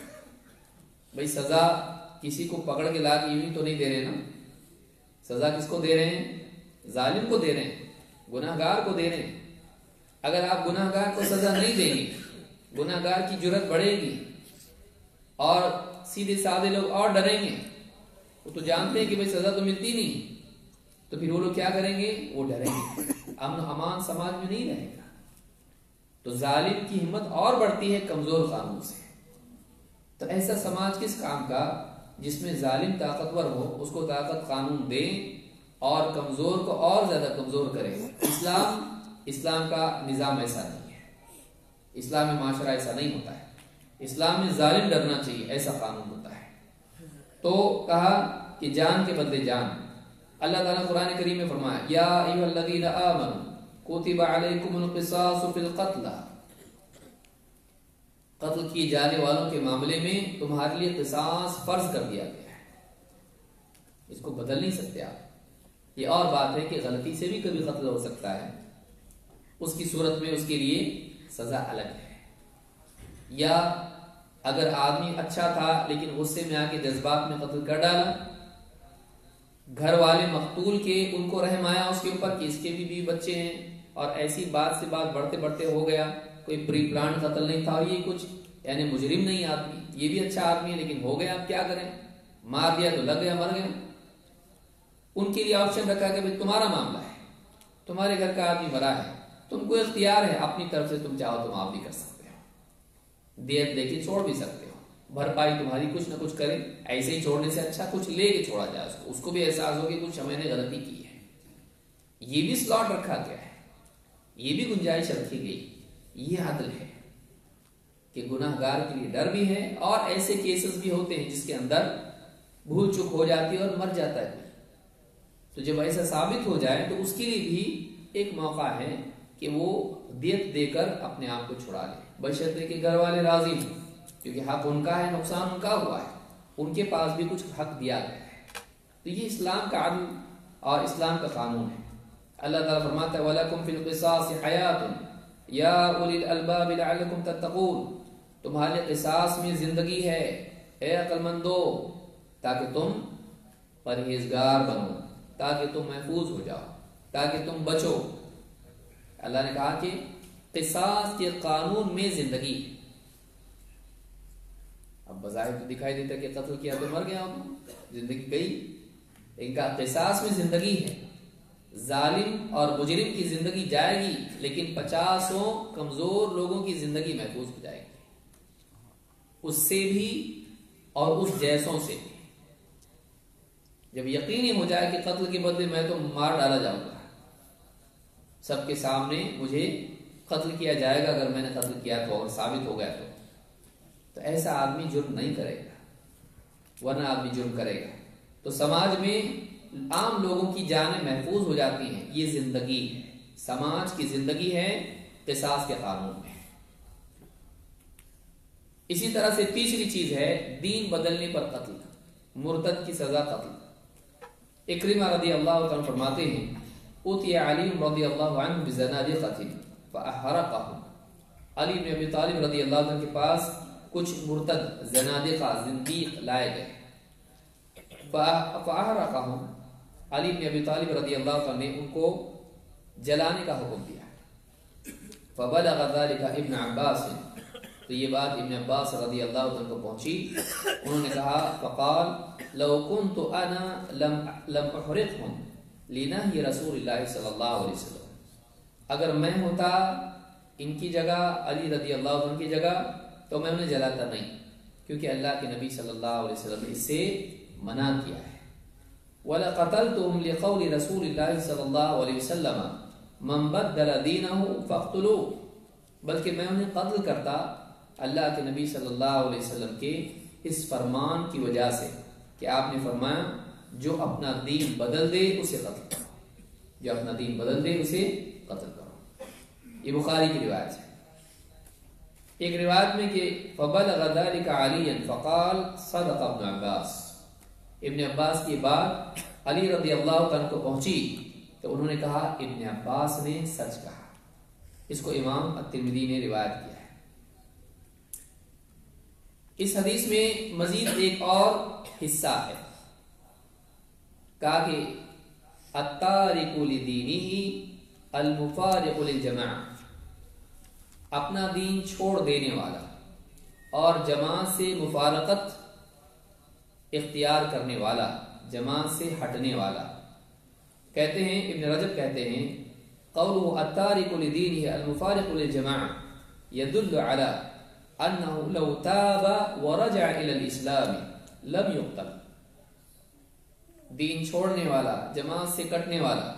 بھئی سزا کسی کو پکڑ کے لا کے یوں ہی تو نہیں دے رہے نا. سزا کس کو دے رہے ہیں؟ ظالم کو دے رہے ہیں، گناہگار کو دے رہے ہیں. اگر آپ گناہگار کو سزا نہیں دیں گے، گناہگار کی جرت بڑھے گی اور سیدھے سادے لوگ اور ڈریں گے. وہ تو جانتے ہیں کہ بھئی سزا تو ملتی نہیں، تو پھر وہ لوگ کیا کریں گے؟ وہ ڈریں گے، امن و امان سماج میں نہیں رہے گا۔ تو ظالم کی ہمت اور بڑھتی ہے کمزور قانون سے۔ تو ایسا سماج کس کام کا جس میں ظالم طاقتور ہو، اس کو طاقت قانون دے اور کمزور کو اور زیادہ کمزور کرے۔ اسلام کا نظام ایسا نہیں ہے، اسلامی معاشرہ ایسا نہیں ہوتا ہے۔ اسلام میں ظالم ڈرنا چاہیے، ایسا قانون ہوتا ہے۔ تو کہا کہ جان کے بدلے جان۔ اللہ تعالیٰ قرآن کریم میں فرمایا یا ایھا الذین آمنوا کتب علیکم القصاص فی القتل، قتل کیے جانے والوں کے معاملے میں تمہارے لیے قصاص فرض کر دیا گیا ہے۔ اس کو بدل نہیں سکتے آپ۔ یہ اور بات ہے کہ غلطی سے بھی کبھی قتل ہو سکتا ہے، اس کی صورت میں اس کے لیے سزا الگ ہے۔ یا اگر آدمی اچھا تھا لیکن غصے میں آ کے جذبات میں قتل کر ڈالا، گھر والے مقتول کے ان کو رحم آیا اس کے اوپر کہ اس کے بھی بیوی بچے ہیں، اور ایسی بات سے بات بڑھتے بڑھتے ہو گیا، کوئی پری پلان قتل نہیں تھا، اور یہ کچھ یعنی مجرم نہیں آدمی، یہ بھی اچھا آدمی ہے لیکن ہو گیا، اب کیا کریں، مار دیا تو لگ گیا، مر گیا۔ ان کے لیے آپشن رکھا کہ بھائی تمہارا معاملہ ہے، تمہارے گھر کا آدمی مرا ہے، تم کو اختیار ہے، اپنی طرف سے تم چاہو تو معاف بھی کر سکتے ہو، دیت لے کے چھوڑ بھی سکتے ہو، بھرپائی تمہاری کچھ نہ کچھ کرے، ایسے ہی چھوڑنے سے اچھا کچھ لے کے چھوڑا جائے، اس کو بھی احساس ہو کہ کچھ ہمیں نے غلطی کی ہے۔ یہ بھی سلاٹ رکھا گیا ہے، یہ بھی گنجائش رکھی گئی، یہ عدل ہے کہ گناہ گار کے لیے ڈر بھی ہے، اور ایسے کیسز بھی ہوتے ہیں جس کے اندر بھول چک ہو جاتی ہے اور مر جاتا ہے، تو جب ایسا ثابت ہو جائے تو اس کے لیے بھی ایک موقع ہے کہ وہ دیت دے کر اپنے آپ کو چھڑا لے، بشرطے کہ گھر والے راضی ہوں، کیونکہ حق ان کا ہے، نقصان ان کا ہوا ہے، ان کے پاس بھی کچھ حق دیا گیا ہے۔ تو یہ اسلام کا عدل اور اسلام کا قانون ہے۔ اللہ تعالیٰ فرماتا ہے وَلَكُمْ فِي الْقِصَاصِ حَيَاةٌ يَا أُولِي الْأَلْبَابِ لَعَلَّكُمْ تَتَّقُونَ، تمہارے قصاص میں زندگی ہے اے عقل مندو، تاکہ تم پرہیزگار بنو، تاکہ تم محفوظ ہو جاؤ، تاکہ تم بچو۔ اللہ نے کہا کہ قصاص کے قانون میں زندگی ہے۔ اب بظاہر تو دکھائی دیتا کہ قتل کیا تو مر گیا، زندگی گئی، ان کا قصاص میں زندگی ہے۔ ظالم اور مجرم کی زندگی جائے گی لیکن 50 کمزور لوگوں کی زندگی محفوظ ہو جائے گی، اس سے بھی اور اس جیسوں سے بھی۔ جب یقینی ہو جائے کہ قتل کے بدلے میں تو مار ڈالا جاؤں گا، سب کے سامنے مجھے قتل کیا جائے گا اگر میں نے قتل کیا تو، اور ثابت ہو گیا تو ایسا آدمی جرم نہیں کرے گا، ورنہ آدمی جرم کرے گا۔ تو سماج میں عام لوگوں کی جانیں محفوظ ہو جاتی ہیں، یہ زندگی ہے، سماج کی زندگی ہے قصاص کے قانون میں۔ اسی طرح سے تیسری چیز ہے دین بدلنے پر قتل، مرتد کی سزا قتل۔ اکرمہ رضی اللہ عنہ فرماتے ہیں اوتی علی رضی اللہ عنہ بزنادقۃ فاحرقهم، علی بن ابی طالب رضی اللہ عنہ کے پاس کچھ مرتد زنادقہ زندیق لائے گئے، فاحرقهم، علی بن ابی طالب رضی اللہ عنہ نے ان کو جلانے کا حکم دیا۔ فبلغ ذلك ابن عباس، تو یہ بات ابن عباس رضی اللہ عنہ کو پہنچی، انہوں نے کہا فقال لو كنت انا لم احرقهم لنهي رسول اللہ صلی اللہ علیہ وسلم، اگر میں ہوتا ان کی جگہ، علی رضی اللہ عنہ کی جگہ، تو میں انہیں جلاتا نہیں، کیونکہ اللہ کے نبی صلی اللہ علیہ وسلم نے اس سے منع کیا ہے۔ وَلَقَتَلْتُهُمْ لِقَوْلِ رَسُولِ اللَّهِ صلی اللہ علیہ وسلم مَنْ بَدَّلَ دِينَهُ فَاقْتُلُوهُ، بلکہ میں انہیں قتل کرتا اللہ کے نبی صلی اللہ علیہ وسلم کے اس فرمان کی وجہ سے کہ آپ نے فرمایا جو اپنا دین بدل دے اسے قتل کرو، جو اپنا دین بدل دے اسے قتل کرو۔ یہ بخاری کی روایت ہے۔ ایک روایت میں کہ فَبَلَغَ ذَلِكَ عَلِيًّا فَقَالَ صَدَقَ ابن عباس، ابن عباس کی بات علی رضی اللہ عنہ کو پہنچی تو انہوں نے کہا ابن عباس نے سچ کہا۔ اس کو امام الترمذی نے روایت کیا ہے۔ اس حدیث میں مزید ایک اور حصہ ہے، کہا کہ التارک لدینہ المفارق للجماعہ، اپنا دین چھوڑ دینے والا اور جماعت سے مفارقت اختیار کرنے والا، جماعت سے ہٹنے والا، کہتے ہیں ابن رجب کہتے ہیں قوله التارك لدينه المفارق للجماعة يدل على أنه لو تاب ورجع إلى الإسلام لم يقتل. دین چھوڑنے والا، جماعت سے کٹنے والا،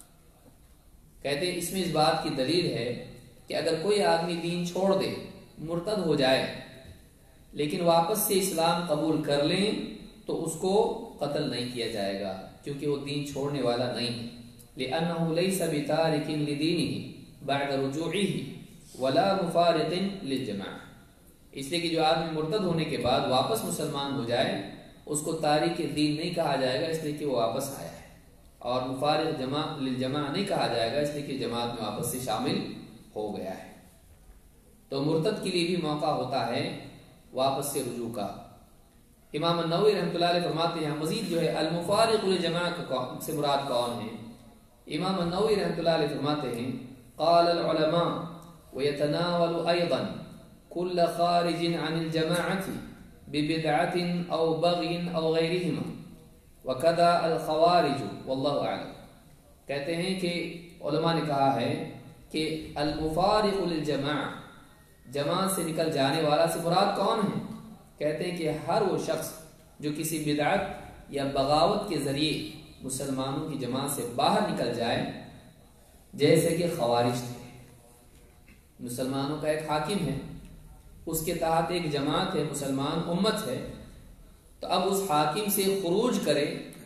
کہتے ہیں اس میں اس بات کی دلیل ہے کہ اگر کوئی آدمی دین چھوڑ دے، مرتد ہو جائے، لیکن واپس سے اسلام قبول کر لیں تو اس کو قتل نہیں کیا جائے گا، کیونکہ وہ دین چھوڑنے والا نہیں ہے. لأنه ليس بتارك لدينه بعد رجوعه ولا مفارق للجماعة. اس لیے کہ جو آدمی مرتد ہونے کے بعد واپس مسلمان ہو جائے اس کو تارک دین نہیں کہا جائے گا، اس لیے کہ وہ واپس آیا ہے، اور مفارق للجماعة نہیں کہا جائے گا، اس لیے کہ جماعت میں واپس سے شامل ہو گیا ہے. تو مرتد کے لیے بھی موقع ہوتا ہے واپس سے رجوع کا. امام النووی رحمۃ اللہ علیہ فرماتے ہیں مزید جو ہے المفارق للجماعة سے مراد کون ہے؟ امام النووی رحمۃ اللہ علیہ فرماتے ہیں قال العلماء ويتناول ايضا كل خارج عن الجماعة ببدعة او بغي او غيرهما وكذا الخوارج والله اعلم. کہتے ہیں کہ علماء نے کہا ہے کہ المفارق للجماعة، جماعت سے نکل جانے والا سے مراد کون ہے؟ کہتے ہیں کہ ہر وہ شخص جو کسی بدعت یا بغاوت کے ذریعے مسلمانوں کی جماعت سے باہر نکل جائے، جیسے کہ خوارج تھے. مسلمانوں کا ایک حاکم ہے، اس کے تحت ایک جماعت ہے، مسلمان امت ہے، تو اب اس حاکم سے خروج کرے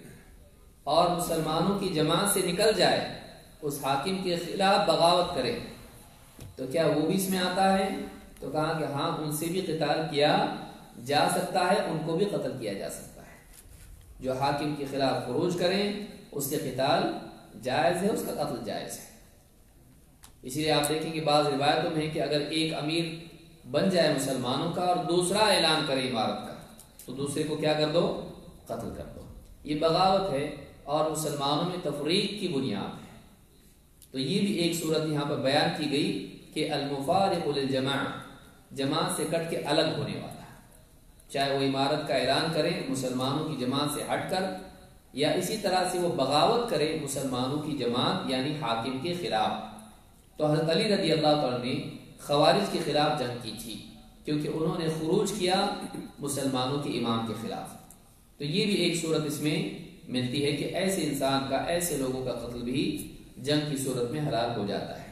اور مسلمانوں کی جماعت سے نکل جائے، اس حاکم کے خلاف بغاوت کرے، تو کیا وہ بھی اس میں آتا ہے؟ تو کہا کہ ہاں، ان سے بھی قتال کیا جا سکتا ہے، ان کو بھی قتل کیا جا سکتا ہے. جو حاکم کے خلاف خروج کریں اس سے قتال جائز ہے، اس کا قتل جائز ہے. اسی لیے آپ دیکھیں کہ بعض روایتوں میں ہے کہ اگر ایک امیر بن جائے مسلمانوں کا اور دوسرا اعلان کرے امارت کا، تو دوسرے کو کیا کر دو؟ قتل کر دو. یہ بغاوت ہے اور مسلمانوں میں تفریق کی بنیاد ہے. تو یہ بھی ایک صورت یہاں پر بیان کی گئی کہ المفارق للجماعة، جماعت سے کٹ کے الگ ہونے والا، چاہے وہ امارت کا اعلان کرے مسلمانوں کی جماعت سے ہٹ کر، یا اسی طرح سے وہ بغاوت کرے مسلمانوں کی جماعت یعنی حاکم کے خلاف. تو حضرت علی رضی اللہ عنہ نے خوارج کے خلاف جنگ کی تھی، کیونکہ انہوں نے خروج کیا مسلمانوں کے امام کے خلاف. تو یہ بھی ایک صورت اس میں ملتی ہے کہ ایسے انسان کا، ایسے لوگوں کا قتل بھی جنگ کی صورت میں حلال ہو جاتا ہے.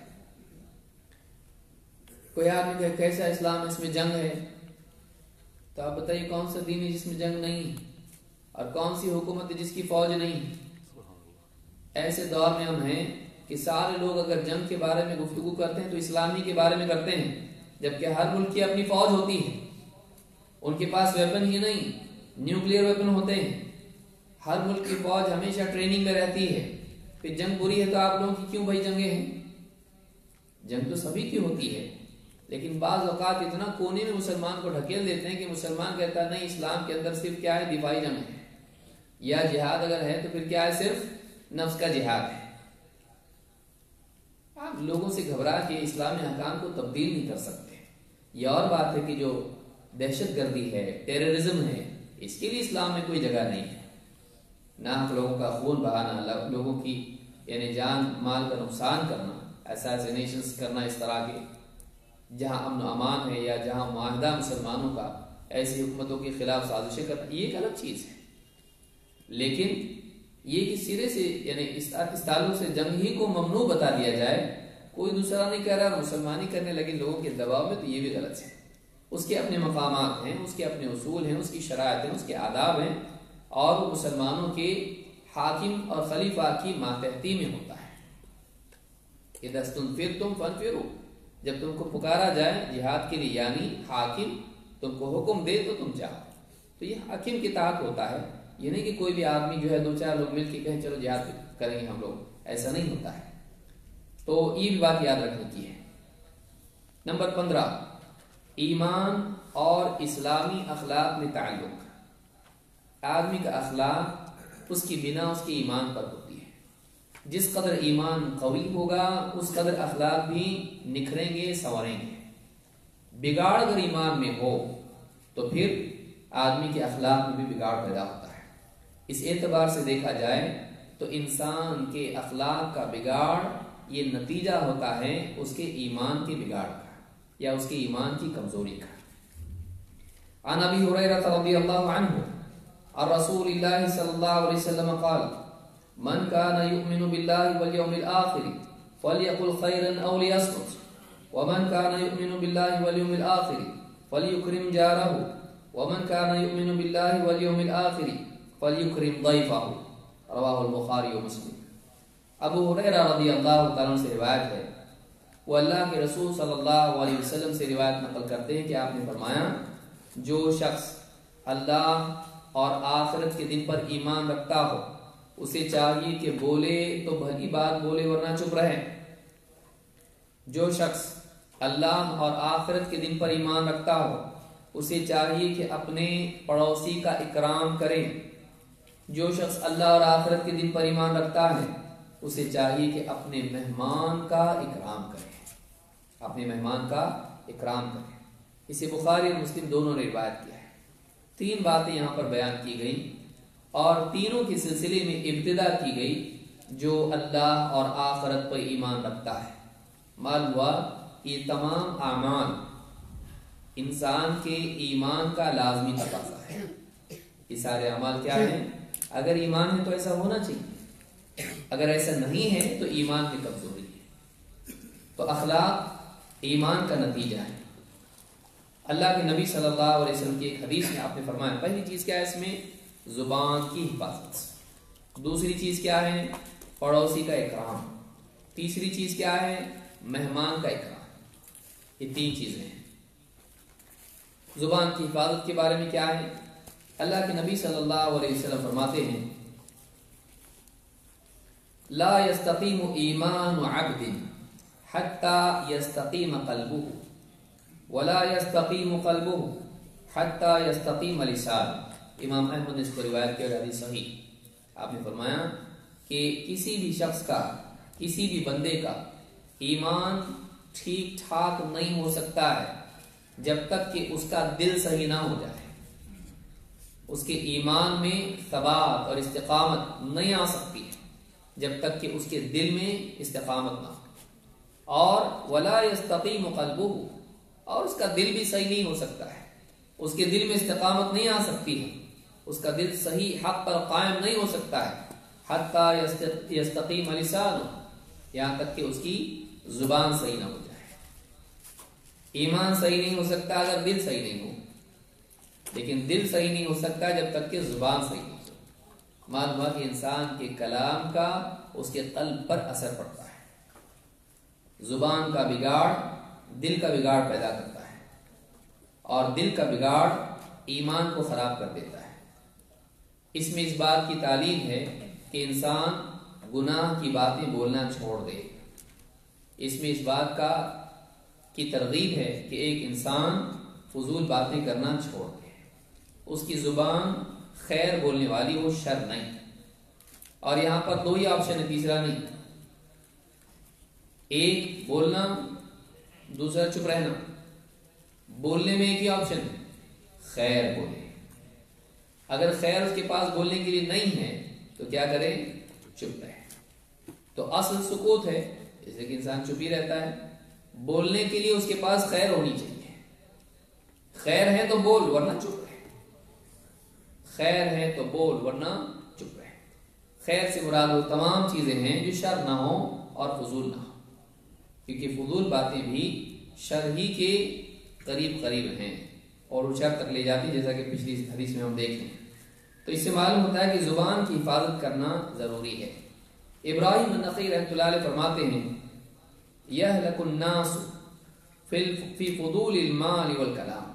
کوئی آدمی کہ کیسا اسلام اس میں جنگ ہے؟ تو آپ بتائیے کون سا دین ہے جس میں جنگ نہیں، اور کون سی حکومت ہے جس کی فوج نہیں؟ ایسے دور میں ہم ہیں کہ سارے لوگ اگر جنگ کے بارے میں گفتگو کرتے ہیں تو اسلامی کے بارے میں کرتے ہیں، جبکہ ہر ملک کی اپنی فوج ہوتی ہے. ان کے پاس ویپن ہی نہیں، نیوکلیئر ویپن ہوتے ہیں. ہر ملک کی فوج ہمیشہ ٹریننگ میں رہتی ہے. پھر جنگ بری ہے تو آپ لوگوں کی کیوں بھائی جنگیں ہیں؟ جنگ تو سبھی کی ہوتی ہے، لیکن بعض اوقات اتنا کونے میں مسلمان کو ڈھکیل دیتے ہیں کہ مسلمان کہتا ہے نہیں، اسلام کے اندر صرف کیا ہے؟ دفاعی جنگ ہے، یا جہاد اگر ہے تو پھر کیا ہے؟ صرف نفس کا جہاد ہے. آپ لوگوں سے گھبرا کے اسلامی احکام کو تبدیل نہیں کر سکتے. یہ اور بات ہے کہ جو دہشت گردی ہے، ٹیررزم ہے، اس کے لیے اسلام میں کوئی جگہ نہیں ہے. نہ لوگوں کا خون بہانا، لوگوں کی یعنی جان مال کا نقصان کرنا، اساسینیشنز کرنا اس طرح کے، جہاں امن و امان ہے یا جہاں معاہدہ مسلمانوں کا، ایسی حکومتوں کے خلاف سازشیں کرنا، یہ ایک الگ چیز ہے. لیکن یہ کہ سرے سے یعنی اس تعلق سے جنگ ہی کو ممنوع بتا دیا جائے، کوئی دوسرا نہیں کہہ رہا، مسلمانی کرنے لگے لوگوں کے دباؤ میں، تو یہ بھی غلط ہے. اس کے اپنے مقامات ہیں، اس کے اپنے اصول ہیں، اس کی شرائط ہیں، اس کے آداب ہیں، اور وہ مسلمانوں کے حاکم اور خلیفہ کی ماتحتی میں ہوتا ہے. اذا استنفرتم فانفروا، جب تم کو پکارا جائے جہاد کے لیے، یعنی حاکم تم کو حکم دے تو تم جاؤ، تو یہ حاکم کے تحت ہوتا ہے. یہ نہیں کہ کوئی بھی آدمی جو ہے دو چار لوگ مل کے کہیں چلو جہاد کریں گے ہم لوگ، ایسا نہیں ہوتا ہے. تو یہ بھی بات یاد رکھنے کی ہے. نمبر 15، ایمان اور اسلامی اخلاق میں تعلق. آدمی کا اخلاق اس کی بنا اس کے ایمان پر ہوتی ہے. جس قدر ایمان قوی ہوگا اس قدر اخلاق بھی نکھریں گے، سنوریں گے. بگاڑ اگر ایمان میں ہو تو پھر آدمی کے اخلاق میں بھی بگاڑ پیدا ہوتا ہے. اس اعتبار سے دیکھا جائے تو انسان کے اخلاق کا بگاڑ یہ نتیجہ ہوتا ہے اس کے ایمان کے بگاڑ کا یا اس کے ایمان کی کمزوری کا۔ عن ابی ہریرہ رضی اللہ عنہ عن رسول اللہ صلی اللہ علیہ وسلم قال من كان يؤمن بالله واليوم الآخر فليقل خيرا أو ليصمت ومن كان يؤمن بالله واليوم الآخر فليكرم جاره ومن كان يؤمن بالله واليوم الآخر فليكرم ضيفه رواہ البخاری و مسلم۔ ابو ہریرہ رضی اللہ تعالیٰ عنہ سے روایت ہے، وہ اللہ کے رسول صلی اللہ علیہ وسلم سے روایت نقل کرتے ہیں کہ آپ نے فرمایا جو شخص اللہ اور آخرت کے دن پر ایمان رکھتا ہو اسے چاہیے کہ بولے تو بھلی بات بولے ورنہ چپ رہے۔ جو شخص اللہ اور آخرت کے دن پر ایمان رکھتا ہو اسے چاہیے کہ اپنے پڑوسی کا اکرام کرے۔ جو شخص اللہ اور آخرت کے دن پر ایمان رکھتا ہے اسے چاہیے کہ اپنے مہمان کا اکرام کرے، اپنے مہمان کا اکرام کرے۔ اسے بخاری اور مسلم دونوں نے روایت کیا ہے۔ تین باتیں یہاں پر بیان کی گئی اور تینوں کے سلسلے میں ابتدا کی گئی جو اللہ اور آخرت پر ایمان رکھتا ہے۔ معلوم ہوا یہ تمام اعمال انسان کے ایمان کا لازمی تقاضا ہے۔ یہ سارے اعمال کیا ہیں؟ اگر ایمان ہے تو ایسا ہونا چاہیے، اگر ایسا نہیں ہے تو ایمان کی کمزوری ہے۔ تو اخلاق ایمان کا نتیجہ ہے۔ اللہ کے نبی صلی اللہ علیہ وسلم کی ایک حدیث میں آپ نے فرمایا پہلی چیز کیا ہے اس میں؟ زبان کی حفاظت۔ دوسری چیز کیا ہے؟ پڑوسی کا اکرام۔ تیسری چیز کیا ہے؟ مہمان کا اکرام۔ یہ تین چیزیں ہیں۔ زبان کی حفاظت کے بارے میں کیا ہے؟ اللہ کے نبی صلی اللہ علیہ وسلم فرماتے ہیں لا يستقیم ایمان عبد حتی یستقیم قلبہ ولا يستقیم قلبہ حتی یستقیم لسانہ۔ امام احمد نے اس کو روایت کیا، حدیث صحیح۔ آپ نے فرمایا کہ کسی بھی شخص کا، کسی بھی بندے کا ایمان ٹھیک ٹھاک نہیں ہو سکتا ہے جب تک کہ اس کا دل صحیح نہ ہو جائے۔ اس کے ایمان میں ثبات اور استقامت نہیں آ سکتی جب تک کہ اس کے دل میں استقامت نہ ہو۔ اور ولا یستقیم قلبہ، اور اس کا دل بھی صحیح نہیں ہو سکتا ہے، اس کے دل میں استقامت نہیں آ سکتی ہے، اس کا دل صحیح حق پر قائم نہیں ہو سکتا ہے حتی یستقیم لسانہ، یہاں تک کہ اس کی زبان صحیح نہ ہو جائے۔ ایمان صحیح نہیں ہو سکتا اگر دل صحیح نہیں ہو، لیکن دل صحیح نہیں ہو سکتا جب تک کہ زبان صحیح نہیں ہو۔ معلوم ہوا کہ انسان کے کلام کا اس کے قلب پر اثر پڑتا ہے۔ زبان کا بگاڑ دل کا بگاڑ پیدا کرتا ہے، اور دل کا بگاڑ ایمان کو خراب کر دیتا ہے۔ اس میں اس بات کی تعلیم ہے کہ انسان گناہ کی باتیں بولنا چھوڑ دے۔ اس میں اس بات کی ترغیب ہے کہ ایک انسان فضول باتیں کرنا چھوڑ دے، اس کی زبان خیر بولنے والی ہو، شر نہیں۔ اور یہاں پر دو ہی آپشن ہے، تیسرا نہیں۔ ایک بولنا، دوسرا چپ رہنا۔ بولنے میں ایک ہی آپشن ہے، خیر بولے۔ اگر خیر اس کے پاس بولنے کے لیے نہیں ہے تو کیا کرے؟ چپ رہے۔ تو اصل سکوت ہے، جیسے کہ انسان چپ ہی رہتا ہے۔ بولنے کے لیے اس کے پاس خیر ہونی چاہیے، خیر ہے تو بول ورنہ چپ رہے، خیر ہے تو بول ورنہ چپ رہے۔ خیر سے مراد وہ تمام چیزیں ہیں جو شر نہ ہو اور فضول نہ ہو، کیونکہ فضول باتیں بھی شر ہی کے قریب ہیں اور وہ شر تک لے جاتی، جیسا کہ پچھلی حدیث میں ہم دیکھیں۔ تو اس سے معلوم ہوتا ہے کہ زبان کی حفاظت کرنا ضروری ہے۔ ابراہیم النخعی رحمۃ اللہ علیہ فرماتے ہیں یہلک الناس فی فضول المال والکلام،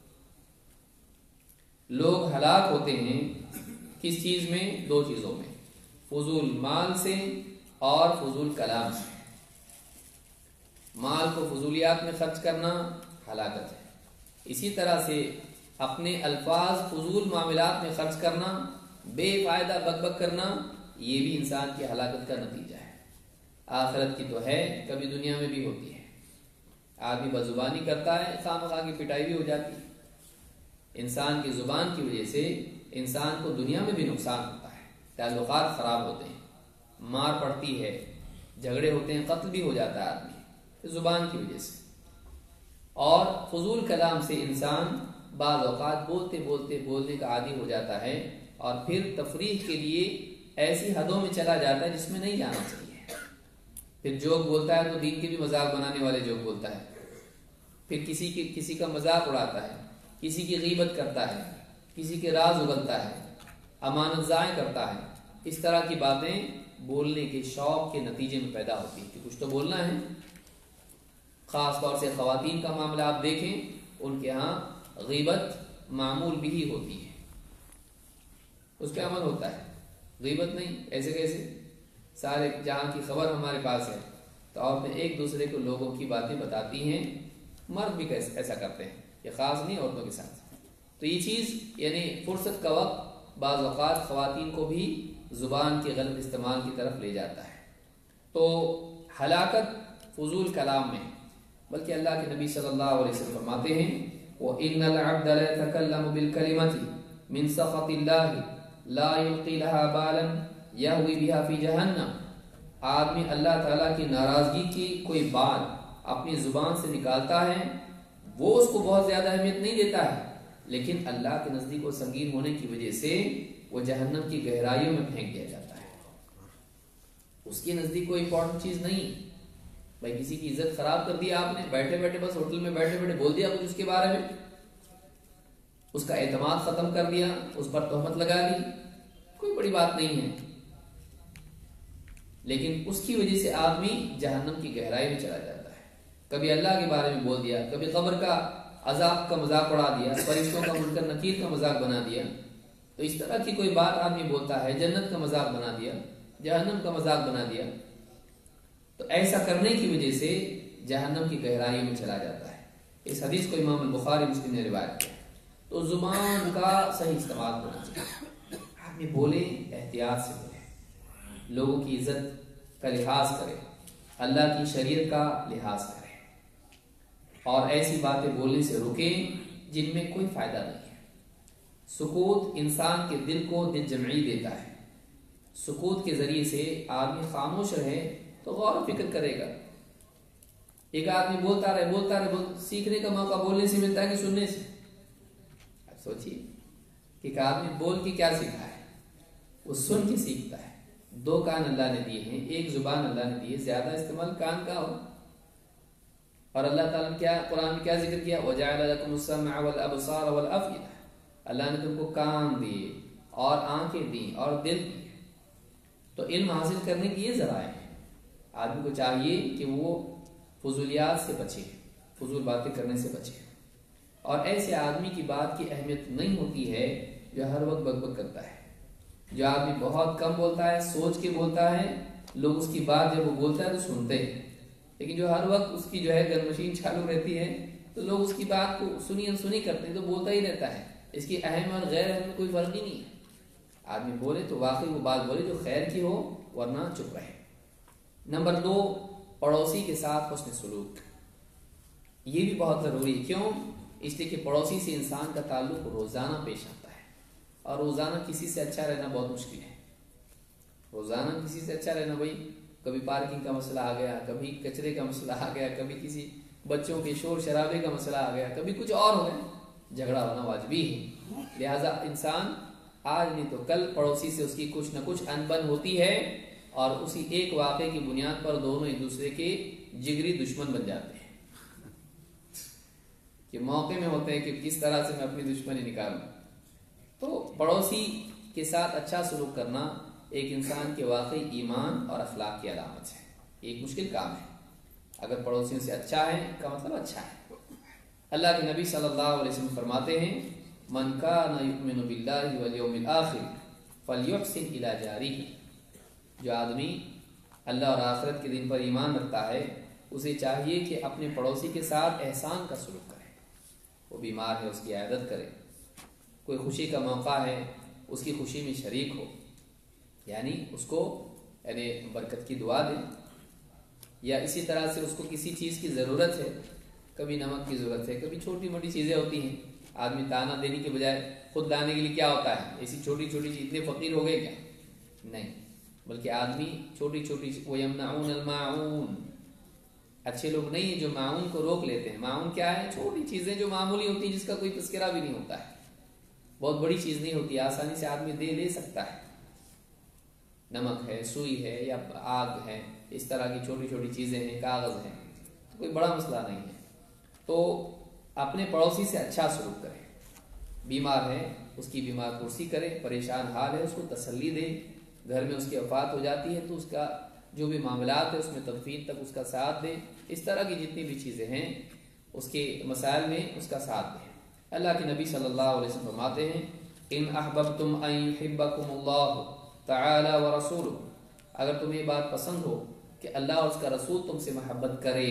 لوگ ہلاک ہوتے ہیں کس چیز میں؟ دو چیزوں میں، فضول مال سے اور فضول کلام سے۔ مال کو فضولیات میں خرچ کرنا ہلاکت ہے، اسی طرح سے اپنے الفاظ فضول معاملات میں خرچ کرنا، بے فائدہ بک بک کرنا، یہ بھی انسان کی ہلاکت کا نتیجہ ہے۔ آخرت کی تو ہے، کبھی دنیا میں بھی ہوتی ہے۔ آدمی بدزبانی کرتا ہے، خواہ مخواہ کی پٹائی بھی ہو جاتی ہے۔ انسان کی زبان کی وجہ سے انسان کو دنیا میں بھی نقصان ہوتا ہے، تعلقات خراب ہوتے ہیں۔ مار پڑتی ہے، جھگڑے ہوتے ہیں، قتل بھی ہو جاتا ہے آدمی زبان کی وجہ سے۔ اور فضول کلام سے انسان بعض اوقات بولنے کا عادی ہو جاتا ہے، اور پھر تفریح کے لیے ایسی حدوں میں چلا جاتا ہے جس میں نہیں جانا چاہیے۔ پھر جوک بولتا ہے تو دین کے بھی مذاق بنانے والے جوک بولتا ہے، پھر کسی کا مذاق اڑاتا ہے، کسی کی غیبت کرتا ہے، کسی کے راز اگلتا ہے، امانت ضائع کرتا ہے۔ اس طرح کی باتیں بولنے کے شوق کے نتیجے میں پیدا ہوتی ہیں کہ کچھ تو بولنا ہے۔ خاص طور سے خواتین کا معاملہ آپ دیکھیں، ان کے ہاں غیبت معمول بھی ہی ہوتی ہے، اس پہ عمل ہوتا ہے۔ غیبت نہیں، ایسے کیسے؟ سارے جہاں کی خبر ہمارے پاس ہے تو عورتیں ایک دوسرے کو لوگوں کی باتیں بتاتی ہیں، مرد بھی ایسا کرتے ہیں، یہ خاص نہیں عورتوں کے ساتھ۔ تو یہ چیز یعنی فرصت کا وقت بعض اوقات خواتین کو بھی زبان کے غلط استعمال کی طرف لے جاتا ہے۔ تو ہلاکت فضول کلام میں، بلکہ اللہ کے نبی صلی اللہ علیہ وسلم فرماتے ہیں وَإِنَّ الْعَبْدَ لَيَتَكَلَّمُ بِالْكَلِمَةِ مِنْ سَخَطِ اللَّهِ لَا يُلْقِي لَهَا بَالًا یہوی بہا فی جہنم۔ آدمی اللہ تعالیٰ کی ناراضگی کی کوئی بات اپنی زبان سے نکالتا ہے، وہ اس کو بہت زیادہ اہمیت نہیں دیتا ہے، لیکن اللہ کے نزدیک وہ سنگین ہونے کی وجہ سے وہ جہنم کی گہرائیوں میں پھینک دیا جاتا ہے۔ اس کے نزدیک کوئی امپورٹنٹ چیز نہیں۔ بھائی کسی کی عزت خراب کر دی آپ نے، بیٹھے بیٹھے بس ہوٹل میں بیٹھے بیٹھے بول دیا کچھ اس کے بارے میں، اس کا اعتماد ختم کر دیا، اس پر تہمت لگا دی، کوئی بڑی بات نہیں ہے، لیکن اس کی وجہ سے آدمی جہنم کی گہرائی میں چلا جاتا ہے۔ کبھی اللہ کے بارے میں بول دیا، کبھی قبر کا عذاب کا مذاق اڑا دیا، فرشتوں کا منکر نکیر کا مذاق بنا دیا۔ تو اس طرح کی کوئی بات آدمی بولتا ہے، جنت کا مذاق بنا دیا، جہنم کا مذاق بنا دیا، تو ایسا کرنے کی وجہ سے جہنم کی گہرائیوں میں چلا جاتا ہے۔ اس حدیث کو امام البخاری مسلم نے روایت کیا۔ تو زبان کا صحیح استعمال ہونا چاہیے، آدمی بولے احتیاط سے بولے، لوگوں کی عزت کا لحاظ کرے، اللہ کی شریعت کا لحاظ کرے، اور ایسی باتیں بولنے سے رکیں جن میں کوئی فائدہ نہیں ہے۔ سکوت انسان کے دل کو دل جمعی دیتا ہے۔ سکوت کے ذریعے سے آدمی خاموش رہے تو غور و فکر کرے گا۔ ایک آدمی بولتا رہے سیکھنے کا موقع بولنے سے ملتا ہے کہ سننے سے؟ اب سوچیے کہ ایک آدمی بول کے کیا سیکھا ہے، وہ سن کے سیکھتا ہے۔ دو کان اللہ نے دیے ہیں، ایک زبان اللہ نے دی ہے، زیادہ استعمال کان کا ہو۔ اور اللہ تعالیٰ نے کیا قرآن میں کیا ذکر کیا؟ وَجَعَلَ لَكُمُ السَّمْعَ وَالْأَبْصَارَ وَالْأَفْئِدَةَ، اللہ نے تم کو کان دیے اور آنکھیں دی اور دل دیے۔ تو علم حاصل کرنے کی یہ ذرائع ہیں۔ آدمی کو چاہیے کہ وہ فضولیات سے بچے، فضول باتیں کرنے سے بچے، اور ایسے آدمی کی بات کی اہمیت نہیں ہوتی ہے جو ہر وقت بک بک کرتا ہے۔ جو آدمی بہت کم بولتا ہے، سوچ کے بولتا ہے، لوگ اس کی بات جب وہ بولتا ہے تو سنتے ہیں، لیکن جو ہر وقت اس کی گن مشین چالو رہتی ہے تو لوگ اس کی بات کو سنی انسنی کرتے ہیں، تو بولتا ہی رہتا ہے۔ اس کی اہم اور غیر اہم میں کوئی فرق ہی نہیں ہے۔ آدمی بولے تو واقعی وہ بات بولے جو خیر کی ہو، ورنہ چپ رہے۔ نمبر 2، پڑوسی کے ساتھ حسن سلوک۔ یہ بھی بہت ضروری ہے۔ کیوں؟ اس لیے کہ پڑوسی سے انسان کا تعلق روزانہ پیش آتا ہے، اور روزانہ کسی سے اچھا رہنا بہت مشکل ہے۔ روزانہ کسی سے اچھا رہنا، بھائی کبھی پارکنگ کا مسئلہ آ گیا، کبھی کچرے کا مسئلہ آ گیا، کبھی کسی بچوں کے شور شرابے کا مسئلہ آ گیا، کبھی کچھ اور ہو گیا، جھگڑا ہونا واجبی ہے۔ لہٰذا انسان آج نہیں تو کل پڑوسی سے اس کی کچھ نہ کچھ انبن ہوتی ہے، اور اسی ایک واقعے کی بنیاد پر دونوں ایک دوسرے کے جگری دشمن بن جاتے ہیں، کہ موقع میں ہوتے ہیں کہ کس طرح سے میں اپنی دشمنی نکالوں۔ تو پڑوسی کے ساتھ اچھا سلوک کرنا ایک انسان کے واقعی ایمان اور اخلاق کی علامت ہے۔ ایک مشکل کام ہے، اگر پڑوسیوں سے اچھا ہے کا مطلب اچھا ہے۔ اللہ کے نبی صلی اللہ علیہ وسلم فرماتے ہیں من کان یؤمن باللہ والیوم الآخر فلیحسن الی جارہ۔ جو آدمی اللہ اور آخرت کے دن پر ایمان رکھتا ہے، اسے چاہیے کہ اپنے پڑوسی کے ساتھ احسان کا سلوک کرے۔ وہ بیمار ہے اس کی عیادت کرے، کوئی خوشی کا موقع ہے اس کی خوشی میں شریک ہو، یعنی اس کو برکت کی دعا دیں۔ یا اسی طرح سے اس کو کسی چیز کی ضرورت ہے، کبھی نمک کی ضرورت ہے، کبھی چھوٹی موٹی چیزیں ہوتی ہیں، آدمی تانا دینے کے بجائے خود لانے کے لیے کیا ہوتا ہے، ایسی چھوٹی چھوٹی چیز، اتنے فقیر ہو گئے کیا؟ نہیں، بلکہ آدمی چھوٹی چھوٹی وَيَمْنَعُونَ الْمَاعُونَ، اچھے لوگ نہیں ہیں جو معاون کو روک لیتے ہیں۔ معاون کیا ہے؟ چھوٹی چیزیں جو معمولی ہوتی ہیں، جس کا کوئی تذکرہ بھی نہیں ہوتا ہے، بہت بڑی چیز نہیں ہوتی، آسانی سے آدمی دے سکتا ہے، نمک ہے، سوئی ہے، یا آگ ہے، اس طرح کی چھوٹی چھوٹی چیزیں ہیں، کاغذ ہیں، تو کوئی بڑا مسئلہ نہیں ہے۔ تو اپنے پڑوسی سے اچھا سلوک کرے، بیمار ہے اس کی بیمار پرسی کرے، پریشان حال ہے اس کو تسلی دے، گھر میں اس کی وفات ہو جاتی ہے تو اس کا جو بھی معاملات ہے اس میں تدفین تک اس کا ساتھ دے، اس طرح کی جتنی بھی چیزیں ہیں اس کے مسائل میں اس کا ساتھ دیں۔ اللہ کے نبی صلی اللہ علیہ وسلم فرماتے ہیں ان احببتم ان یحبکم اللہ تعالی ورسولہ، اگر تمہیں یہ بات پسند ہو کہ اللہ اور اس کا رسول تم سے محبت کرے،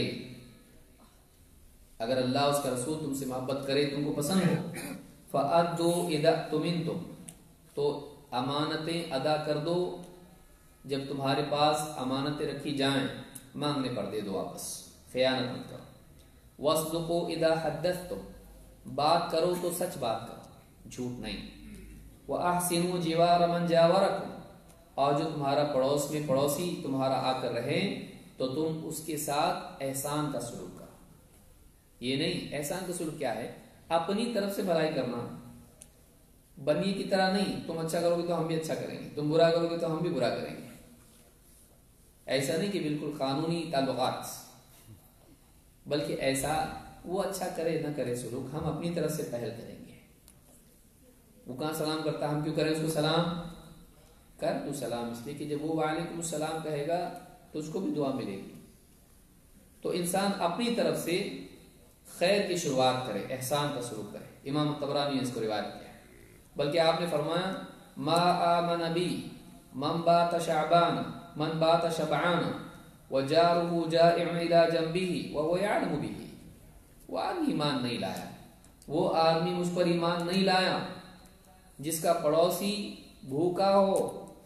اگر اللہ اور اس کا رسول تم سے محبت کرے، تم کو پسند ہو، فَأَدُّوا إِذَا اؤْتُمِنْتُمْ، تو امانتیں ادا کر دو جب تمہارے پاس امانتیں رکھی جائیں، مانگنے پر دے دو واپس، خیانت مت کرو۔ وَاصْدُقُوا إِذَا حَدَّثْتُمْ، بات کرو تو سچ بات کرو، جھوٹ نہیں۔ وَأَحْسِنُوا جِوَارَ مَنْ جَاوَرَكُمْ، اور جو تمہارا پڑوس میں پڑوسی تمہارا آ کر رہے تو تم اس کے ساتھ احسان کا سلوک کرو۔ یہ نہیں، احسان کا سلوک کیا ہے؟ اپنی طرف سے بھلائی کرنا، بنی کی طرح نہیں، تم اچھا کرو گے تو ہم بھی اچھا کریں گے، تم برا کرو گے تو ہم بھی برا کریں گے، ایسا نہیں کہ بالکل قانونی تعلقات، بلکہ ایسا وہ اچھا کرے نہ کرے سلوک، ہم اپنی طرف سے پہل کریں گے۔ وہ کہاں سلام کرتا، ہم کیوں کریں اس کو سلام؟ کر تو سلام، اس لیے کہ جب وہ وعلیکم السلام کہے گا تو اس کو بھی دعا ملے گی۔ تو انسان اپنی طرف سے خیر کی شروعات کرے، احسان کا سلوک کرے۔ امام طبرانی نے اس کو روایت کیا ہے، بلکہ آپ نے فرمایا ما آمن بی من بات شعبان من بات شبعان وجارہ جائع الی جنبہ وهو یعلم به، وہ آدمی ایمان نہیں لایا، وہ آدمی مجھ پر ایمان نہیں لایا جس کا پڑوسی بھوکا ہو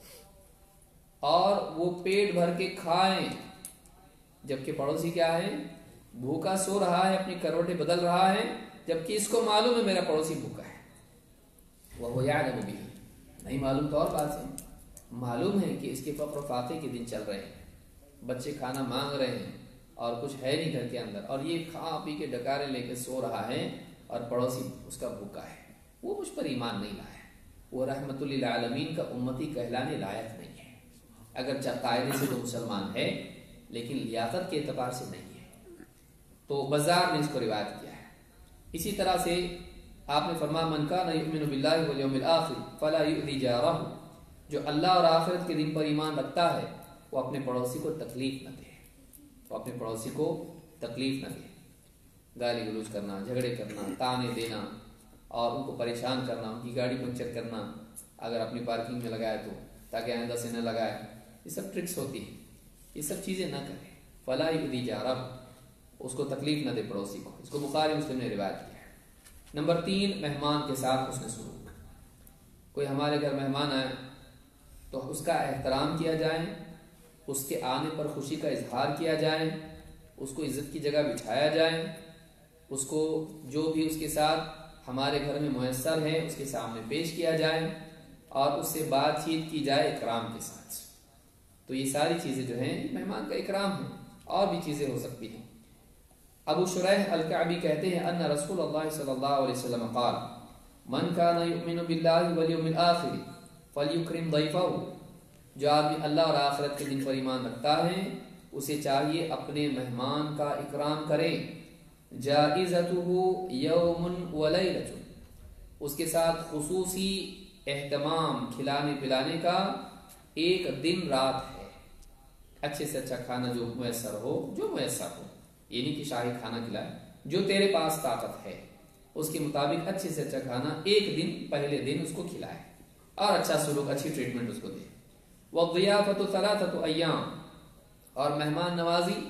اور وہ پیٹ بھر کے کھائیں، جبکہ پڑوسی کیا ہے؟ بھوکا سو رہا ہے، اپنی کروٹیں بدل رہا ہے، جبکہ اس کو معلوم ہے میرا پڑوسی بھوکا ہے۔ وہ یعلم بھی، نہیں معلوم تو اور بات ہے، معلوم ہے کہ اس کے فقر و فاقے کے دن چل رہے ہیں، بچے کھانا مانگ رہے ہیں اور کچھ ہے نہیں گھر کے اندر، اور یہ کھا پی کے ڈکارے لے کے سو رہا ہے اور پڑوسی اس کا بھوکا ہے، وہ مجھ پر ایمان نہیں لایا، وہ رحمت للعالمین کا امتی کہلانے لائق نہیں ہے، اگر قاعدے سے تو مسلمان ہے لیکن لیاقت کے اعتبار سے نہیں ہے۔ تو بزار نے اس کو روایت کیا ہے۔ اسی طرح سے آپ نے فرمایا من کان یؤمن باللہ والیوم الآخر فلا یؤذی جارہ، جو اللہ اور آخرت کے دن پر ایمان رکھتا ہے وہ اپنے پڑوسی کو تکلیف نہ دے، وہ اپنے پڑوسی کو تکلیف نہ دے، گالی گلوچ کرنا، جھگڑے کرنا، تانے دینا اور ان کو پریشان کرنا، ان کی گاڑی پنچر کرنا اگر اپنی پارکنگ میں لگائے تو تاکہ آئندہ سے نہ لگائے، یہ سب ٹرکس ہوتی ہیں، یہ سب چیزیں نہ کرے۔ فلا یؤذی جارہ، اس کو تکلیف نہ دے پڑوسی کو، اس کو بخاری مسلم نے روایت کیا ہے۔ نمبر 3، مہمان کے ساتھ حسن سلوک، کوئی ہمارے گھر مہمان آئے تو اس کا احترام کیا جائے، اس کے آنے پر خوشی کا اظہار کیا جائے، اس کو عزت کی جگہ بٹھایا جائے، اس کو جو بھی اس کے ساتھ ہمارے گھر میں میسر ہے اس کے سامنے پیش کیا جائے اور اس سے بات چیت کی جائے اکرام کے ساتھ۔ تو یہ ساری چیزیں جو ہیں مہمان کا اکرام ہے، اور بھی چیزیں ہو سکتی ہیں۔ ابو شریح الکعبی کہتے ہیں ان رسول اللہ صلی اللہ علیہ وسلم قال من کان یؤمن باللہ والیوم الآخر فلیکرم ضیفہ، جو آدمی اللہ اور آخرت کے دن پر ایمان رکھتا ہے اسے چاہیے اپنے مہمان کا اکرام کرے۔ جائزتہ یوم ولیلۃ، اس کے ساتھ خصوصی اہتمام کھلانے پلانے کا ایک دن رات ہے، اچھے سے اچھا کھانا جو میسر ہو، جو میسر ہو، یہ نہیں کہ شاہی کھانا کھلائے، جو تیرے پاس طاقت ہے اس کے مطابق اچھے سے اچھا کھانا ایک دن پہلے دن اس کو کھلائے اور اچھا سلوک، اچھی ٹریٹمنٹ اس کو دے۔ وَالضِّيَافَةُ ثَلَاثَةُ أَيَّامٍ، اور مہمان نوازی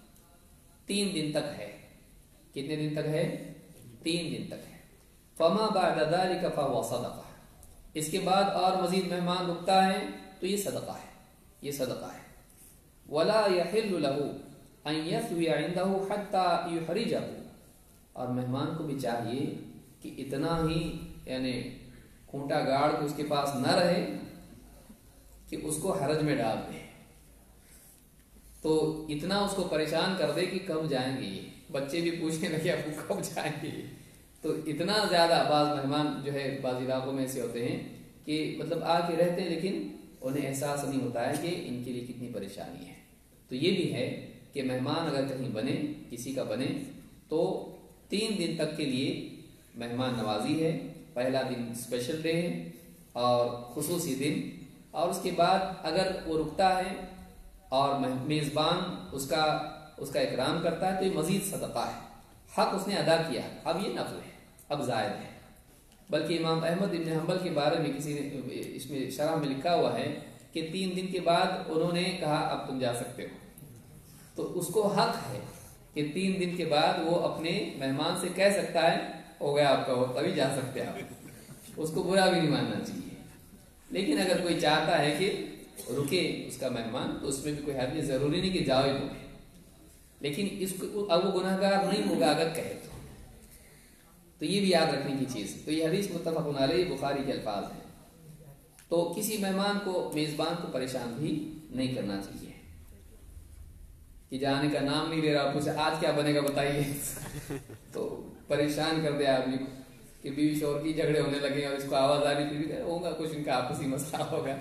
3 دن تک ہے۔ کتنے دن تک ہے؟ 3 دن تک ہے۔ فَمَا بَعْدَ ذَلِكَ فَهُوَ صَدَقَةٌ، اس کے بعد اور مزید مہمان رکتا ہے تو یہ صدقہ ہے، یہ صدقہ ہے۔ وَلَا يَحِلُّ لَهُ أَن يَثْوِيَ عِنْدَهُ حَتَّى يُحْرِجَهُ، اور مہمان کو بھی چاہیے کہ اتنا ہی یعنی کھونٹا گاڑ کے اس کے پاس نہ رہے کہ اس کو حرج میں ڈال دے، تو اتنا اس کو پریشان کر دے کہ کب جائیں گے یہ، بچے بھی پوچھنے لگے ابو کب جائیں گے، تو اتنا زیادہ بعض مہمان جو ہے بعض علاقوں میں ایسے ہوتے ہیں کہ مطلب آ کے رہتے ہیں لیکن انہیں احساس نہیں ہوتا ہے کہ ان کے لیے کتنی پریشانی ہے۔ تو یہ بھی ہے کہ مہمان اگر کہیں بنے، کسی کا بنے، تو 3 دن تک کے لیے مہمان نوازی ہے۔ پہلا دن اسپیشل ڈے ہے اور خصوصی دن، اور اس کے بعد اگر وہ رکتا ہے اور میزبان اس کا اکرام کرتا ہے تو یہ مزید صدقہ ہے، حق اس نے ادا کیا، اب یہ نفل ہے، اب زائد ہے۔ بلکہ امام احمد بن حنبل کے بارے میں کسی نے اس میں شرح میں لکھا ہوا ہے کہ 3 دن کے بعد انہوں نے کہا اب تم جا سکتے ہو، تو اس کو حق ہے کہ 3 دن کے بعد وہ اپنے مہمان سے کہہ سکتا ہے ہو گیا آپ کا وقت، ابھی جا سکتے ہیں آپ، اس کو برا بھی نہیں ماننا چاہیے۔ لیکن اگر کوئی چاہتا ہے کہ رکے اس کا مہمان تو اس میں بھی کوئی حد نہیں، ضروری نہیں کہ جاؤ ہی رکے، لیکن اس کو اب وہ گناہ گار نہیں ہوگا اگر کہے تو یہ بھی یاد رکھنے کی چیز۔ تو یہ حدیث متفق علیہ بخاری کے الفاظ ہیں۔ تو کسی مہمان کو، میزبان کو پریشان بھی نہیں کرنا چاہیے کہ جانے کا نام نہیں لے رہا، پوچھے آج کیا بنے گا بتائیے تو پریشان کر دیا آدمی کو کہ بیوی شوہر کی جھگڑے ہونے لگے اور اس کو آواز آ رہی پھر بھی ہوگا کچھ ان کا آپسی مسئلہ ہوگا۔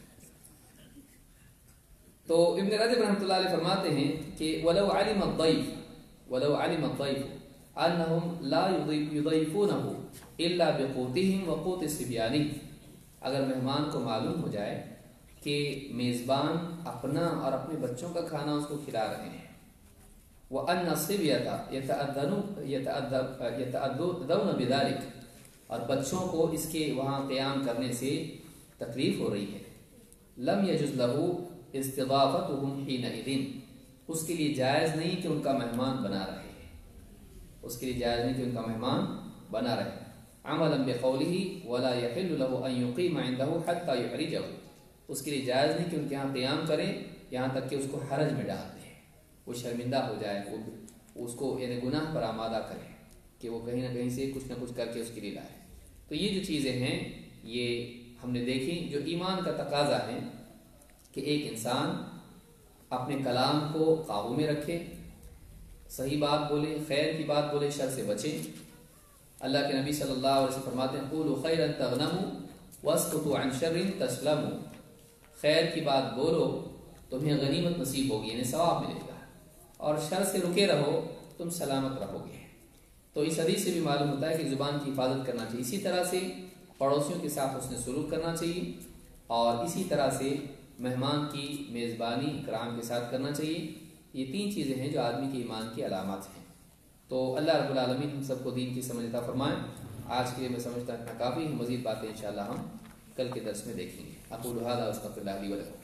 تو ابن رجب رحمۃ اللہ علیہ فرماتے ہیں کہ وَلَوْ عَلِمَ الضَّيْفُ أَنَّهُمْ لَا يُضَيْفُونَهُ إِلَّا بِقُوتِهِمْ وَقُوتِ الصِّبْيَانِ، اگر مہمان کو معلوم ہو جائے کہ میزبان اپنا اور اپنے بچوں کا کھانا اس کو کھلا رہے ہیں، وَأَنَّ الصِّبْيَةَ يَتَأَذَّوْنَ بِذَلِكَ، اور بچوں کو اس کے وہاں قیام کرنے سے تکلیف ہو رہی ہے، لَمْ يَجُزْ لَهُ استضافتهم حينئذ، اس کے لیے جائز نہیں کہ ان کا مہمان بنا رہے، اس کے لیے جائز نہیں کہ ان کا مہمان بنا رہے، عملا بقوله ولا يحل له ان يقيم عنده حتى يحرجه، اس کے لیے جائز نہیں کہ ان کے یہاں قیام کریں یہاں تک کہ اس کو حرج میں ڈال دیں، وہ شرمندہ ہو جائے، وہ اس کو یعنی گناہ پر آمادہ کرے کہ وہ کہیں نہ کہیں سے کچھ نہ کچھ کر کے اس کے لیے لائے۔ تو یہ جو چیزیں ہیں یہ ہم نے دیکھی جو ایمان کا تقاضا ہے کہ ایک انسان اپنے کلام کو قابو میں رکھے، صحیح بات بولے، خیر کی بات بولے، شر سے بچے۔ اللہ کے نبی صلی اللہ علیہ وسلم فرماتے ہیں قولوا خیرا تغنموا واسکتوا عن شر تسلموا، خیر کی بات بولو تمہیں غنیمت نصیب ہوگی یعنی ثواب ملے گا، اور شر سے رکے رہو تم سلامت رہو گے۔ تو اس حدیث سے بھی معلوم ہوتا ہے کہ زبان کی حفاظت کرنا چاہیے، اسی طرح سے پڑوسیوں کے ساتھ اس نے سلوک کرنا چاہیے، اور اسی طرح سے مہمان کی میزبانی اکرام کے ساتھ کرنا چاہیے۔ یہ 3 چیزیں ہیں جو آدمی کے ایمان کی علامات ہیں۔ تو اللہ رب العالمین ہم سب کو دین کی سمجھ عطا فرمائے۔ آج کے لیے میں سمجھتا اتنا کافی ہے، مزید باتیں انشاءاللہ ہم کل کے درس میں دیکھیں گے۔ اقول ھذا واستغفر اللہ لی ولکم۔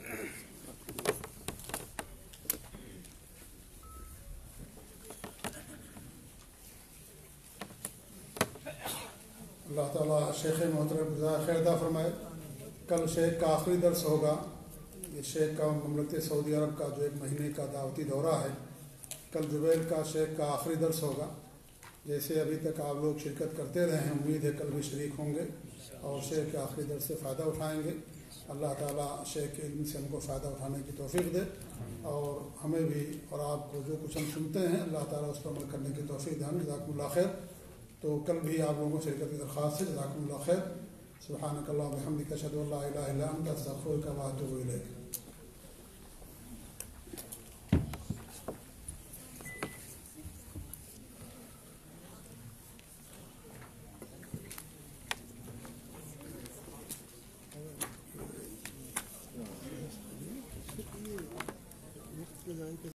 اللہ تعالیٰ شیخ محترم جزائے خیر عطا فرمائے۔ کل شیخ کا آخری درس ہوگا، یہ شیخ کا مملکت سعودی عرب کا جو 1 مہینے کا دعوتی دورہ ہے، کل جبیل کا شیخ کا آخری درس ہوگا۔ جیسے ابھی تک آپ لوگ شرکت کرتے رہے ہیں، امید ہے کل بھی شریک ہوں گے اور شیخ کے آخری درس سے فائدہ اٹھائیں گے۔ اللہ تعالیٰ شیخ کے علم سے ہم کو فائدہ اٹھانے کی توفیق دے، اور ہمیں بھی اور آپ کو جو کچھ ہم سنتے ہیں اللہ تعالیٰ اس پر عمل کرنے کی توفیق دے۔ جزاکم اللہ خیر۔ تو کل بھی آپ لوگوں کو شرکت کی درخواست ہے۔ جزاکم اللہ خیر۔ سبحانک اللہم و بحمدک، اشہد ان لا الہ الا انت، استغفرک و اتوب الیک۔